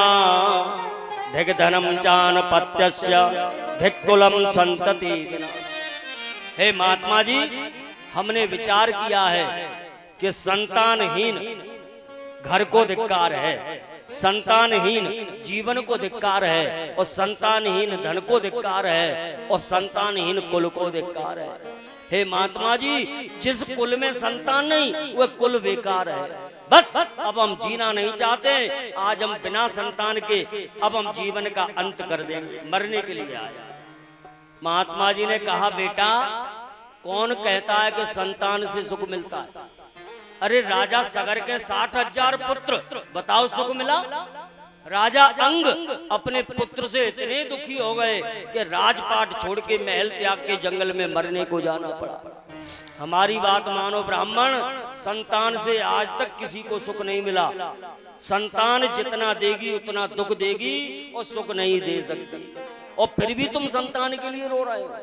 धिग धनम चान पत्यस्य धिग कुलम संतति विना। हे महात्मा जी, हमने विचार किया है कि संतानहीन घर को धिक्कार है, संतानहीन जीवन को धिक्कार है, और संतानहीन धन को धिक्कार है, और संतानहीन कुल को धिक्कार है। हे महात्मा जी, जिस कुल में संतान नहीं वह कुल बेकार है। बस अब हम जीना नहीं चाहते, आज हम बिना संतान के अब हम जीवन का अंत कर देंगे, मरने के लिए आया। महात्मा जी ने कहा, बेटा कौन कहता है कि संतान से सुख मिलता है? अरे राजा सगर के साठ हजार पुत्र, बताओ सुख मिला? राजा अंग अपने पुत्र से इतने दुखी हो गए कि राजपाट छोड़ के महल त्याग के जंगल में मरने को जाना पड़ा। हमारी बात मानो ब्राह्मण, संतान से आज तक किसी को सुख नहीं मिला। संतान जितना देगी उतना दुख देगी और सुख नहीं दे सकती, और फिर भी तुम संतान के लिए रो रहे हो।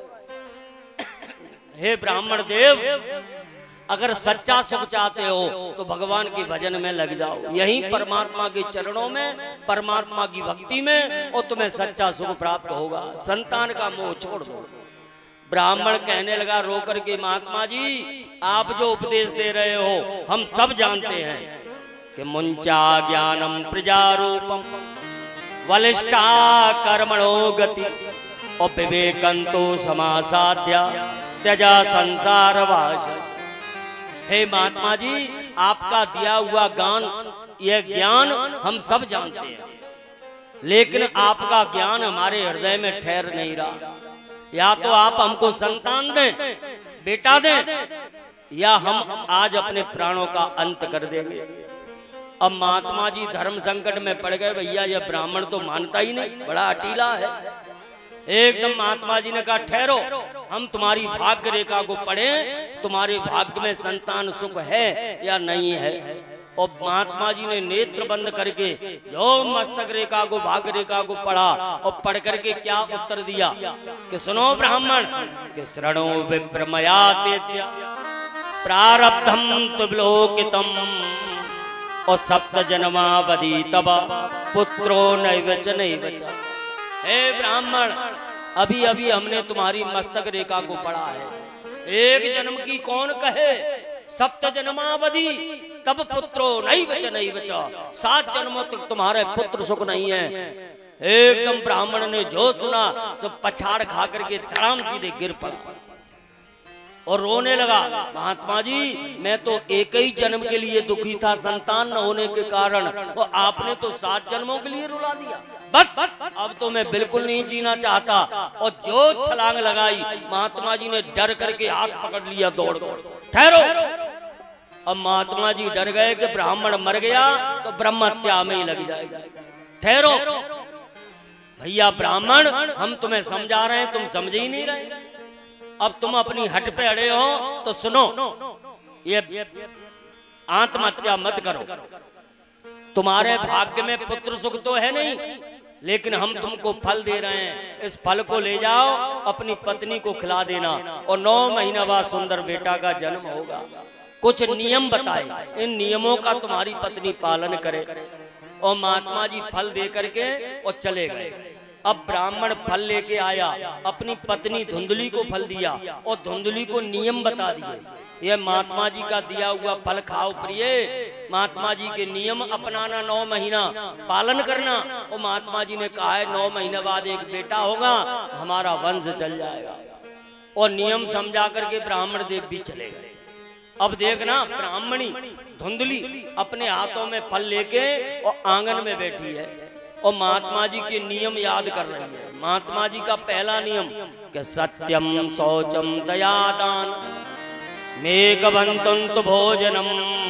हे ब्राह्मण देव, अगर सच्चा सुख चाहते हो तो भगवान के भजन में लग जाओ, यहीं परमात्मा के चरणों में, परमात्मा की भक्ति में, और तुम्हें सच्चा सुख प्राप्त होगा। संतान का मोह छोड़ दो। ब्राह्मण कहने लगा रो करके, महात्मा जी आप जो उपदेश दे रहे हो हम सब जानते हैं कि मुंचा ज्ञानम प्रजारूपम वलिष्ठा कर्मणो गति और विवेकंतो समासाध्या त्यजा संसार वास। हे महात्मा जी, आपका दिया हुआ ज्ञान, यह ज्ञान हम सब जानते हैं, लेकिन आपका ज्ञान हमारे हृदय में ठहर नहीं रहा। या तो आप हमको संतान दें, बेटा दें, या हम आज अपने प्राणों का अंत कर देंगे। अब महात्मा जी धर्म संकट में पड़ गए। भैया यह ब्राह्मण तो मानता ही नहीं, बड़ा अटीला है। एकदम महात्मा जी ने कहा, ठहरो, हम तुम्हारी भाग्य रेखा को पढ़ें, तुम्हारे भाग्य में संतान सुख है या नहीं है। और महात्मा जी ने नेत्र बंद करके जो मस्तक रेखा को, भाग्य रेखा को पढ़ा, और पढ़ करके क्या उत्तर दिया कि सुनो ब्राह्मण, कि शृणो विप्रमयातेत्य प्रारब्धम तुलोकितम और सप्त जन्मावधि तब पुत्रो नैवच नैवच। हे ब्राह्मण, अभी अभी हमने तुम्हारी मस्तक रेखा को पढ़ा है। एक जन्म की कौन कहे, सप्त जन्मावधि तब पुत्रो नैवच नैवच, सात जन्मों तक तुम्हारे पुत्र सुख नहीं है। एकदम ब्राह्मण ने जो सुना सब पछाड़ खा करके धड़ाम सीधे गिर पड़ा और रोने लगा। महात्मा जी, मैं तो एक ही जन्म के लिए दुखी था, संतान न होने के कारण, और आपने तो सात जन्मों के लिए रुला दिया। बस अब तो मैं बिल्कुल नहीं जीना चाहता। और जो छलांग लगाई, महात्मा जी ने डर करके हाथ पकड़ लिया, दौड़ दौड़। ठहरो। अब महात्मा जी डर गए कि ब्राह्मण मर गया तो ब्रह्म हत्या में ही लग जाएगा। ठहरो भैया ब्राह्मण, हम तुम्हें समझा रहे हैं, तुम समझ ही नहीं रहे। अब तुम अपनी हट पे अड़े हो तो सुनो, ये आत्महत्या मत करो। तुम्हारे भाग्य में पुत्र सुख तो है नहीं, लेकिन हम तुमको फल दे रहे हैं। इस फल को ले जाओ, अपनी पत्नी को खिला देना, और नौ महीना बाद सुंदर बेटा का जन्म होगा। कुछ नियम बताए, इन नियमों का तुम्हारी पत्नी पालन करे। और महात्मा जी फल दे करके और चले गए। अब ब्राह्मण फल लेके आया, अपनी पत्नी धुंधली को फल दिया और धुंधली को नियम बता दिए, यह महात्मा जी का दिया हुआ फल खाओ प्रिय, महात्मा जी के नियम अपनाना, नौ महीना पालन करना। और महात्मा जी ने कहा है नौ महीने बाद एक बेटा होगा, हमारा वंश चल जाएगा। और नियम समझा करके ब्राह्मण देव भी चले गए। अब देखना, ब्राह्मणी धुंधली अपने हाथों में फल लेके और आंगन में बैठी है और महात्मा जी के नियम याद कर रही है। महात्मा जी का पहला नियम कि सत्यम शौचम दयादान मेघवंतु भोजनम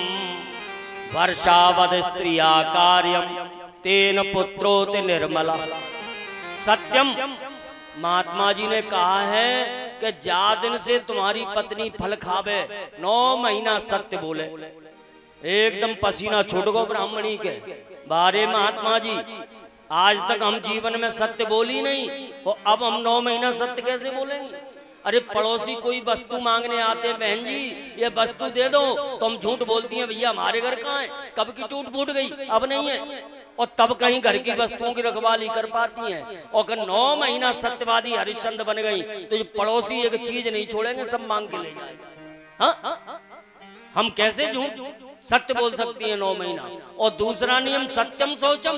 वर्षावद स्त्रिया कार्यम तेन पुत्रोति निर्मला। सत्यम, महात्मा जी ने कहा है कि जा दिन से तुम्हारी पत्नी फल खावे, नौ महीना सत्य बोले। एकदम पसीना छूट गो ब्राह्मणी के बारे। महात्मा जी, आज तक हम जीवन में सत्य बोली नहीं, और अब हम नौ महीना सत्य कैसे बोलेंगे? अरे पड़ोसी कोई वस्तु मांगने आते, बहन जी ये वस्तु दे दो, तो हम झूठ बोलती हैं, भैया हमारे घर कहाँ है, कब की टूट फूट गई, अब नहीं है। और तब कहीं घर की वस्तुओं की रखवाली कर पाती हैं। और अगर नौ महीना सत्यवादी हरिश्चंद्र बन गई तो ये पड़ोसी एक चीज नहीं छोड़ेंगे, सब मांग के ले जाएंगे। हाँ, हम कैसे झूठ सत्य बोल सकती है नौ महीना। और दूसरा नियम सत्यम शौचम,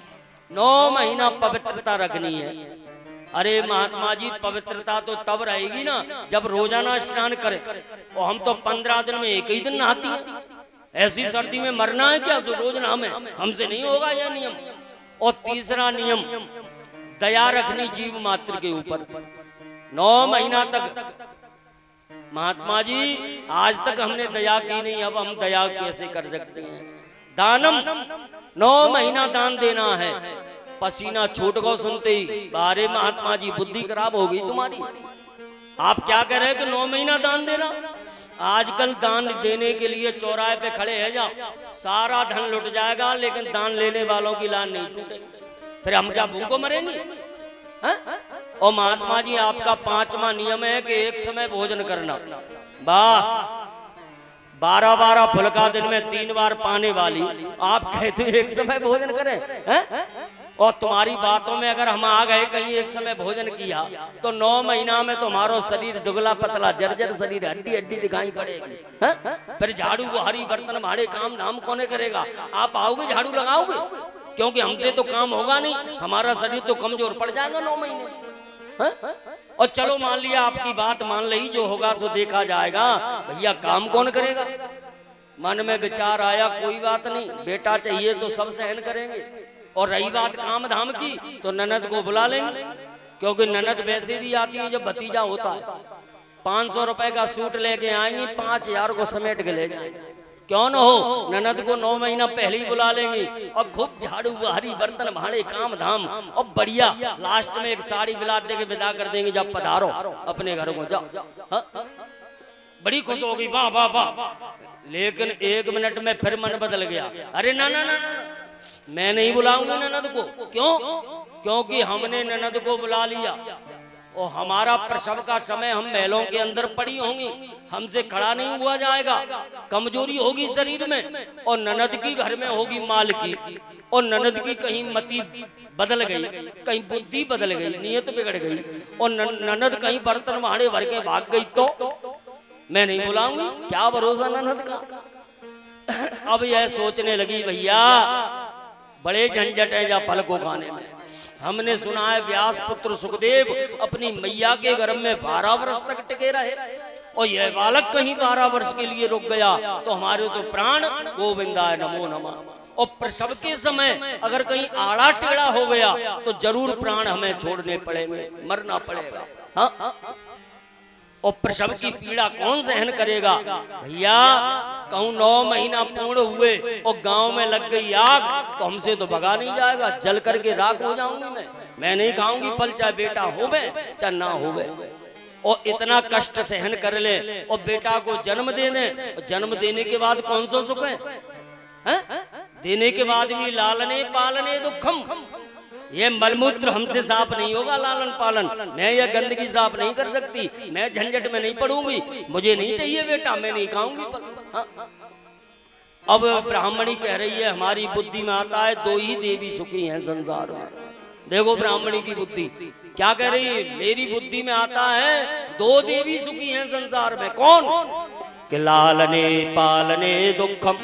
नौ महीना पवित्रता रखनी है। अरे महात्मा जी पवित्रता तो तब रहेगी ना जब रोजाना स्नान करें, और हम तो पंद्रह दिन में एक ही दिन नहाती है। ऐसी सर्दी में मरना है क्या जो रोज नहाए? हमसे नहीं होगा यह नियम। और तीसरा नियम दया रखनी जीव मात्र के ऊपर, नौ महीना तक। महात्मा जी आज तक हमने दया की नहीं, अब हम दया कैसे कर सकते हैं? दानम, नौ महीना दान देना है। पसीना छूट गो सुनते ही, बारे महात्मा जी बुद्धि खराब हो गई तुम्हारी, आप क्या कह रहे हैं कि नौ महीना दान देना? आजकल दान देने के लिए चौराहे पे खड़े हैं जाओ, सारा धन लुट जाएगा लेकिन दान लेने वालों की लान नहीं टूटेगी। फिर हम क्या भूखों मरेंगे? हा? और महात्मा जी आपका पांचवा नियम है कि एक समय भोजन करना। वाह, बारह बारह फुलका दिन में तीन बार पाने वाली आप कहते एक समय भोजन करें है? और तुम्हारी बातों में अगर हम आ गए कहीं एक समय भोजन किया तो नौ महीना में तुम्हारा शरीर दुगला पतला जर्जर शरीर, हड्डी हड्डी दिखाई पड़ेगी। है? फिर झाड़ू बुहारी बर्तन भाड़े काम धाम कौन करेगा? आप आओगे झाड़ू लगाओगे? क्योंकि हमसे तो काम होगा नहीं, हमारा शरीर तो कमजोर पड़ जाएगा नौ महीने। हा? और चलो मान लिया आपकी बात मान ली, जो होगा सो देखा जाएगा। भैया काम कौन करेगा? मन में विचार आया कोई बात नहीं, बेटा चाहिए तो सब सहन करेंगे। और रही बात काम धाम की तो ननद को बुला लेंगे, क्योंकि ननद वैसे भी आती है जब भतीजा होता है। पाँच सौ रुपए का सूट लेके आएंगी, पांच हजार को समेट के ले जाएंगे। क्यों न हो, ननद को नौ महीना पहले ही बुला लेंगी और खूब झाड़ू बुहारी बर्तन भाड़े काम धाम और बढ़िया लास्ट में एक साड़ी बिला दे के विदा कर देंगे, जब पधारो अपने घर को जाओ। हा? बड़ी खुश होगी, वाह वाह वाह। लेकिन एक मिनट में फिर मन बदल गया, अरे ना ना ना ना मैं नहीं बुलाऊंगी ननद को। क्यों? क्योंकि हमने ननद को बुला लिया और हमारा प्रसव का समय हम महलों के अंदर पड़ी होंगी, हमसे खड़ा नहीं हुआ जाएगा, कमजोरी होगी शरीर में। और ननद की घर में होगी माल की, और ननद की कहीं मति बदल गई, कहीं बुद्धि बदल गई, नियत बिगड़ गई, और ननद कहीं बर्तन भाड़े भर के भाग गई तो मैं नहीं बुलाऊंगी। क्या भरोसा ननद का? अब यह सोचने लगी भैया बड़े झंझट है जा फल को खाने में। हमने सुना है व्यास पुत्र सुखदेव अपनी मैया के गर्भ में बारह वर्ष तक टिके रहे, और यह बालक कहीं बारह वर्ष के लिए रुक गया तो हमारे तो प्राण गोविंदाय नमो नमः। और प्रसव के समय अगर कहीं आड़ा टेढ़ा हो गया तो जरूर प्राण हमें छोड़ने पड़ेंगे, मरना पड़ेगा। हाँ? और प्रसव की पीड़ा कौन सहन करेगा? भैया कहूँ नौ महीना पूर्ण हुए और गांव में लग गई आग तो हमसे तो भगा नहीं जाएगा, जल करके राख हो जाऊंगी मैं। मैं नहीं खाऊंगी फल, चाहे बेटा होवे चाहे ना होवे। और इतना कष्ट सहन कर ले और बेटा को जन्म दे दे, जन्म देने के बाद कौन सा सुख है? है? देने के बाद भी लालने पालने दुखम, ये मलमूत्र हमसे साफ नहीं होगा लालन पालन, मैं यह गंदगी साफ नहीं कर सकती, मैं झंझट में नहीं पड़ूंगी, मुझे नहीं चाहिए बेटा, मैं नहीं खाऊंगी। हाँ? अब ब्राह्मणी कह रही है हमारी बुद्धि में आता है दो ही देवी सुखी हैं संसार में। देखो ब्राह्मणी की बुद्धि क्या कह रही है, मेरी बुद्धि में आता है दो देवी सुखी हैं संसार में। कौन? कि लालने पालने दुखम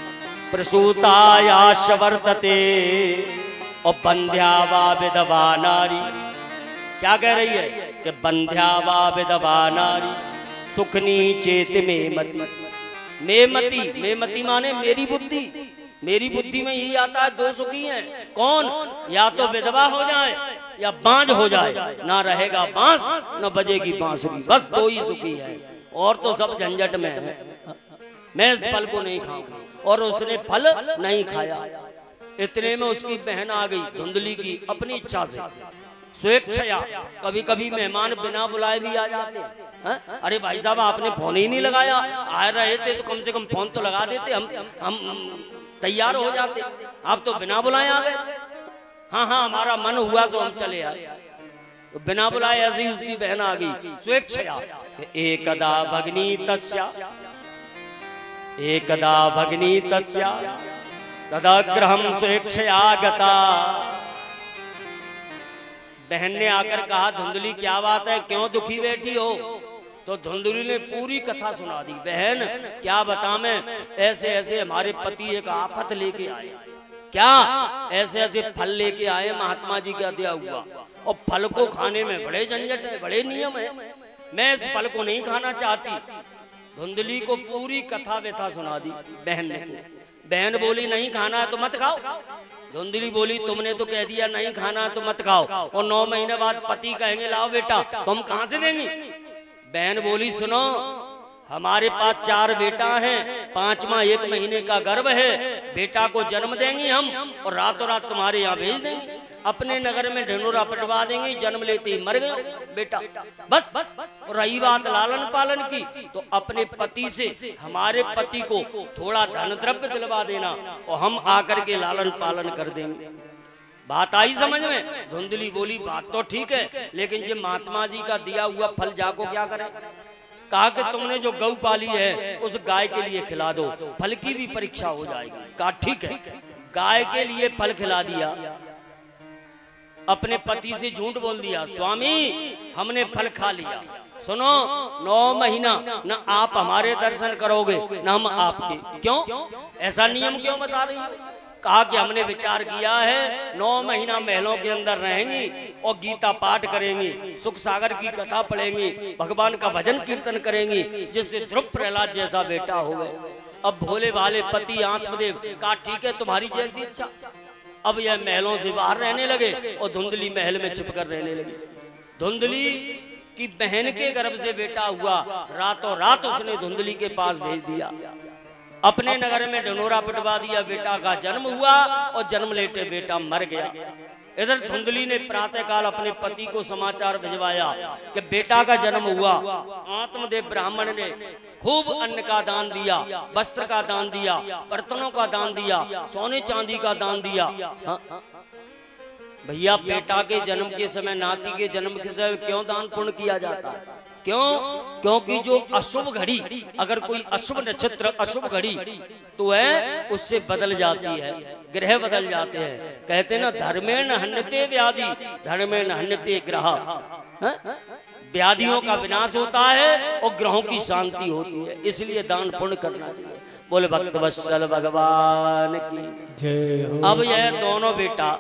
प्रसूतायाश वर्तते और बंध्या वा विधवा नारी। क्या कह रही है कि बंध्या वा विधवा नारी सुखनी चेत में मति। मेमती, मेमती माने मेरी बुद्धि, मेरी बुद्धि में यही आता है दो सुखी हैं। कौन? या तो विधवा हो जाए या बांझ हो जाए, ना रहेगा बांस न बजेगी बांसुरी, बस दो ही सुखी हैं, और तो सब झंझट में है। मैं इस फल को नहीं खाऊंगी, और उसने फल नहीं खाया। इतने में उसकी बहन आ गई धुंधली की, अपनी इच्छा से स्वेच्छया। कभी कभी मेहमान बिना बुलाए भी आ जाते हैं। हा? अरे भाई साहब आपने फोन ही नहीं लगाया, आ रहे थे तो कम से कम फोन तो लगा देते, हम हम तैयार हो जाते, आप तो बिना बुलाए आ गए। हाँ हाँ हमारा मन हुआ तो हम चले आए, तो बिना बुलाए ऐसे ही उसकी बहन आ गई स्वेच्छया। एकदा भगनी तस्या एकदा भगनी तस्या तदाग्रहम स्वेच्छया गता। बहन ने आकर कहा धुंधली क्या बात है, क्यों दुखी बैठी हो? तो धुंधली ने पूरी कथा सुना दी। बहन क्या बता मैं, ऐसे ऐसे हमारे पति एक आफत लेके आए, क्या ऐसे ऐसे फल लेके आए, महात्मा जी का दिया हुआ, और फल को खाने में बड़े झंझट है, बड़े नियम है, मैं इस फल को नहीं खाना चाहती। धुंधली को पूरी कथा व्यथा सुना दी बहन ने। बहन बोली नहीं खाना है तो मत खाओ। धुंधली बोली तुमने तो कह दिया नहीं खाना है तो मत खाओ, और नौ महीने बाद पति कहेंगे लाओ बेटा, तो हम कहां से देंगे। बहन बोली सुनो, हमारे पास चार बेटा हैं, पांचवा एक महीने का गर्भ है, बेटा को जन्म देंगे हम और रातों रात तुम्हारे यहाँ भेज देंगे, अपने नगर में ढिंडोरा पिटवा देंगे, जन्म लेते ही मर गए बेटा बस। और रही बात लालन पालन की, तो अपने पति से हमारे पति को थोड़ा धन द्रव्य दिलवा देना और हम आकर के लालन पालन कर देंगे। बात आई समझ में। धुंधली बोली बात तो ठीक है, लेकिन जो महात्मा जी का दिया हुआ फल जाको क्या करें। कहा कि तुमने जो गौ पाली है उस गाय के लिए खिला दो, फल की भी परीक्षा हो जाएगी। कहा ठीक है, गाय के लिए फल खिला दिया। अपने पति से झूठ बोल दिया, स्वामी हमने फल खा लिया, सुनो नौ महीना न आप हमारे दर्शन करोगे न हम आपके। क्यों ऐसा नियम क्यों बता रही हो। कहा कि हमने विचार किया है नौ महीना महलों के अंदर रहेंगी और गीता पाठ करेंगी, सुख सागर की कथा पढ़ेंगी, भगवान का भजन कीर्तन करेंगी, जिससे ध्रुव प्रहलाद जैसा बेटा हो गए। अब भोले भाले पति आत्मदेव कहा ठीक है तुम्हारी जैसी इच्छा। अब यह महलों से बाहर रहने लगे और धुंधली महल में छिपकर रहने लगी। धुंधली की बहन के गर्भ से बेटा हुआ, रातों रात उसने धुंधली के पास भेज दिया, अपने नगर में ढिंडोरा पिटवा दिया, बेटा का जन्म हुआ और जन्म लेते बेटा मर गया। इधर धुंधली ने प्रातःकाल अपने पति को समाचार भिजवाया कि बेटा का जन्म हुआ। आत्मदेव ब्राह्मण ने खूब अन्न का दान दिया, वस्त्र का दान दिया, बर्तनों का दान दिया, सोने चांदी का दान दिया। हाँ? भैया बेटा के जन्म के समय, नाती के जन्म के समय क्यों दान पुण्य किया जाता है। क्यों? क्योंकि जो अशुभ घड़ी, अगर कोई अशुभ नक्षत्र अशुभ घड़ी तो है उससे बदल जाती है, ग्रह बदल जाते हैं। कहते ना धर्मेण हन्यते व्याधि धर्मेण हन्यते ग्रह, व्याधियों का विनाश होता है और ग्रहों की शांति होती है, इसलिए दान पुण्य करना चाहिए। बोले भक्त वत्सल भगवान की जय। अब यह दोनों बेटा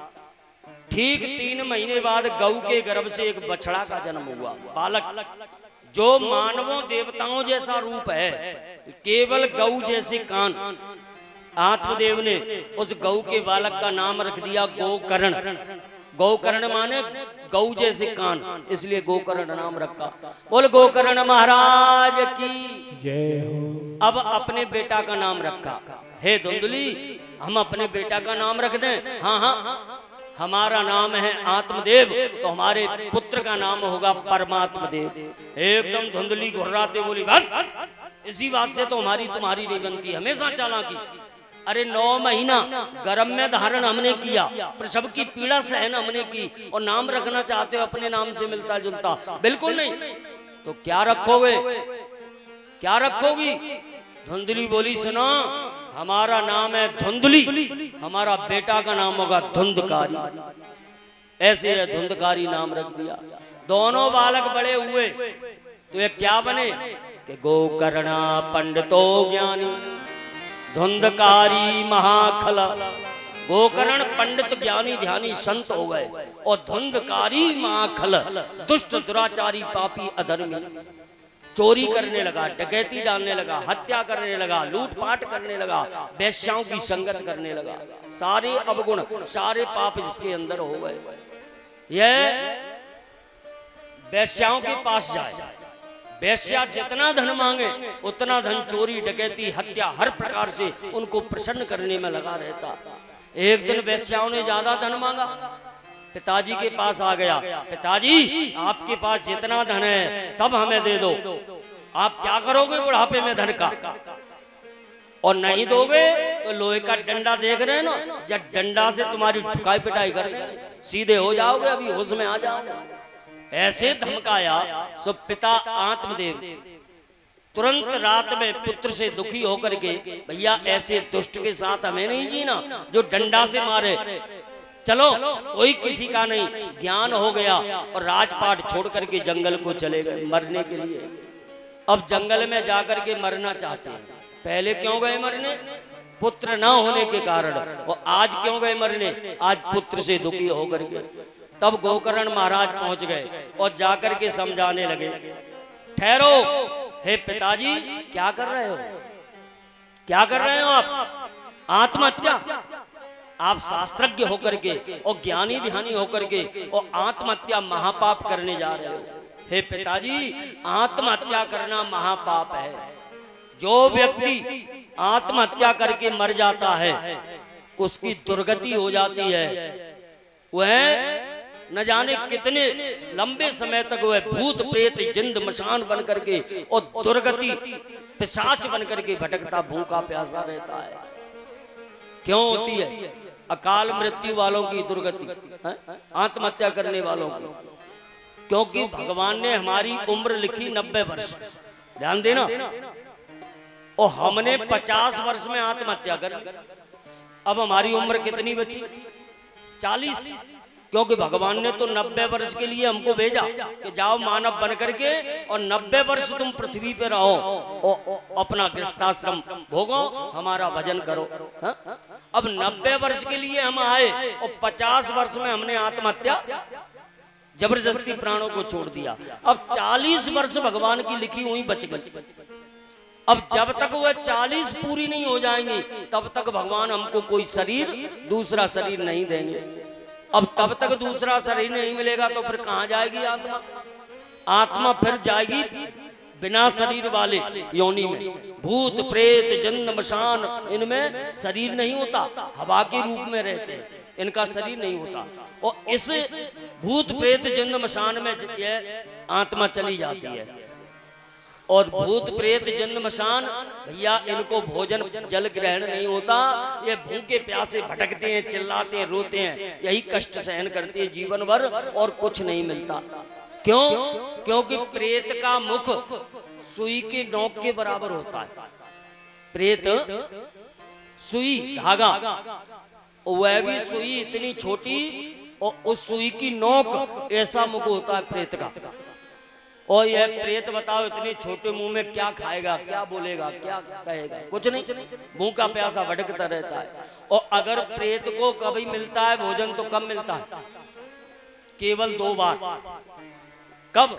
ठीक तीन महीने बाद गौ के गर्भ से एक बछड़ा का जन्म हुआ, बालक जो मानवों देवताओं जैसा रूप है, केवल गौ जैसे कान। आत्मदेव ने उस गौ के बालक का नाम रख दिया गोकर्ण। गोकर्ण माने गौ जैसे कान, इसलिए गोकर्ण नाम रखा। बोल गोकर्ण महाराज की जय हो। अब अपने बेटा का नाम रखा, हे धुंधली हम अपने बेटा का नाम रख दें। हाँ हाँ हमारा नाम है आत्मदेव, तो हमारे पुत्र का नाम होगा परमात्मदेव। एकदम धुंधली घुर्राते बोली बस इसी बात से तो हमारी तुम्हारी नहीं बनती, हमेशा चालाकी। अरे नौ महीना गर्भ में धारण हमने किया, प्रसव की पीड़ा सहन हमने की, और नाम रखना चाहते हो अपने नाम से मिलता जुलता, बिल्कुल नहीं। तो क्या रखोगे, क्या रखोगी। धुंधली बोली सुनो हमारा नाम है धुंधली, हमारा बेटा का नाम होगा धुंधकारी। ऐसे है धुंधकारी नाम रख दिया। दोनों बालक बड़े हुए तो ये क्या बने कि गोकर्णा पंडितो ज्ञानी धुंधकारी महाखला। गोकर्ण पंडित ज्ञानी ध्यानी संत हो गए और धुंधकारी महाखल दुष्ट दुराचारी पापी अधर्मी। चोरी करने लगा, डकैती डालने लगा, हत्या करने लगा, लूटपाट करने लगा, वेश्याओं की संगत करने लगा। सारे अवगुण सारे पाप जिसके अंदर हो गए। यह वेश्याओं के पास जाए, वेश्या जितना धन मांगे उतना धन चोरी डकैती हत्या हर प्रकार से उनको प्रसन्न करने में लगा रहता। एक दिन वेश्याओं ने ज्यादा धन मांगा, पिताजी के पास आ गया, पिताजी आपके पास जितना धन है सब हमें दे दो, आप क्या करोगे बुढ़ापे में धन का। और नहीं दोगे तो लोहे का डंडा देख रहे हैं ना, जब डंडा से तुम्हारी ठुकाई पिटाई कर देंगे, सीधे हो जाओगे, अभी होश में आ जाओगे। ऐसे धमकाया। सो पिता आत्मदेव तुरंत रात में पुत्र से दुखी होकर के, भैया ऐसे दुष्ट के साथ हमें नहीं जीना जो डंडा से मारे, चलो कोई किसी का नहीं, ज्ञान हो गया और राजपाट छोड़ करके जंगल को चले गए मरने के लिए। अब जंगल में जाकर के मरना चाहते हैं। पहले क्यों गए मरने? पुत्र ना होने के कारण। और आज क्यों गए मरने? आज पुत्र से दुखी होकर के। तब गोकर्ण महाराज पहुंच गए और जाकर के समझाने लगे, ठहरो, हे पिताजी क्या कर रहे हो, क्या कर रहे हो आप? आत्महत्या? आप शास्त्रज्ञ होकर के और ज्ञानी ध्यानी होकर के और आत्महत्या महापाप करने जा रहे हो। हे पिताजी, आत्महत्या करना महापाप है। जो व्यक्ति आत्महत्या करके मर जाता है उसकी दुर्गति हो जाती है। वह न जाने कितने लंबे समय तक वह भूत प्रेत जिंद मशान बन करके और दुर्गति पिशाच बन करके भटकता भूखा प्यासा रहता है। क्यों होती है? अकाल मृत्यु वालों की दुर्गति, आत्महत्या करने वालों की। क्योंकि भगवान ने हमारी उम्र लिखी नब्बे वर्ष, ध्यान देना, और हमने पचास वर्ष में आत्महत्या कर। अब हमारी उम्र कितनी बची? चालीस। क्योंकि भगवान ने तो नब्बे वर्ष के लिए हमको भेजा कि जाओ मानव बन करके और नब्बे वर्ष तुम पृथ्वी पे रहो और अपना गृहस्थाश्रम भोगो, हमारा भजन करो। हा? अब नब्बे वर्ष के लिए हम आए और पचास वर्ष में हमने आत्महत्या जबरदस्ती प्राणों को छोड़ दिया। अब चालीस वर्ष भगवान की लिखी हुई बच गई। अब जब तक वह चालीस पूरी नहीं हो जाएंगी तब तक भगवान हमको कोई शरीर, दूसरा शरीर नहीं देंगे। अब तब तक दूसरा शरीर नहीं मिलेगा तो फिर कहां जाएगी आत्मा? आत्मा फिर जाएगी बिना शरीर वाले योनि में। भूत प्रेत जिन्न मशान, इनमें शरीर नहीं होता, हवा के रूप में रहते हैं, इनका शरीर नहीं होता। और इस भूत प्रेत जिन्न मशान में यह आत्मा चली जाती है। और भूत प्रेत जिन्न मशान, भैया इनको भोजन जल ग्रहण नहीं होता, ये भूखे प्यासे भटकते हैं, चिल्लाते हैं, रोते हैं, यही कष्ट सहन करते हैं जीवन भर और कुछ नहीं मिलता। क्यों? क्योंकि प्रेत का मुख सुई के नोक के बराबर होता है। प्रेत सुई धागा, वह भी सुई इतनी छोटी और उस सुई की नोक ऐसा मुख होता है प्रेत का। और यह प्रेत बताओ इतने छोटे मुंह में क्या खाएगा, क्या बोलेगा, क्या कहेगा? कुछ नहीं, भूखा प्यासा भटकता रहता है। और अगर प्रेत को कभी मिलता है भोजन तो कब मिलता है? केवल दो बार। कब?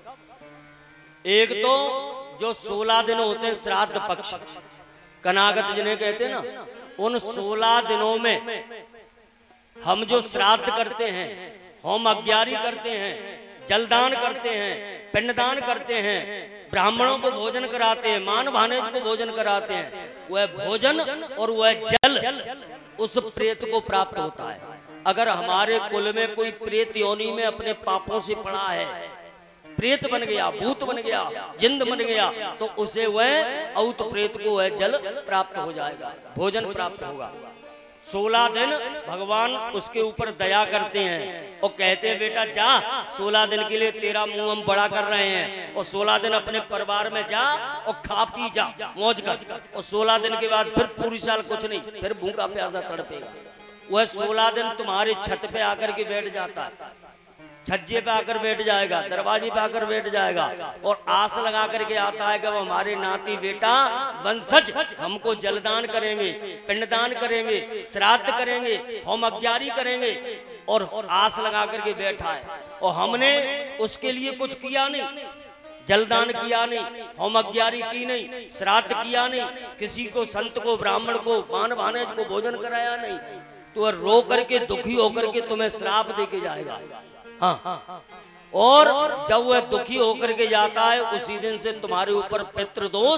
एक तो जो सोलह दिन होते हैं श्राद्ध पक्ष, कनागत जिन्हें कहते हैं ना, उन सोलह दिनों में हम जो श्राद्ध करते हैं, होम अग्यारी करते हैं, जलदान करते हैं, पिंडदान करते हैं, ब्राह्मणों को भोजन कराते हैं, मान भानेज को भोजन कराते हैं, वह भोजन और वह जल उस प्रेत को प्राप्त होता है। अगर हमारे कुल में कोई प्रेत योनि में अपने पापों से पड़ा है, प्रेत बन गया, भूत बन गया, जिंद बन गया, तो उसे वह औत प्रेत को वह जल प्राप्त हो जाएगा, भोजन प्राप्त होगा। सोलह दिन भगवान उसके ऊपर दया करते हैं और कहते हैं बेटा जा, सोलह दिन के लिए तेरा मुंह हम बड़ा कर रहे हैं और सोलह दिन अपने परिवार में जा और खा पी जा, मौज कर। और सोलह दिन के बाद फिर पूरी साल कुछ नहीं, फिर भूखा प्यासा तड़पेगा। वह सोलह दिन तुम्हारे छत पे आकर के बैठ जाता है, छज्जे पे आकर बैठ जाएगा, दरवाजे पे आकर बैठ जाएगा और आस लगा करके आता है कि अब हमारे नाती बेटा वंशज हमको जलदान करेंगे, पिंडदान करेंगे, श्राद्ध करेंगे, होम अग्यारी करेंगे, और आस लगा करके बैठा है। और हमने उसके लिए कुछ किया नहीं, जलदान किया नहीं, होम अग्यारी की नहीं, श्राद्ध किया नहीं, किसी को संत को ब्राह्मण को मान भानेज को भोजन कराया नहीं, तो वह रो करके दुखी होकर के तुम्हें श्राप दे के जाएगा। हाँ, और जब वह दुखी होकर के जाता है उसी दिन से तुम्हारे ऊपर पितृदोष,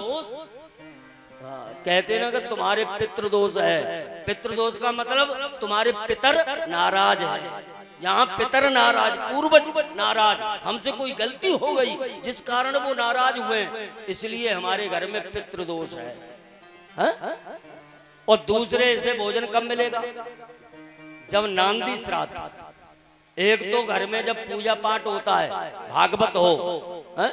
कहते ना कि तुम्हारे पितृदोष है। पितृदोष का मतलब तुम्हारे पितर नाराज है। यहाँ पितर नाराज, पूर्वज नाराज, हमसे कोई गलती हो गई जिस कारण वो नाराज हुए, इसलिए हमारे घर में पितृदोष है। हा? और दूसरे से भोजन कब मिलेगा? जब नांदी श्राद्ध। एक तो घर में जब पूजा पाठ होता है, भागवत हो, है?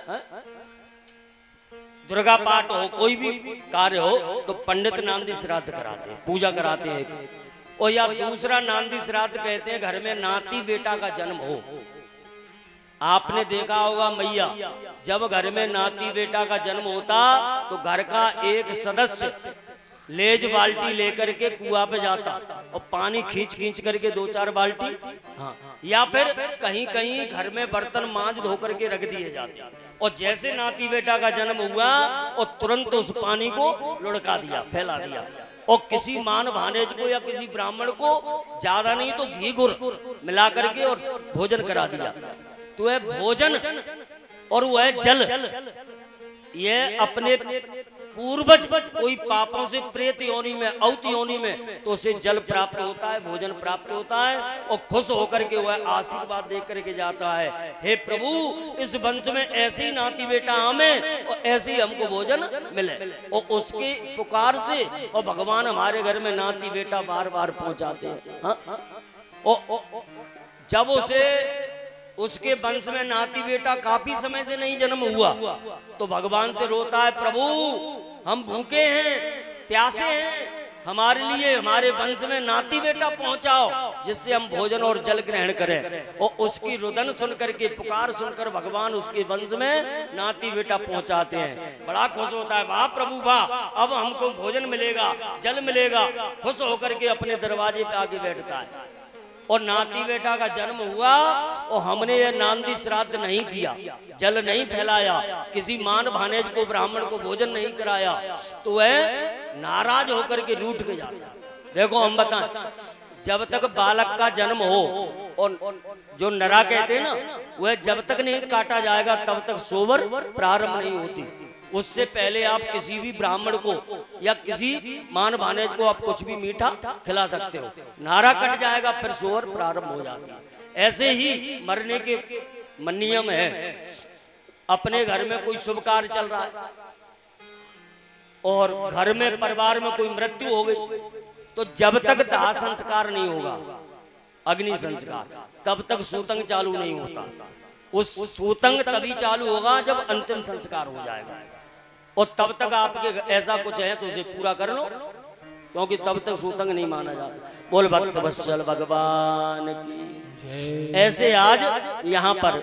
दुर्गा पाठ हो, कोई भी कार्य हो, तो पंडित नांदी श्राद्ध कराते हैं, पूजा कराते हैं। और या दूसरा नांदी श्राद्ध कहते हैं घर में नाती बेटा का जन्म हो। आपने देखा होगा मैया, जब घर में नाती बेटा का जन्म होता तो घर का एक सदस्य लेज बाल्टी लेकर के कुआं पे जाता और पानी खींच खींच करके दो चार बाल्टी, हाँ, या फिर कहीं कहीं घर में बर्तन मांज धो करके रख दिए जाते। और जैसे नाती बेटा का जन्म हुआ और तुरंत उस पानी को लुढ़का दिया, फैला दिया और किसी मान भानेज को या किसी ब्राह्मण को ज्यादा नहीं तो घी गुड़ मिला करके और भोजन करा दिया। तो वह भोजन और वह जल, ये अपने पूर्वज कोई पापों से प्रेत योनि में, औत योनि में, तो उसे जल प्राप्त होता है, भोजन प्राप्त होता है और खुश होकर के वह आशीर्वाद दे करके जाता है, हे प्रभु इस वंश में ऐसी नाती बेटा हमें और ऐसे ही हमको भोजन मिले। और उसके पुकार से और भगवान हमारे घर में नाती बेटा बार बार पहुंचाते हैं। हाँ? और जब उसे उसके वंश में नाती बेटा काफी समय से नहीं जन्म हुआ तो भगवान से रोता है, प्रभु हम भूखे हैं, प्यासे हैं, हमारे लिए हमारे वंश में नाती बेटा पहुंचाओ जिससे हम भोजन और जल ग्रहण करें। और उसकी रुदन सुनकर के, पुकार सुनकर भगवान उसके वंश में नाती बेटा पहुंचाते हैं। बड़ा खुश होता है, वाह प्रभु वाह, अब हमको भोजन मिलेगा, जल मिलेगा। खुश होकर के अपने दरवाजे पे आके बैठता है। और नाती बेटा का जन्म हुआ और हमने ये नांदी श्राद्ध नहीं किया, जल नहीं फैलाया, किसी मान भानेज को ब्राह्मण को भोजन नहीं कराया, तो वह नाराज होकर के रूठ के जाता। देखो हम बताएं, जब तक बालक का जन्म हो और जो नरा कहते हैं ना, वह जब तक नहीं काटा जाएगा तब तक सोवर प्रारंभ नहीं होती। उससे पहले आप किसी भी ब्राह्मण को या किसी मान भानेज को आप कुछ भी मीठा खिला सकते हो। नारा कट जाएगा फिर सोवर प्रारंभ हो जाता है। ऐसे ही मरने के नियम है। अपने घर में कोई शुभ कार्य चल रहा है और घर में परिवार में कोई मृत्यु हो गई तो जब तक दाह संस्कार नहीं होगा, अग्नि संस्कार, तब तक सूतंग चालू नहीं होता। उस सूतंग तभी चालू होगा जब अंतिम संस्कार हो जाएगा। और तब तक आपके ऐसा कुछ है तो उसे पूरा कर लो, क्योंकि तब तक सूतंग नहीं माना जाता। बोल भक्त वत्सल भगवान की। ऐसे आज यहाँ पर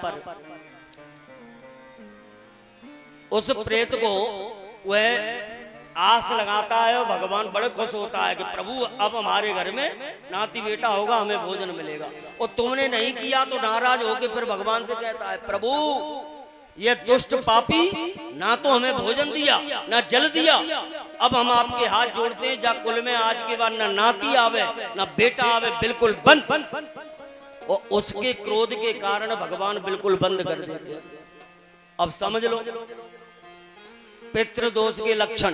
उस प्रेत को वह आस लगाता है और भगवान बड़े खुश होता है कि प्रभु अब हमारे घर में नाती बेटा होगा, हमें भोजन मिलेगा। और तुमने नहीं किया तो नाराज होकर फिर भगवान से कहता है, प्रभु ये दुष्ट पापी ना तो हमें भोजन दिया ना जल दिया, अब हम आपके हाथ जोड़ते हैं, जा कुल में आज के बाद ना नाती आवे ना बेटा आवे, बिल्कुल बंद। और उसके क्रोध के कारण भगवान बिल्कुल बंद कर देते हैं। अब समझ लो पितृदोष के लक्षण।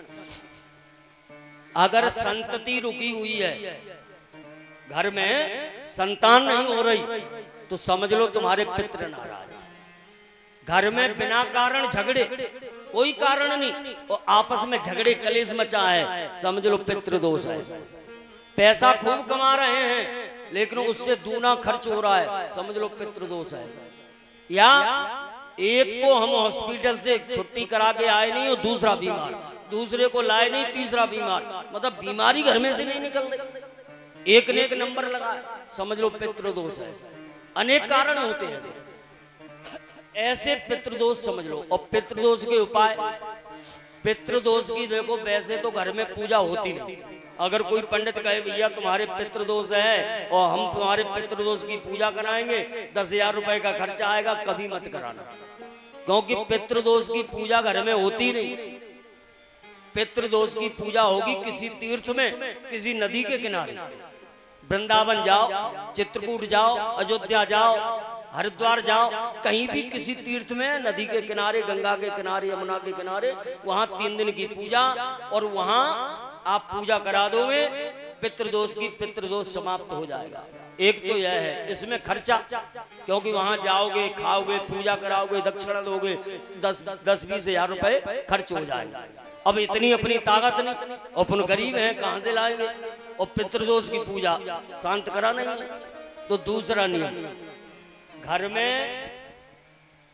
अगर संतति रुकी हुई है, घर में संतान नहीं हो रही, तो समझ लो तुम्हारे पितृ नाराज। घर में बिना कारण झगड़े, कोई कारण नहीं, और आपस में झगड़े कलेश मचा है, समझ लो पितृदोष है। पैसा खूब कमा रहे हैं लेकिन उससे दूना खर्च हो रहा है, समझ लो पितृदोष है। या एक को हम हॉस्पिटल से छुट्टी करा के आए नहीं और दूसरा बीमार, दूसरे को लाए नहीं तीसरा बीमार, मतलब बीमारी घर में से नहीं निकल रही, एक ने एक नंबर लगाए, समझ लो पितृदोष है। अनेक कारण होते हैं ऐसे, पितृदोष समझ लो। और पितृदोष के उपाय, पितृदोष की देखो वैसे तो घर में पूजा होती नहीं। अगर कोई पंडित कहे भैया तुम्हारे पितृदोष है और हम तुम्हारे पितृदोष की पूजा कराएंगे, दस हजार रुपए का खर्चा आएगा, कभी मत कराना, क्योंकि पितृदोष की पूजा घर में होती नहीं। पितृदोष की पूजा होगी किसी तीर्थ में, किसी नदी के किनारे, वृंदावन जाओ, चित्रकूट जाओ, अयोध्या जाओ, हरिद्वार जाओ, कहीं भी किसी तीर्थ में, नदी के किनारे, गंगा के किनारे, यमुना के किनारे, वहां तीन दिन की पूजा, और वहां आप पूजा करा दोगे, पितृदोष की पितृदोष समाप्त हो जाएगा। एक तो यह है, इसमें खर्चा, क्योंकि वहां जाओगे, खाओगे, पूजा कराओगे, दक्षिणा दोगे, दस दस बीस हजार रुपए खर्च हो जाएगा। अब इतनी अपनी ताकत नहीं, अपन गरीब हैं, कहां से लाएंगे, और पितृदोष की पूजा शांत करा नहीं है। तो दूसरा नियम, घर में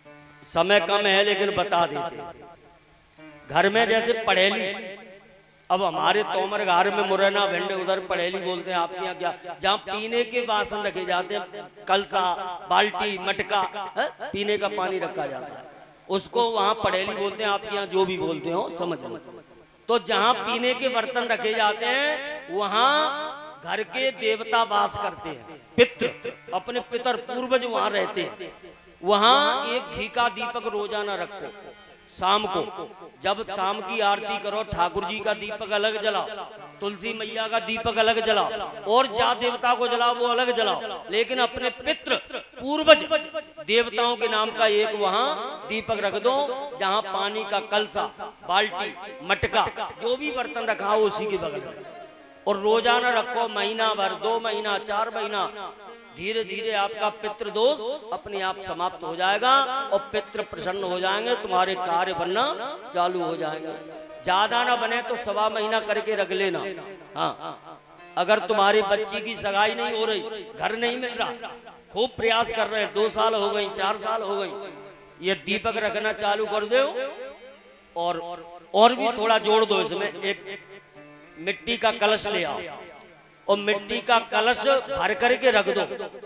समय कम है लेकिन बता देते, घर में जैसे पढ़ेली अब हमारे तोमर घर में मुरैना भिंड उधर पड़ेली बोलते हैं, आपके यहाँ क्या? जहाँ पीने के बासन रखे जाते हैं, कलसा, बाल्टी, मटका, है? पीने का पानी रखा जाता है, उसको वहाँ पड़ेली बोलते हैं। आपके यहाँ जो भी बोलते हो समझ लो। तो जहाँ पीने के बर्तन रखे जाते हैं वहाँ घर के देवता वास करते हैं, पितृ, अपने पितर पूर्वज वहाँ रहते हैं। वहाँ एक घी का दीपक रोजाना रखो, शाम को जब शाम की आरती करो, ठाकुर जी का दीपक अलग जलाओ, तुलसी मैया का दीपक अलग जलाओ, और जा देवता को जलाओ वो अलग जलाओ, लेकिन अपने पितृ पूर्वज देवताओं के नाम का एक वहाँ दीपक रख दो, जहाँ पानी का कलसा, बाल्टी, मटका, जो भी बर्तन रखा हो उसी के बगल में, और रोजाना रखो, महीना भर, दो महीना, चार महीना। धीरे धीरे आपका पितृ दोष अपने आप समाप्त हो जाएगा और पितृ प्रसन्न हो जाएंगे, तुम्हारे कार्य बनना चालू हो जाएंगे। ज्यादा ना बने तो सवा महीना करके रख लेना। हाँ, अगर तुम्हारी बच्ची की सगाई नहीं हो रही, घर नहीं मिल रहा, खूब प्रयास कर रहे हैं, दो साल हो गई, चार साल हो गई, ये दीपक रखना चालू कर दो, और और भी थोड़ा जोड़ दो इसमें, एक मिट्टी का कलश ले आओ और मिट्टी का कलश भर करके रख दो,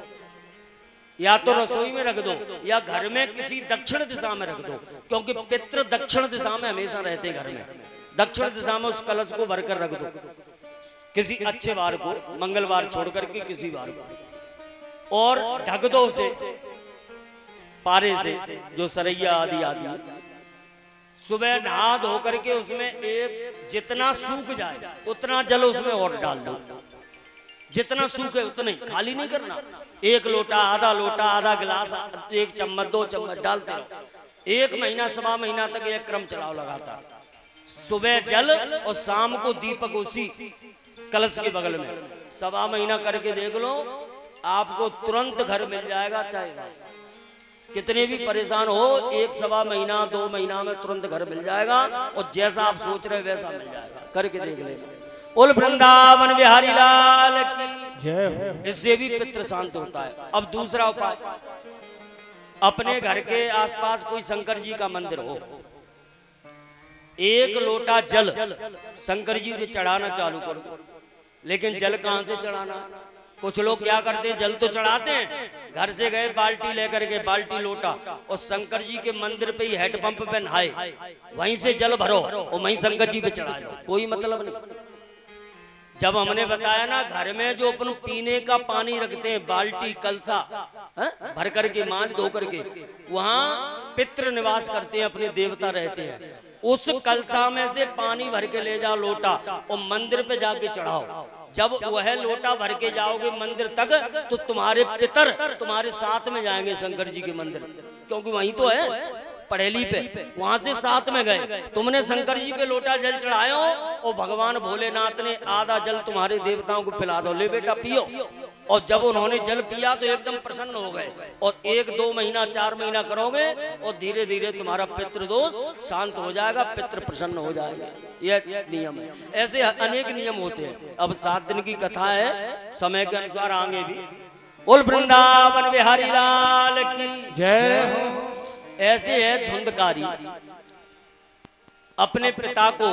या तो रसोई में रख दो या घर में किसी दक्षिण दिशा में रख दो, क्योंकि पितृ दक्षिण दिशा में हमेशा रहते घर में। दक्षिण दिशा में उस कलश को भरकर रख दो, किसी अच्छे वार को, मंगलवार छोड़ करके किसी वार को, और ढक दो उसे पारे से, जो सरैया आदि आदि। सुबह नहा धो करके उसमें एक जितना सूख जाए उतना जल उसमें और डाल दो, जितना सूखे उतना ही, खाली नहीं करना। एक लोटा, आधा लोटा, आधा गिलास, एक चम्मच, दो चम्मच डालते रहो। एक महीना सवा महीना तक एक क्रम चलाओ लगातार, सुबह जल और शाम को दीपक उसी कलश के बगल में। सवा महीना करके देख लो, आपको तुरंत घर मिल जाएगा, चाहे कितने भी परेशान हो, एक सवा महीना दो महीना में तुरंत घर मिल जाएगा, और जैसा आप सोच रहे वैसा मिल जाएगा। करके देख लेना। बोल वृंदावन बिहारी लाल की जय। इससे भी पितृ शांत होता है। अब दूसरा उपाय, अपने घर के आसपास कोई शंकर जी का मंदिर हो, एक लोटा जल शंकर जी पे चढ़ाना चालू कर दो। लेकिन जल कहां से चढ़ाना? कुछ लोग क्या करते हैं, जल तो चढ़ाते हैं, घर से गए बाल्टी लेकर के, बाल्टी लोटा, और शंकर जी के मंदिर पे ही हेडपंप पे नहाए, वहीं से जल भरो और वहीं शंकर जी पे चढ़ा दो, कोई मतलब नहीं। जब हमने बताया ना, घर में जो अपन पीने का पानी रखते हैं, बाल्टी, कलसा, भर करके, मांझ धो करके, वहाँ पितृ निवास करते हैं, अपने देवता रहते हैं। उस कलसा में से पानी भर के ले जाओ लोटा, और मंदिर पे जाके चढ़ाओ। जब वह लोटा भर के जाओगे मंदिर तक, तो तुम्हारे पितर तुम्हारे साथ में जाएंगे शंकर जी के मंदिर, क्योंकि वहीं तो है पड़ेली पे, वहां से साथ में गए। तुमने शंकर जी पे लोटा जल चढ़ायो, और भगवान भोलेनाथ ने आधा जल तुम्हारे देवताओं को पिला दो, ले बेटा पियो। और जब उन्होंने जल पिया तो एकदम प्रसन्न हो गए, और एक दो महीना चार महीना करोगे, और धीरे धीरे तुम्हारा पितृदोष शांत हो जाएगा, पितृ प्रसन्न हो जाएगा। यह नियम है। ऐसे अनेक नियम होते हैं। अब सात दिन की कथा है, समय के अनुसार आगे भी। बोल वृंदावन बिहारी लाल की जय हो। ऐसे है धुंधकारी, अपने पिता को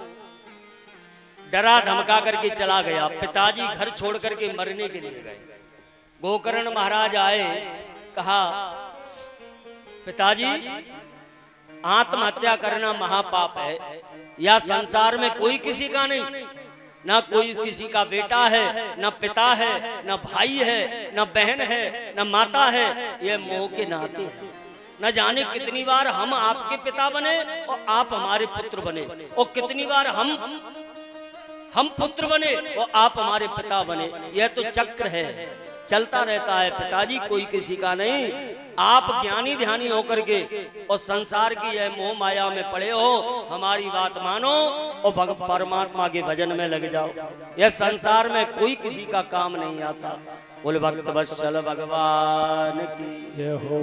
डरा धमका करके चला गया। पिताजी घर छोड़ करके मरने के लिए गए। गोकर्ण महाराज आए, कहा पिताजी आत्महत्या करना महापाप है, या संसार में कोई किसी का नहीं, ना कोई किसी का बेटा है, ना पिता है, ना भाई है, ना बहन है, ना माता है, ये मोह के नाते हैं। न जाने कितनी बार हम आपके पिता बने और आप हमारे पुत्र बने, और कितनी बार हम हम पुत्र बने और आप हमारे पिता बने। यह तो चक्र है, चलता रहता है। पिताजी कोई किसी का नहीं। आप ज्ञानी ध्यानी होकर के और संसार की यह मोह माया में पड़े हो, हमारी बात मानो और भगवान परमात्मा के भजन में लग जाओ। यह संसार में कोई किसी का काम नहीं आता। बोले भक्त वत्सल भगवान की जय हो।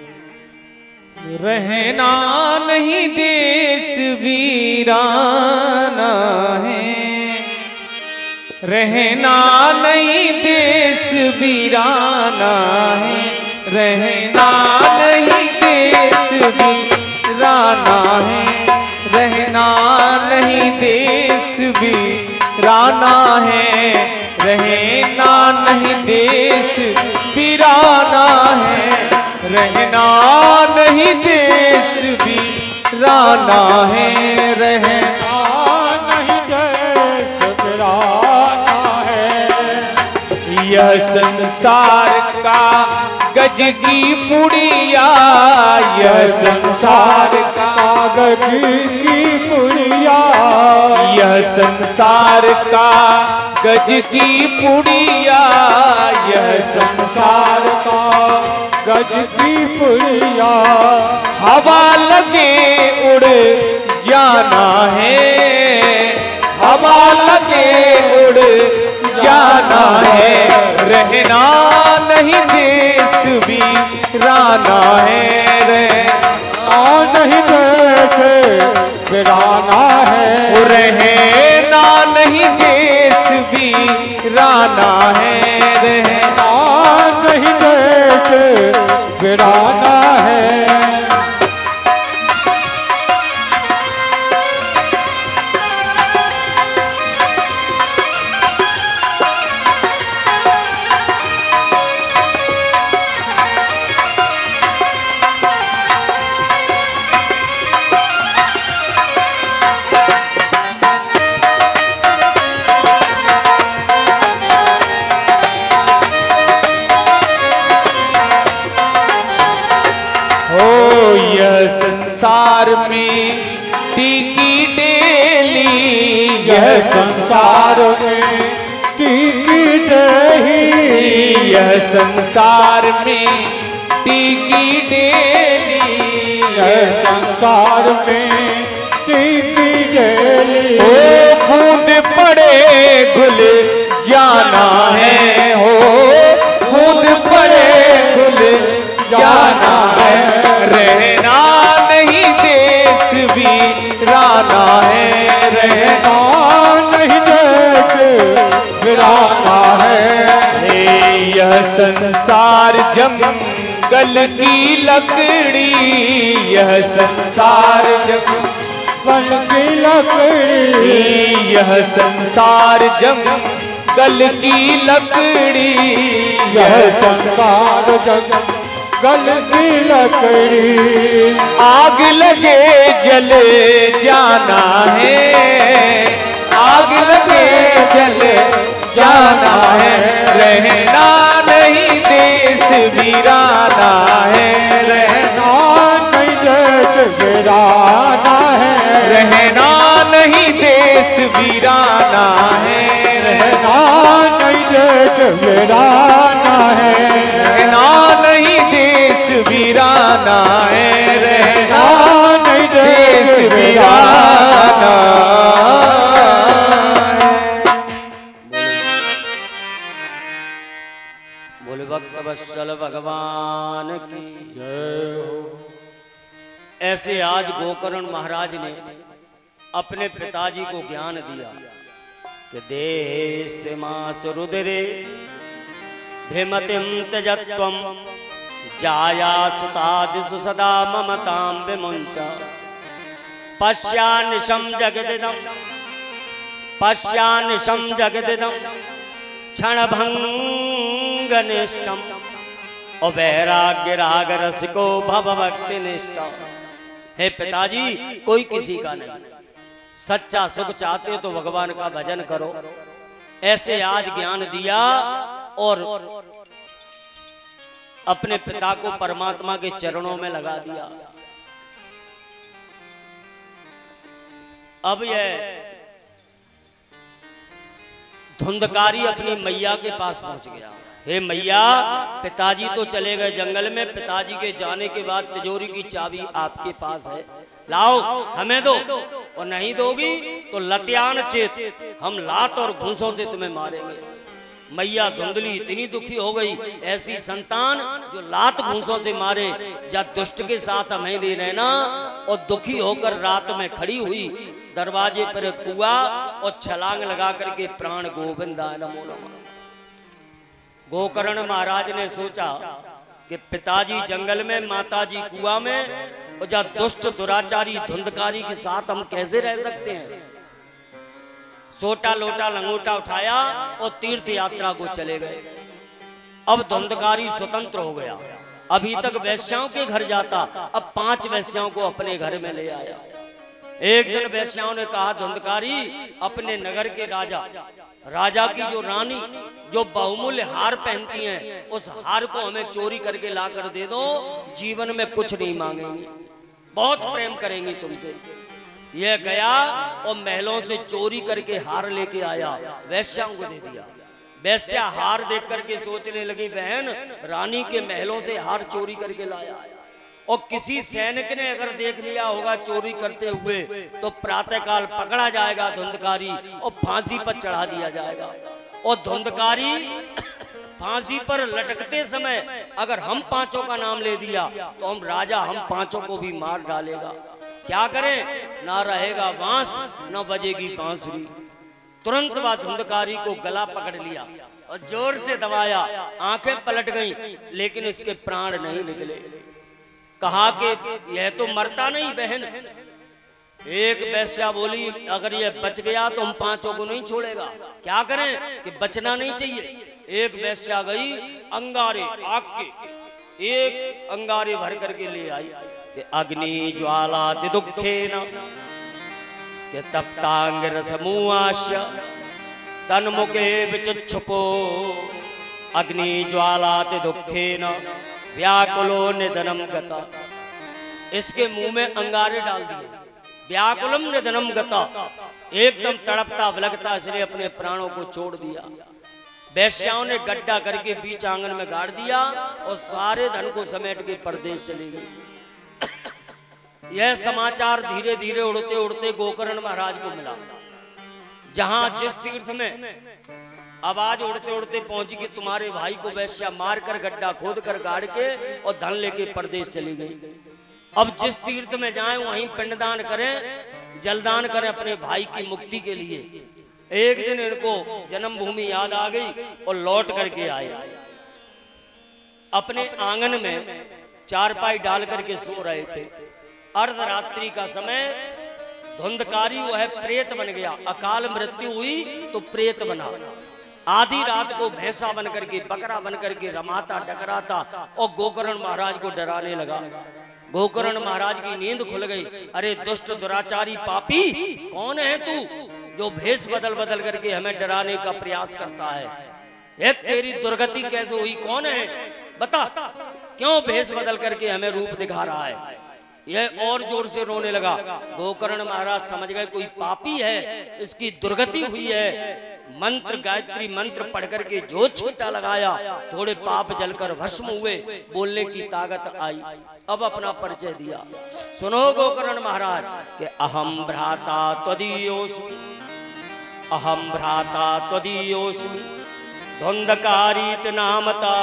रहना नहीं देश वीराना है, रहना नहीं देश वीराना है, रहना नहीं देश वीराना है, रहना नहीं देश देश वीराना है, रहना नहीं देश वीराना है। यह संसार का गज की पुड़िया, यह संसार का कागज की पुड़िया, यह संसार का गज की पुड़िया, यह संसार का गज की पुड़िया। हवा लगे उड़ जाना है, हवा लगे उड़ जाना है, रहना नहीं देश वीराना है, रहना नहीं देश वीराना है, रहना नहीं देश वीराना है, रहना नहीं देश वीराना है। संसार में टिकी डेली, यह संसार में टिकी डेली, यह संसार में टिकी डेली, यह संसार में टिकी डेली। ओ बूंद पड़े घुल जाना है, हो बूंद पड़े घुल जाना है, रहना नहीं देश वीराना है, रहना नहीं देश वीराना है। यह संसार जंगल की लकड़ी, यह संसार जंगल की लकड़ी, यह संसार जंगल की लकड़ी, यह संसार जंगल गल की लकड़ी। आग लगे जल जाना है, आग लगे जल जाना है, रहना नहीं देश वीराना है, रहना नहीं देश वीराना है, रहना नहीं देश वीराना है, रहना नहीं देश वीराना है, रहना नहीं देश वीराना है, रहना नहीं देश वीराना। बोले भक्त वत्सल भगवान की जय हो। ऐसे आज गोकर्ण महाराज ने अपने पिताजी को ज्ञान दिया कि देश मास रुदरे भिमतिम त्यजत्वम जाया सुतादिषु सदा ममतां विमुञ्च पश्यानिशं जगदिदं पश्यानिशं जगदिदं क्षणभंगनिष्ठं और वैराग्य राग रसिको भव भक्ति निष्ठा। हे पिताजी, कोई किसी का नहीं, सच्चा सुख चाहते हो तो भगवान का भजन करो। ऐसे आज ज्ञान दिया और अपने पिता को परमात्मा के चरणों में लगा दिया। अब यह धुंधकारी अपनी मैया के पास पहुंच गया। हे मैया, पिताजी तो चले गए जंगल में, पिताजी के जाने के बाद तिजोरी की चाबी आपके पास है, लाओ हमें दो, और नहीं दोगी तो लत्यान चेत, हम लात और घूंसों से तुम्हें मारेंगे। मैया धुंधली इतनी दुखी हो गई, ऐसी संतान जो लात घूंसों से मारे, या दुष्ट के साथ हमें नहीं रहना। और दुखी होकर रात में खड़ी हुई, दरवाजे पर कुआ और छलांग लगा करके प्राण गोविंदा नमो नमः। गोकर्ण महाराज ने सोचा कि पिताजी जंगल में, माताजी कुआ में, और जा दुष्ट दुराचारी धुंधकारी के साथ हम कैसे रह सकते हैं। सोटा लोटा लंगोटा उठाया और तीर्थ यात्रा को चले गए। अब धुंधकारी स्वतंत्र हो गया, अभी तक वैश्याओं के घर जाता, अब पांच वैश्याओं को अपने घर में ले आया। एक दिन वैश्याओं ने कहा, धुंधकारी अपने नगर के राजा, राजा की जो रानी जो बहुमूल्य हार पहनती हैं, उस हार को हमें चोरी करके ला कर दे दो, जीवन में कुछ नहीं मांगेंगी, बहुत प्रेम करेंगी तुमसे। यह गया और महलों से चोरी करके हार लेके आया, वैश्याओं को दे दिया। वैश्या हार देख करके सोचने लगी, बहन रानी के महलों से हार चोरी करके लाया, और किसी सैनिक ने अगर देख लिया होगा चोरी करते हुए तो प्रातःकाल पकड़ा जाएगा धुंधकारी और फांसी पर चढ़ा दिया जाएगा। और धुंधकारी फांसी पर लटकते समय अगर हम पांचों का नाम ले दिया तो हम राजा हम पांचों को भी मार डालेगा। क्या करें, ना रहेगा बांस ना बजेगी बांसुरी। तुरंत वह धुंधकारी को गला पकड़ लिया और जोर से दबाया, आंखें पलट गईं, लेकिन इसके प्राण नहीं निकले। कहा कि यह तो मरता नहीं बहन। एक वैश्या बोली, अगर यह बच गया तो हम पांचों को नहीं छोड़ेगा, क्या करें कि बचना नहीं चाहिए। एक वैश्या गई, अंगारे आग के एक अंगारे भर करके ले आई कि अग्नि ज्वाला दुखे न के तप्तांग रसमुआश्य तन्मुखे विचुक्षुपो अग्नि ज्वाला दुखे न व्याकुलो निधनम गता। इसके मुंह में अंगारे डाल दिए, व्याकुलम निधनम गता, एकदम तड़पता लगता इसने अपने प्राणों को छोड़ दिया। वैश्याओं ने गड्ढा करके बीच आंगन में गाड़ दिया और सारे धन को समेट के परदेश चली गई। यह समाचार धीरे धीरे उड़ते उड़ते गोकर्ण महाराज को मिला, जहां जिस तीर्थ में आवाज उड़ते उड़ते पहुंची कि तुम्हारे भाई को वैश्या मार कर गड्ढा खोद कर गाड़ के और धन लेके परदेश चली गई। अब जिस तीर्थ में जाएं वहीं पिंडदान करें, जलदान करें अपने भाई की मुक्ति के लिए। एक दिन इनको जन्मभूमि याद आ गई और लौट करके आए। अपने आंगन में चारपाई डाल करके सो रहे थे। अर्धरात्रि का समय, धुंधकारी वो है प्रेत बन गया, अकाल मृत्यु हुई तो प्रेत बना। आधी रात को भैंसा बन करके बकरा बन करके रमाता डकराता और गोकर्ण महाराज को डराने लगा। गोकर्ण महाराज की नींद खुल गई। अरे दुष्ट दुराचारी पापी, कौन है तू जो भेष बदल बदल करके हमें डराने का प्रयास करता है? ये तेरी दुर्गति कैसे हुई, कौन है बता, क्यों भेष बदल करके हमें रूप दिखा रहा है? यह और जोर से रोने लगा। गोकर्ण महाराज समझ गए कोई पापी है, इसकी दुर्गति हुई है। मंत्र गायत्री मंत्र पढ़ करके जो छींटा लगाया, थोड़े पाप जलकर भस्म हुए, बोलने की ताकत आई। अब अपना परिचय दिया। सुनो गोकर्ण महाराज के अहम भ्राता त्वदीयोस्मि, अहम भ्राता त्वदीयोस्मि धुंधकारीत नामता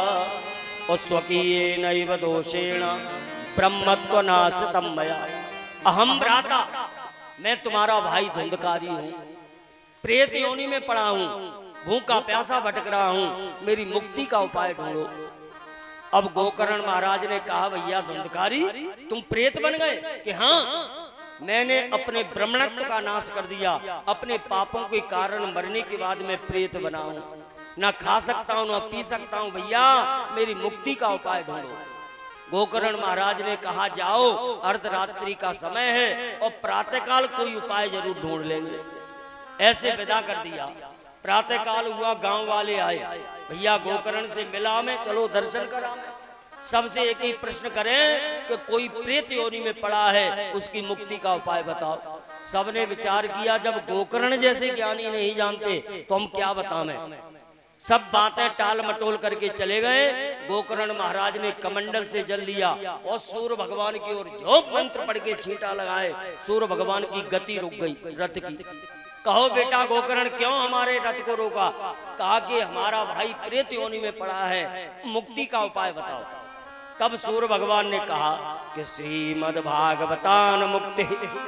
स्वकीये नैव दोषेण ब्रह्मत्व नाशितम मया। अहम भ्राता, मैं तुम्हारा भाई धुंधकारी हूँ, प्रेत योनि में पड़ा हूँ, भूखा प्यासा भटक रहा हूँ, मेरी मुक्ति का उपाय ढूंढो। अब गोकर्ण महाराज ने कहा, भैया धुंधकारी तुम प्रेत बन गए? कि हाँ, मैंने अपने ब्रह्मणत्व का नाश कर दिया, अपने पापों के कारण मरने के बाद मैं प्रेत बना हूँ, ना खा सकता हूँ ना पी सकता हूँ, भैया मेरी मुक्ति का उपाय ढूंढो। गोकर्ण महाराज ने कहा, जाओ अर्धरात्रि का समय है और प्रातःकाल कोई उपाय जरूर ढूंढ लेंगे। ऐसे विदा कर दिया। प्रातःकाल हुआ, गांव वाले आए, भैया गोकर्ण से मिला में, चलो दर्शन करा। सबसे एक ही प्रश्न करें कि कोई प्रेत योनि में पड़ा है, उसकी मुक्ति का उपाय बताओ। सबने विचार किया, जब गोकर्ण जैसे ज्ञानी नहीं जानते तो हम क्या बताएं। सब बातें टाल मटोल करके चले गए। गोकर्ण महाराज ने कमंडल से जल लिया और सूर्य भगवान की ओर जो मंत्र पढ़ के छींटा लगाए, सूर्य भगवान की गति रुक गई रथ की। कहो बेटा गोकर्ण, क्यों हमारे रथ को रोका? कहा कि हमारा भाई प्रेत योनि में पड़ा है, मुक्ति का उपाय बताओ। तब सूर्य भगवान ने कहा कि श्रीमद् भागवतान मुक्ति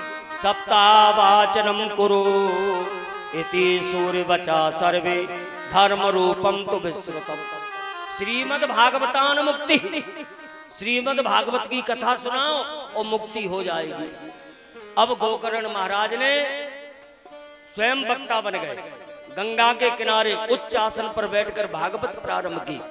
सप्तावाचनम कुरु इति सूर्य बचा सर्वे धर्म रूपम तो विश्रुतम। श्रीमद् भागवतान मुक्ति, श्रीमद् भागवत की कथा सुनाओ और मुक्ति हो जाएगी। अब गोकर्ण महाराज ने स्वयं वक्ता बन गए। गंगा के किनारे उच्च आसन पर बैठकर भागवत प्रारंभ की।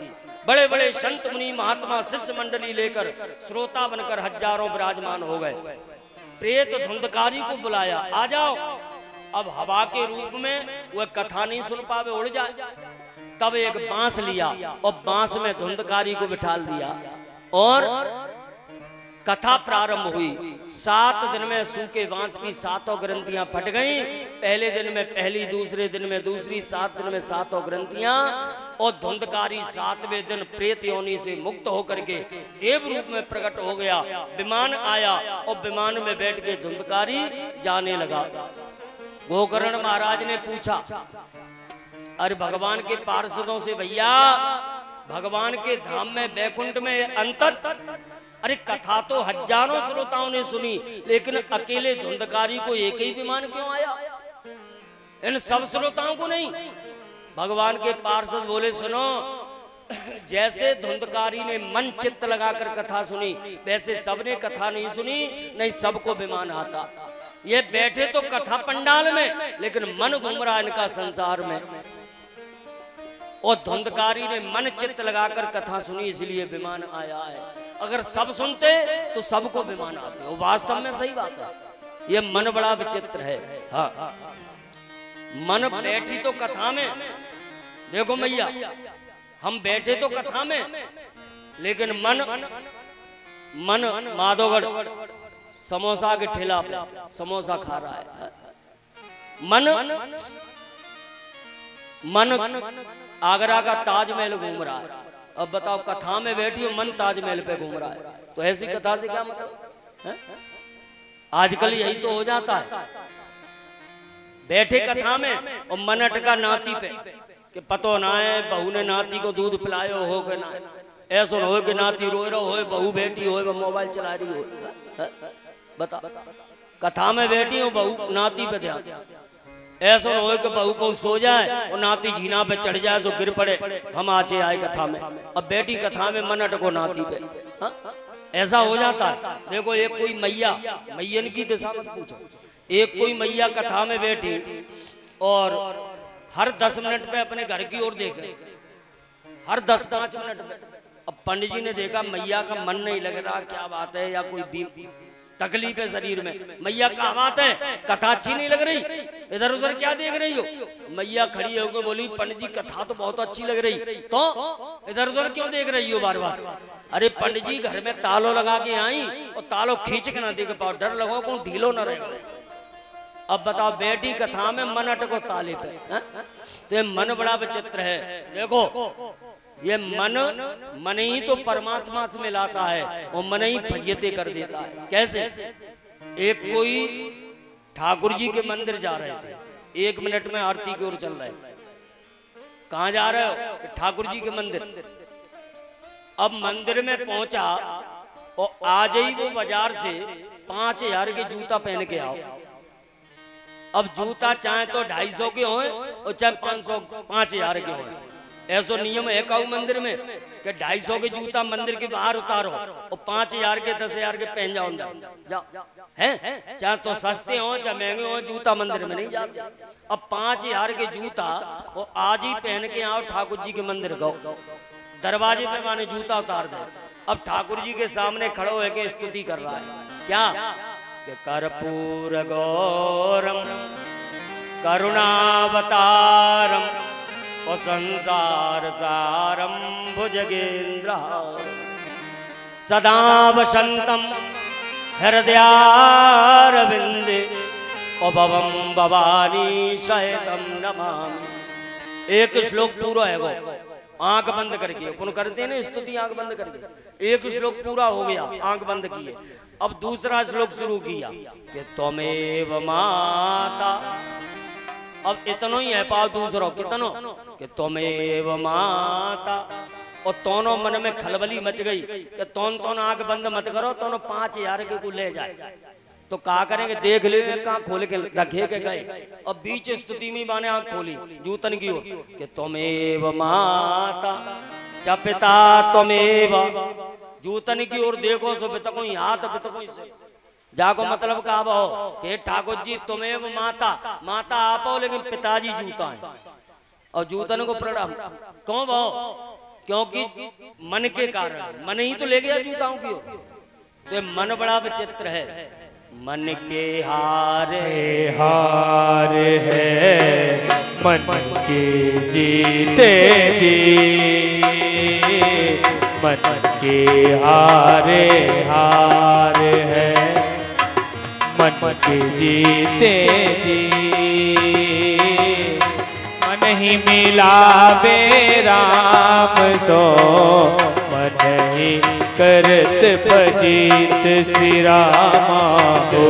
बड़े बड़े संत मुनि महात्मा शिष्य मंडली लेकर श्रोता बनकर हजारों विराजमान हो गए। प्रेत धुंधकारी को बुलाया, आ जाओ। अब हवा के रूप में वह कथा नहीं सुन पावे, उड़ जाए। तब एक बांस लिया और बांस में धुंधकारी को बिठाल दिया और कथा प्रारंभ हुई। सात दिन में सूखे बांस की सातों ग्रंथियां फट गईं। पहले दिन में पहली, दूसरे दिन में दूसरी, सात दिन में सातों ग्रंथियां। और धुंधकारी सातवें दिन प्रेत योनि से मुक्त होकर के देव रूप में प्रकट हो गया। विमान आया और विमान में बैठ के धुंधकारी जाने लगा। गोकर्ण महाराज ने पूछा, अरे भगवान के पार्षदों से, भैया भगवान के धाम में वैकुंठ में अंतर, अरे कथा तो हजारों श्रोताओं ने सुनी, लेकिन अकेले धुंधकारी को एक ही विमान क्यों आया, इन सब श्रोताओं को नहीं? भगवान के पार्षद बोले, सुनो, जैसे धुंधकारी ने मन चित्त लगाकर कथा सुनी, वैसे सबने कथा नहीं सुनी, नहीं सबको विमान आता। ये बैठे तो कथा पंडाल में, लेकिन मन घूम रहा इनका संसार में। और धुंधकारी ने मन चित्त लगाकर कथा सुनी, इसलिए विमान आया है। अगर सब सुनते तो सबको विमान आते। वो वास्तव में सही बात है। ये मन बड़ा विचित्र है। हाँ, मन बैठी तो कथा में, देखो मैया, हम बैठे तो कथा में, लेकिन मन मन माधोगढ़ समोसा के ठेला पे समोसा खा रहा है। मन मन आगरा का ताजमहल घूम रहा है। अब बताओ, कथा में बैठी हो, मन ताजमहल पे घूम रहा है, तो ऐसी कथा से क्या मतलब है? आजकल यही तो हो जाता है, बैठे कथा में और मन अटका नाती पे कि पतो ना है बहू ने नाती को दूध पिलायो हो के ना, ऐसा हो कि नाती रो रहा हो, बहू बैठी हो, मोबाइल चला रही हो। बता, कथा में बैठी हो, बहू नाती पे ध्यान, ऐसा हो कि बहू को सो जाए और नाती झीना पे चढ़ जाए तो गिर पड़े, हम आचे आए कथा में। अब बेटी कथा में मन अटको नाती पे, हा? ऐसा हो जाता है। देखो, एक कोई मैया, मैयन की दिशा मत पूछो, एक कोई मैया कथा में बैठी और हर दस मिनट पे अपने घर की ओर देखे, हर दस पांच मिनट पे। अब पंडित जी ने देखा मैया का मन नहीं लग रहा, क्या बात है, या कोई तकलीफ है शरीर में। मैया क्या बात है, कथा अच्छी नहीं लग रही, इधर उधर क्या देख रही हो? मैया खड़ी होकर बोली, पंडित जी कथा तो बहुत अच्छी लग रही, तो इधर उधर क्यों देख रही हो बार बार? अरे पंडित जी, घर में तालो लगा के आई और तालो खींच के ना देख पाओ, डर लगो को ढीलो ना रहे। अब बताओ, बेटी कथा में मन अटको ताले पे, है? तो ये मन बड़ा विचित्र है। देखो, ये मन मन ही तो परमात्मा से मिलाता है और मन ही फजियते कर देता है। कैसे? एक कोई ठाकुर जी के मंदिर जा रहे थे, एक मिनट में आरती की ओर चल रहे। कहाँ जा रहे हो? ठाकुर जी के मंदिर। अब मंदिर में पहुंचा और आज ही वो बाजार से पांच हजार के जूता पहन के आओ। अब जूता चाहे तो ढाई सौ के होए और चाहे पांच सौ पांच हजार के होए, ऐसा नियम है काऊ मंदिर में कि ढाई सौ के जूता मंदिर के बाहर उतारो और पांच हजार के दस हजार के पहन जाओ अंदर जाओ, है? चाहे तो सस्ते हो चाहे महंगे हो, जूता मंदिर में नहीं जाते। अब पांच हजार के जूता वो आज ही पहन के आओ ठाकुर जी के मंदिर गो, दरवाजे पे माने जूता उतार दे। अब ठाकुर जी के सामने खड़ो है के स्तुति कर रहा है, क्या कि कर्पूर गौरम करुणावतारम और संसार सारम भुजगेंद्र सदा वसंतम हृदयारविंदे और भवम भवानी सहितम नमामि। एक श्लोक पूरा है, वो आंख बंद करके अपन करते हैं ना स्तुति, आंख बंद करके। एक श्लोक पूरा हो गया, आंख बंद किए। अब दूसरा श्लोक शुरू किया कि त्वमेव माता। अब इतनो ही है पाओ दूसरो, कितनो कि त्वमेव माता। और दोनों मन में खलबली मच गई कि तोन तोन आंख बंद मत करो, दोनों पांच हजार के को ले जाए। तो क्या करेंगे, देख ले कहाँ खोल के रखे के गए। अब बीच स्तुति में माने आंख खोली जूतन की ओर कि त्वमेव माता च पिता त्वमेव। जूतन की ओर देखो सो पितको हाथ पितको जाको मतलब का हो कि ठाकुर जी तुम्हें माता माता आप हो, लेकिन पिताजी जूता है। और जूतन को प्रणाम कौन भाव क्योंकि मन के कारण, मन ही तो ले गया जूताओं की ओर। तो ये मन बड़ा विचित्र है। मन के हारे हार है मन के जीते जी, मन के हारे हार है मन के जीते जी। मन ही मिलावे राम सो, मन ही करत भजित श्री रामा हो।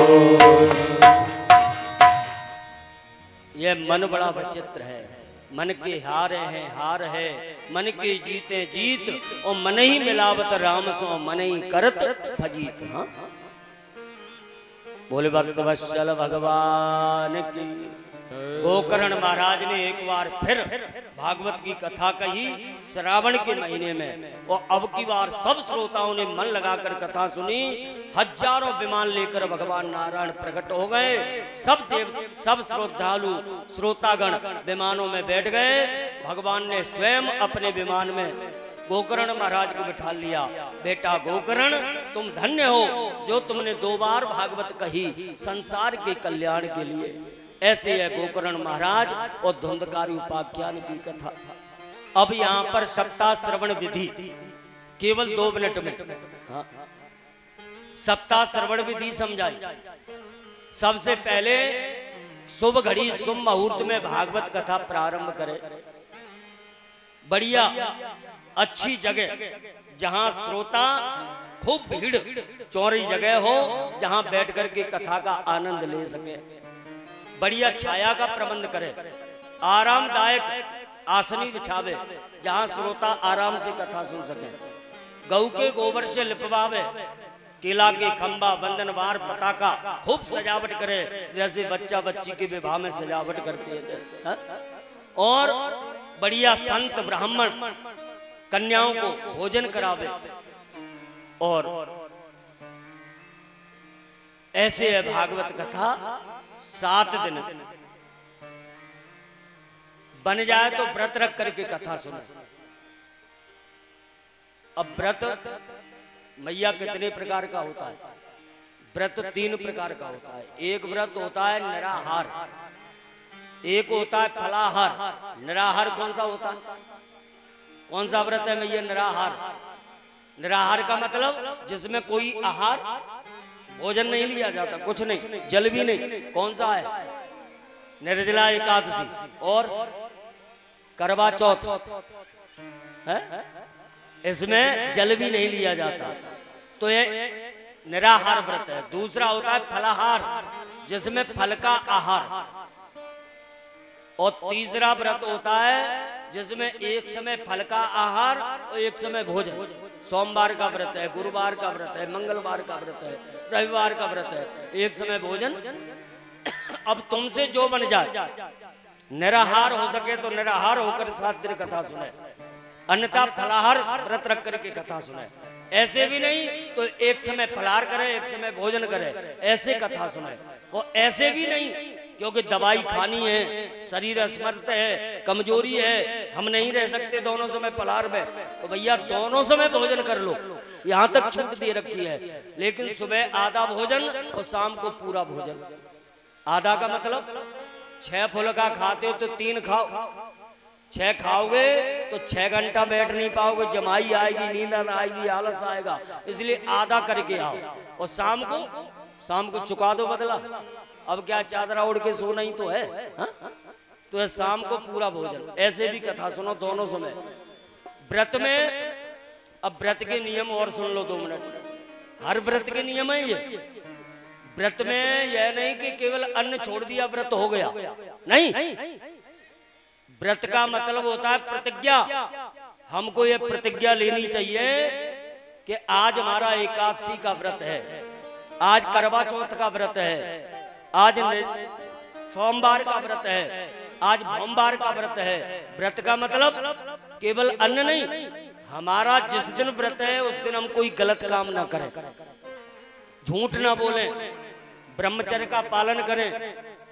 यह मन बड़ा विचित्र है। मन के हारे हैं हार है, मन के जीते जीत, और मन ही मिलावत राम सो, मन ही करत भजीत। हाँ? बोले भक्त वत्सल भगवान की। गोकर्ण महाराज ने एक बार फिर भागवत की कथा कही श्रावण के महीने में, और अब की बार सब श्रोताओं ने मन लगाकर कथा सुनी। हजारों विमान लेकर भगवान नारायण प्रकट हो गए। सब देव सब श्रद्धालु श्रोतागण विमानों में बैठ गए। भगवान ने स्वयं अपने विमान में गोकर्ण महाराज को बिठा लिया। बेटा गोकर्ण, तुम धन्य हो जो तुमने दो बार भागवत कही संसार के कल्याण के लिए। ऐसे है गोकर्ण महाराज और धुंधकारी उपाख्यान की कथा। अब यहाँ पर सप्ताह श्रवण विधि केवल दो मिनट में। हाँ? सप्ताह श्रवण विधि समझाई। सबसे पहले शुभ घड़ी शुभ मुहूर्त में भागवत कथा प्रारंभ करें। बढ़िया अच्छी जगह जहां श्रोता खूब भीड़ चौड़ी जगह हो, जहां बैठ कर के कथा का आनंद ले सके। बढ़िया छाया का प्रबंध करे, आरामदायक आसनी बिछावे जहां श्रोता आराम से कथा सुन सके। गऊ के गोबर से लिपवावे, केला के खंबा बंधनवार पताका खूब सजावट करे, जैसे बच्चा बच्ची के विवाह में सजावट करते थे। और बढ़िया संत ब्राह्मण कन्याओं को भोजन करावे। और ऐसे है भागवत कथा सात दिन बन जाए तो व्रत रख करके कथा सुने। अब व्रत मैया कितने प्रकार का होता है? व्रत तीन प्रकार का होता है। एक व्रत होता है निराहार, एक होता है फलाहार। निराहार कौन सा होता है? कौन सा व्रत है मैया? निराहार। निराहार का मतलब जिसमें कोई आहार भोजन नहीं लिया जाता, कुछ नहीं, जल भी नहीं। कौन सा है? निर्जला एकादशी और करवा चौथ है, इसमें जल भी नहीं लिया जाता। तो ये निराहार व्रत है। दूसरा होता है फलाहार, जिसमें फल का आहार। और तीसरा व्रत होता है जिसमें एक समय फल का आहार और एक समय भोजन। सोमवार का व्रत है, गुरुवार का व्रत है, मंगलवार का व्रत है, रविवार का व्रत है, एक समय भोजन। अब तुमसे जो बन जाए, निराहार हो सके तो निराहार होकर सात दिन कथा सुने, अन्यथा फलाहार व्रत रख करके कथा सुने। ऐसे भी नहीं तो एक समय फलाहार करे एक समय भोजन करे, ऐसे कथा सुने। और ऐसे भी नहीं क्योंकि दवाई खानी है, शरीर असमर्थ है, कमजोरी है, हम नहीं रह सकते दोनों समय फलाहार में, तो भैया दोनों समय भोजन कर लो। यहाँ तक छूट दे रखी है। लेकिन सुबह आधा भोजन और शाम को पूरा भोजन। आधा का मतलब छह फुलका खाते हो तो तीन खाओ, छह खाओगे तो छह घंटा बैठ नहीं पाओगे, जमाई आएगी, नींद आएगी, आलस आएगा। इसलिए आधा करके आओ और शाम को शाम को चुका दो बदला। अब क्या चादरा उड़ के सोना ही तो है, हा? तो है शाम को पूरा भोजन। ऐसे भी कथा सुनो दोनों समय। व्रत में अब व्रत के नियम और सुन लो दो मिनट। हर व्रत के नियम है ये। व्रत में यह नहीं कि केवल अन्न छोड़ दिया व्रत हो गया, नहीं। व्रत का मतलब होता है प्रतिज्ञा। हमको ये प्रतिज्ञा लेनी चाहिए कि आज हमारा एकादशी का व्रत है, आज करवा चौथ का व्रत है, आज सोमवार का व्रत है, आज सोमवार का व्रत है। व्रत का मतलब केवल अन्न नहीं, हमारा जिस दिन व्रत है उस दिन हम कोई गलत काम ना करें, झूठ ना बोलें, ब्रह्मचर्य का पालन करें,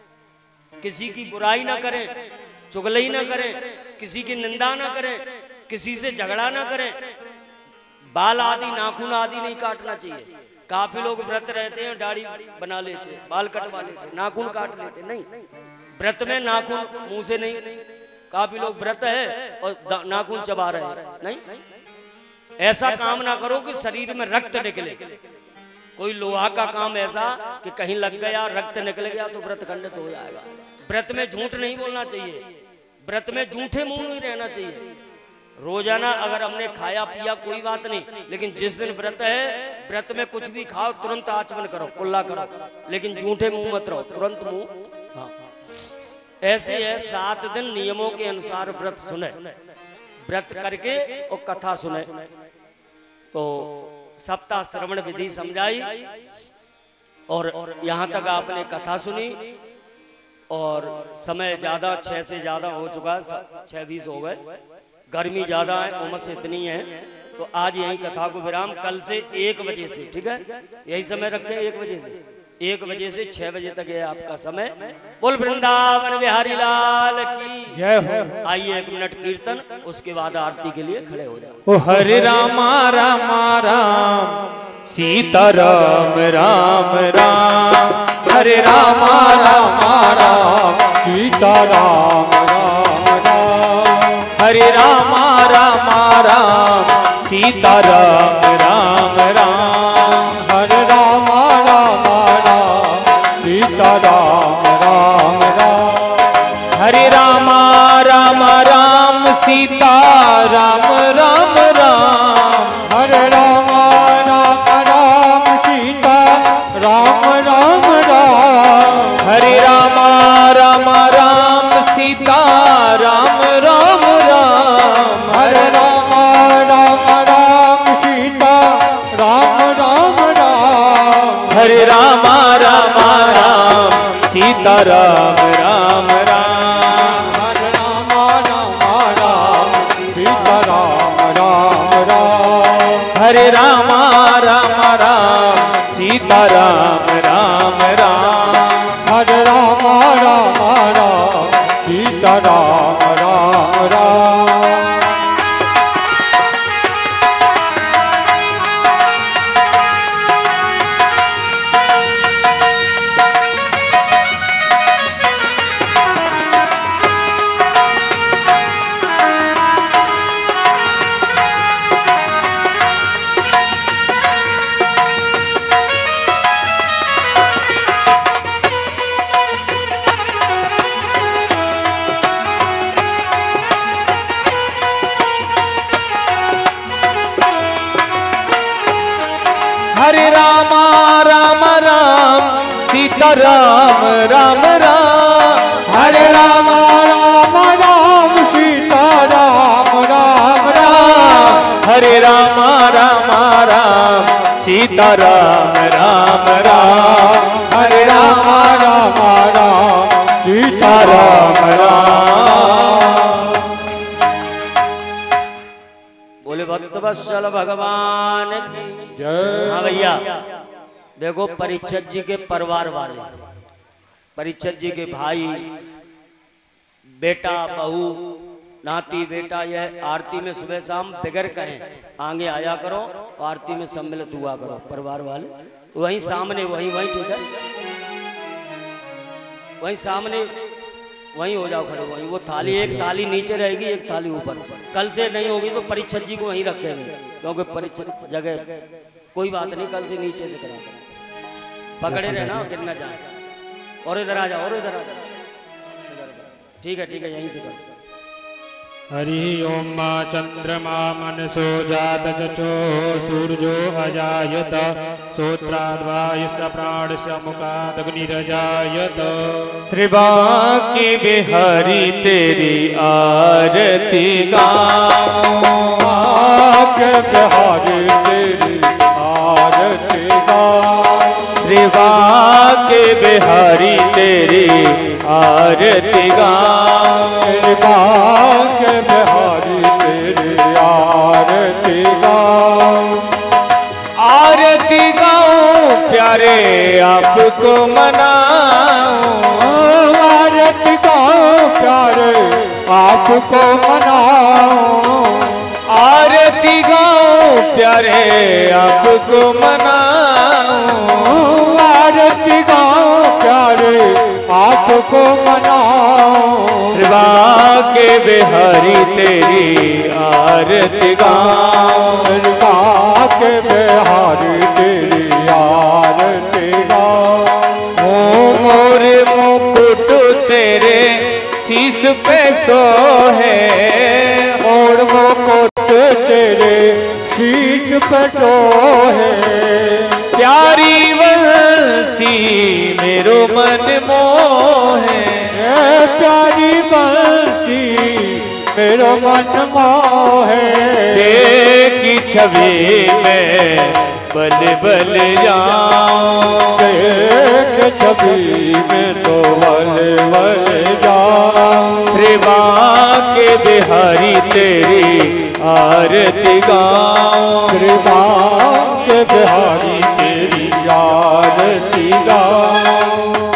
किसी की बुराई ना करें, चुगली ना करें, किसी की निंदा ना करें, किसी से झगड़ा ना करें, बाल आदि नाखून आदि नहीं काटना चाहिए। काफी लोग व्रत रहते हैं, दाढ़ी बना लेते, बाल कटवा लेते, नाखून काट लेते, नहीं, व्रत में नाखून मुंह से नहीं। काफी लोग व्रत है और नाखून चबा रहे हैं, नहीं, ऐसा काम ना करो कि शरीर में रक्त निकले। कोई लोहा का काम ऐसा कि कहीं लग गया, रक्त निकल गया तो व्रत खंडित हो जाएगा। व्रत में झूठ नहीं बोलना चाहिए, व्रत में झूठे मुंह नहीं रहना चाहिए। रोजाना अगर हमने खाया पिया कोई बात नहीं, लेकिन जिस दिन व्रत है, व्रत में कुछ भी खाओ तुरंत आचमन करो, कुल्ला करो, लेकिन झूठे मुंह मत रहो, तुरंत मुंह। हाँ, ऐसे है, सात दिन नियमों के अनुसार व्रत सुने, व्रत करके और कथा सुने। तो सप्ताह श्रवण विधि समझाई और यहाँ तक आपने कथा सुनी और समय ज्यादा, छह से ज्यादा हो चुका, छह बीस हो गए, गर्मी ज्यादा है, उमस इतनी है, तो आज यही कथा को विराम। कल से एक बजे से, ठीक है, यही समय रखें, एक बजे से, एक बजे से छह बजे तक है आपका समय। बोल वृंदावन बिहारी लाल की जय हो। आइए एक मिनट कीर्तन, उसके बाद आरती के लिए खड़े हो जाओ। ओ हरे रामा रामा राम सीता राम राम राम, हरे रामा रामा राम सीता राम राम राम, हरे रामा रामा राम सीता राम राम राम, हरे राम राम राम सीता राम राम राम, हरे रामा रामा राम सीता राम राम राम, हरे राम राम राम सीता राम राम राम, हरे रामा रामा राम सीता राम राम राम, हरे राम राम राम सीता राम राम राम, हरे रामा रामा राम सीता राम राम राम, हरे राम राम राम सीता राम राम राम, हरे रामा रामा राम सीता राम राम राम, हरे राम राम राम सीता राम राम राम, हरे रामा राम राम सीता राम राम राम, हरे राम राम राम सीता राम राम राम, हरे रामा रामा राम सीता राम राम राम, हरे राम राम राम सीता राम राम, बोले भक्तवत्सल भगवान की जय। हाँ भैया, देखो परीक्षित जी के परिवार वाले, परीक्षित जी के भाई, बेटा, बहू, नाती, बेटा, यह आरती में सुबह शाम बिगर कहें आगे आया करो, आरती में सम्मिलित हुआ करो। परिवार वाले वहीं सामने, वहीं वहीं ठीक है, वहीं सामने, वहीं हो जाओ खड़े, वहीं। वो थाली, एक थाली नीचे रहेगी, एक थाली ऊपर। कल से नहीं होगी तो परीक्षित जी को वहीं रखेंगे, क्योंकि परीक्षित जगह कोई बात नहीं, कल से नीचे से करा पकड़े रहना, गिर ना जाए। और इधर आ जाओ, और इधर आ जाओ, ठीक है, ठीक है, यहीं से कर। हरि ओम मा चंद्रमा मनसो जात चचो सूर्यो अजायत सोत्राद्वायुष प्राणश मुखादग्निरजायत। श्री बांके बिहारी तेरी आरती गाऊं, बांके बिहारी तेरी आरती गाऊं, श्री बांके बिहारी तेरी आरती गाऊं, बांके बिहारी तेरी आरती गाऊं, आरती गाऊं प्यारे आपको मनाऊं, आरती गाऊं प्यारे आपको मनाऊं, गाऊं प्यारे आपको मनाऊं, आरती गाऊं प्यारे आपको मनाऊं, कृपा के बिहारी तेरी आरती गाऊं, कृपा के बिहारी तेरी आरती गाऊं। ओ मोरे मुकुट तेरे शीश पे सोहे, और मुकुट तेरे शीश पे सोहे, प्यारी बंसी मेरो मन मोहे, प्यारी बंसी मेरो मन मोहे। देखी छवि में बल बल जाऊं, देख छवि में तो बल बल जाऊं, कृपा के बिहारी तेरी आरती गाऊं, कृपा के बिहारी तेरी आरती गाऊं।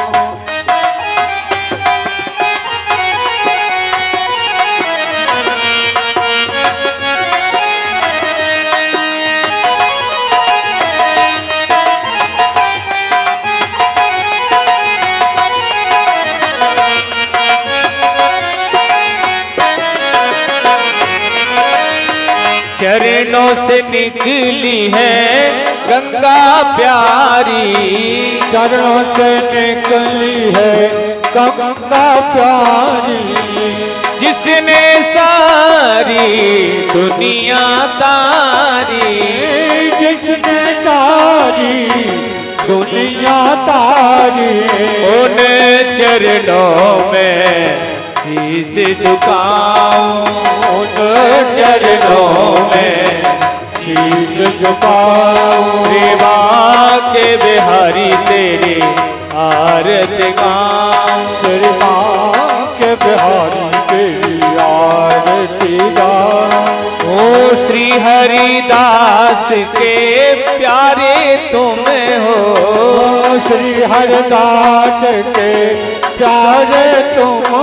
चरणों से निकली है गंगा प्यारी, चरणों से निकली है गंगा प्यारी, जिसने सारी दुनिया तारी, जिसने सारी दुनिया तारी। उन चरणों में शीश झुकाऊं, उन चरणों में शीश झुकाऊं, सेवा के बिहारी तेरी आरती गाऊं, कृपा के बिहारी तेरी आरती गाऊं। ओ श्री हरिदास के प्यारे तुम हो, श्री हरिदास के प्यारे तुम हो,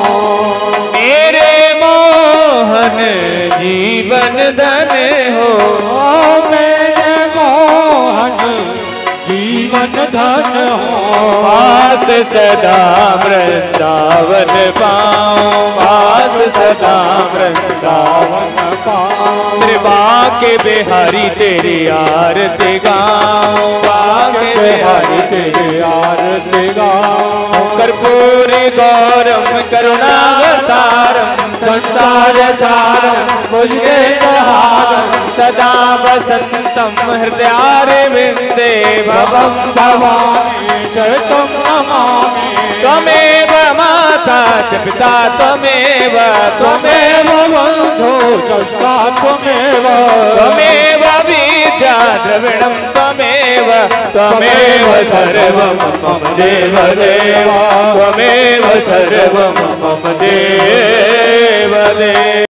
मेरे मोहन जीवन धन हो, मेरे मोहन जीवन धन हो। पास सदा वृंदावन पाऊं, पास सदा वृंदावन पाऊं, कृपा के बिहारी तेरी आरती गाऊं, के बिहारी तेरे आरती गाऊं। कर्पूर गौरम करुणावतारम संसार सारम भुजगेन्द्रहारम सदा वसंतम हृदयारविंदे भवम भवानी तं नमामि, त्वमेव माता च पिता त्वमेव त्वमेव बन्धो च त्वमेव, त्वमेव विद्या द्रविणं त्वमेव त्वमेव सर्वं मम देव देव, त्वमेव सर्वं मम देव देव।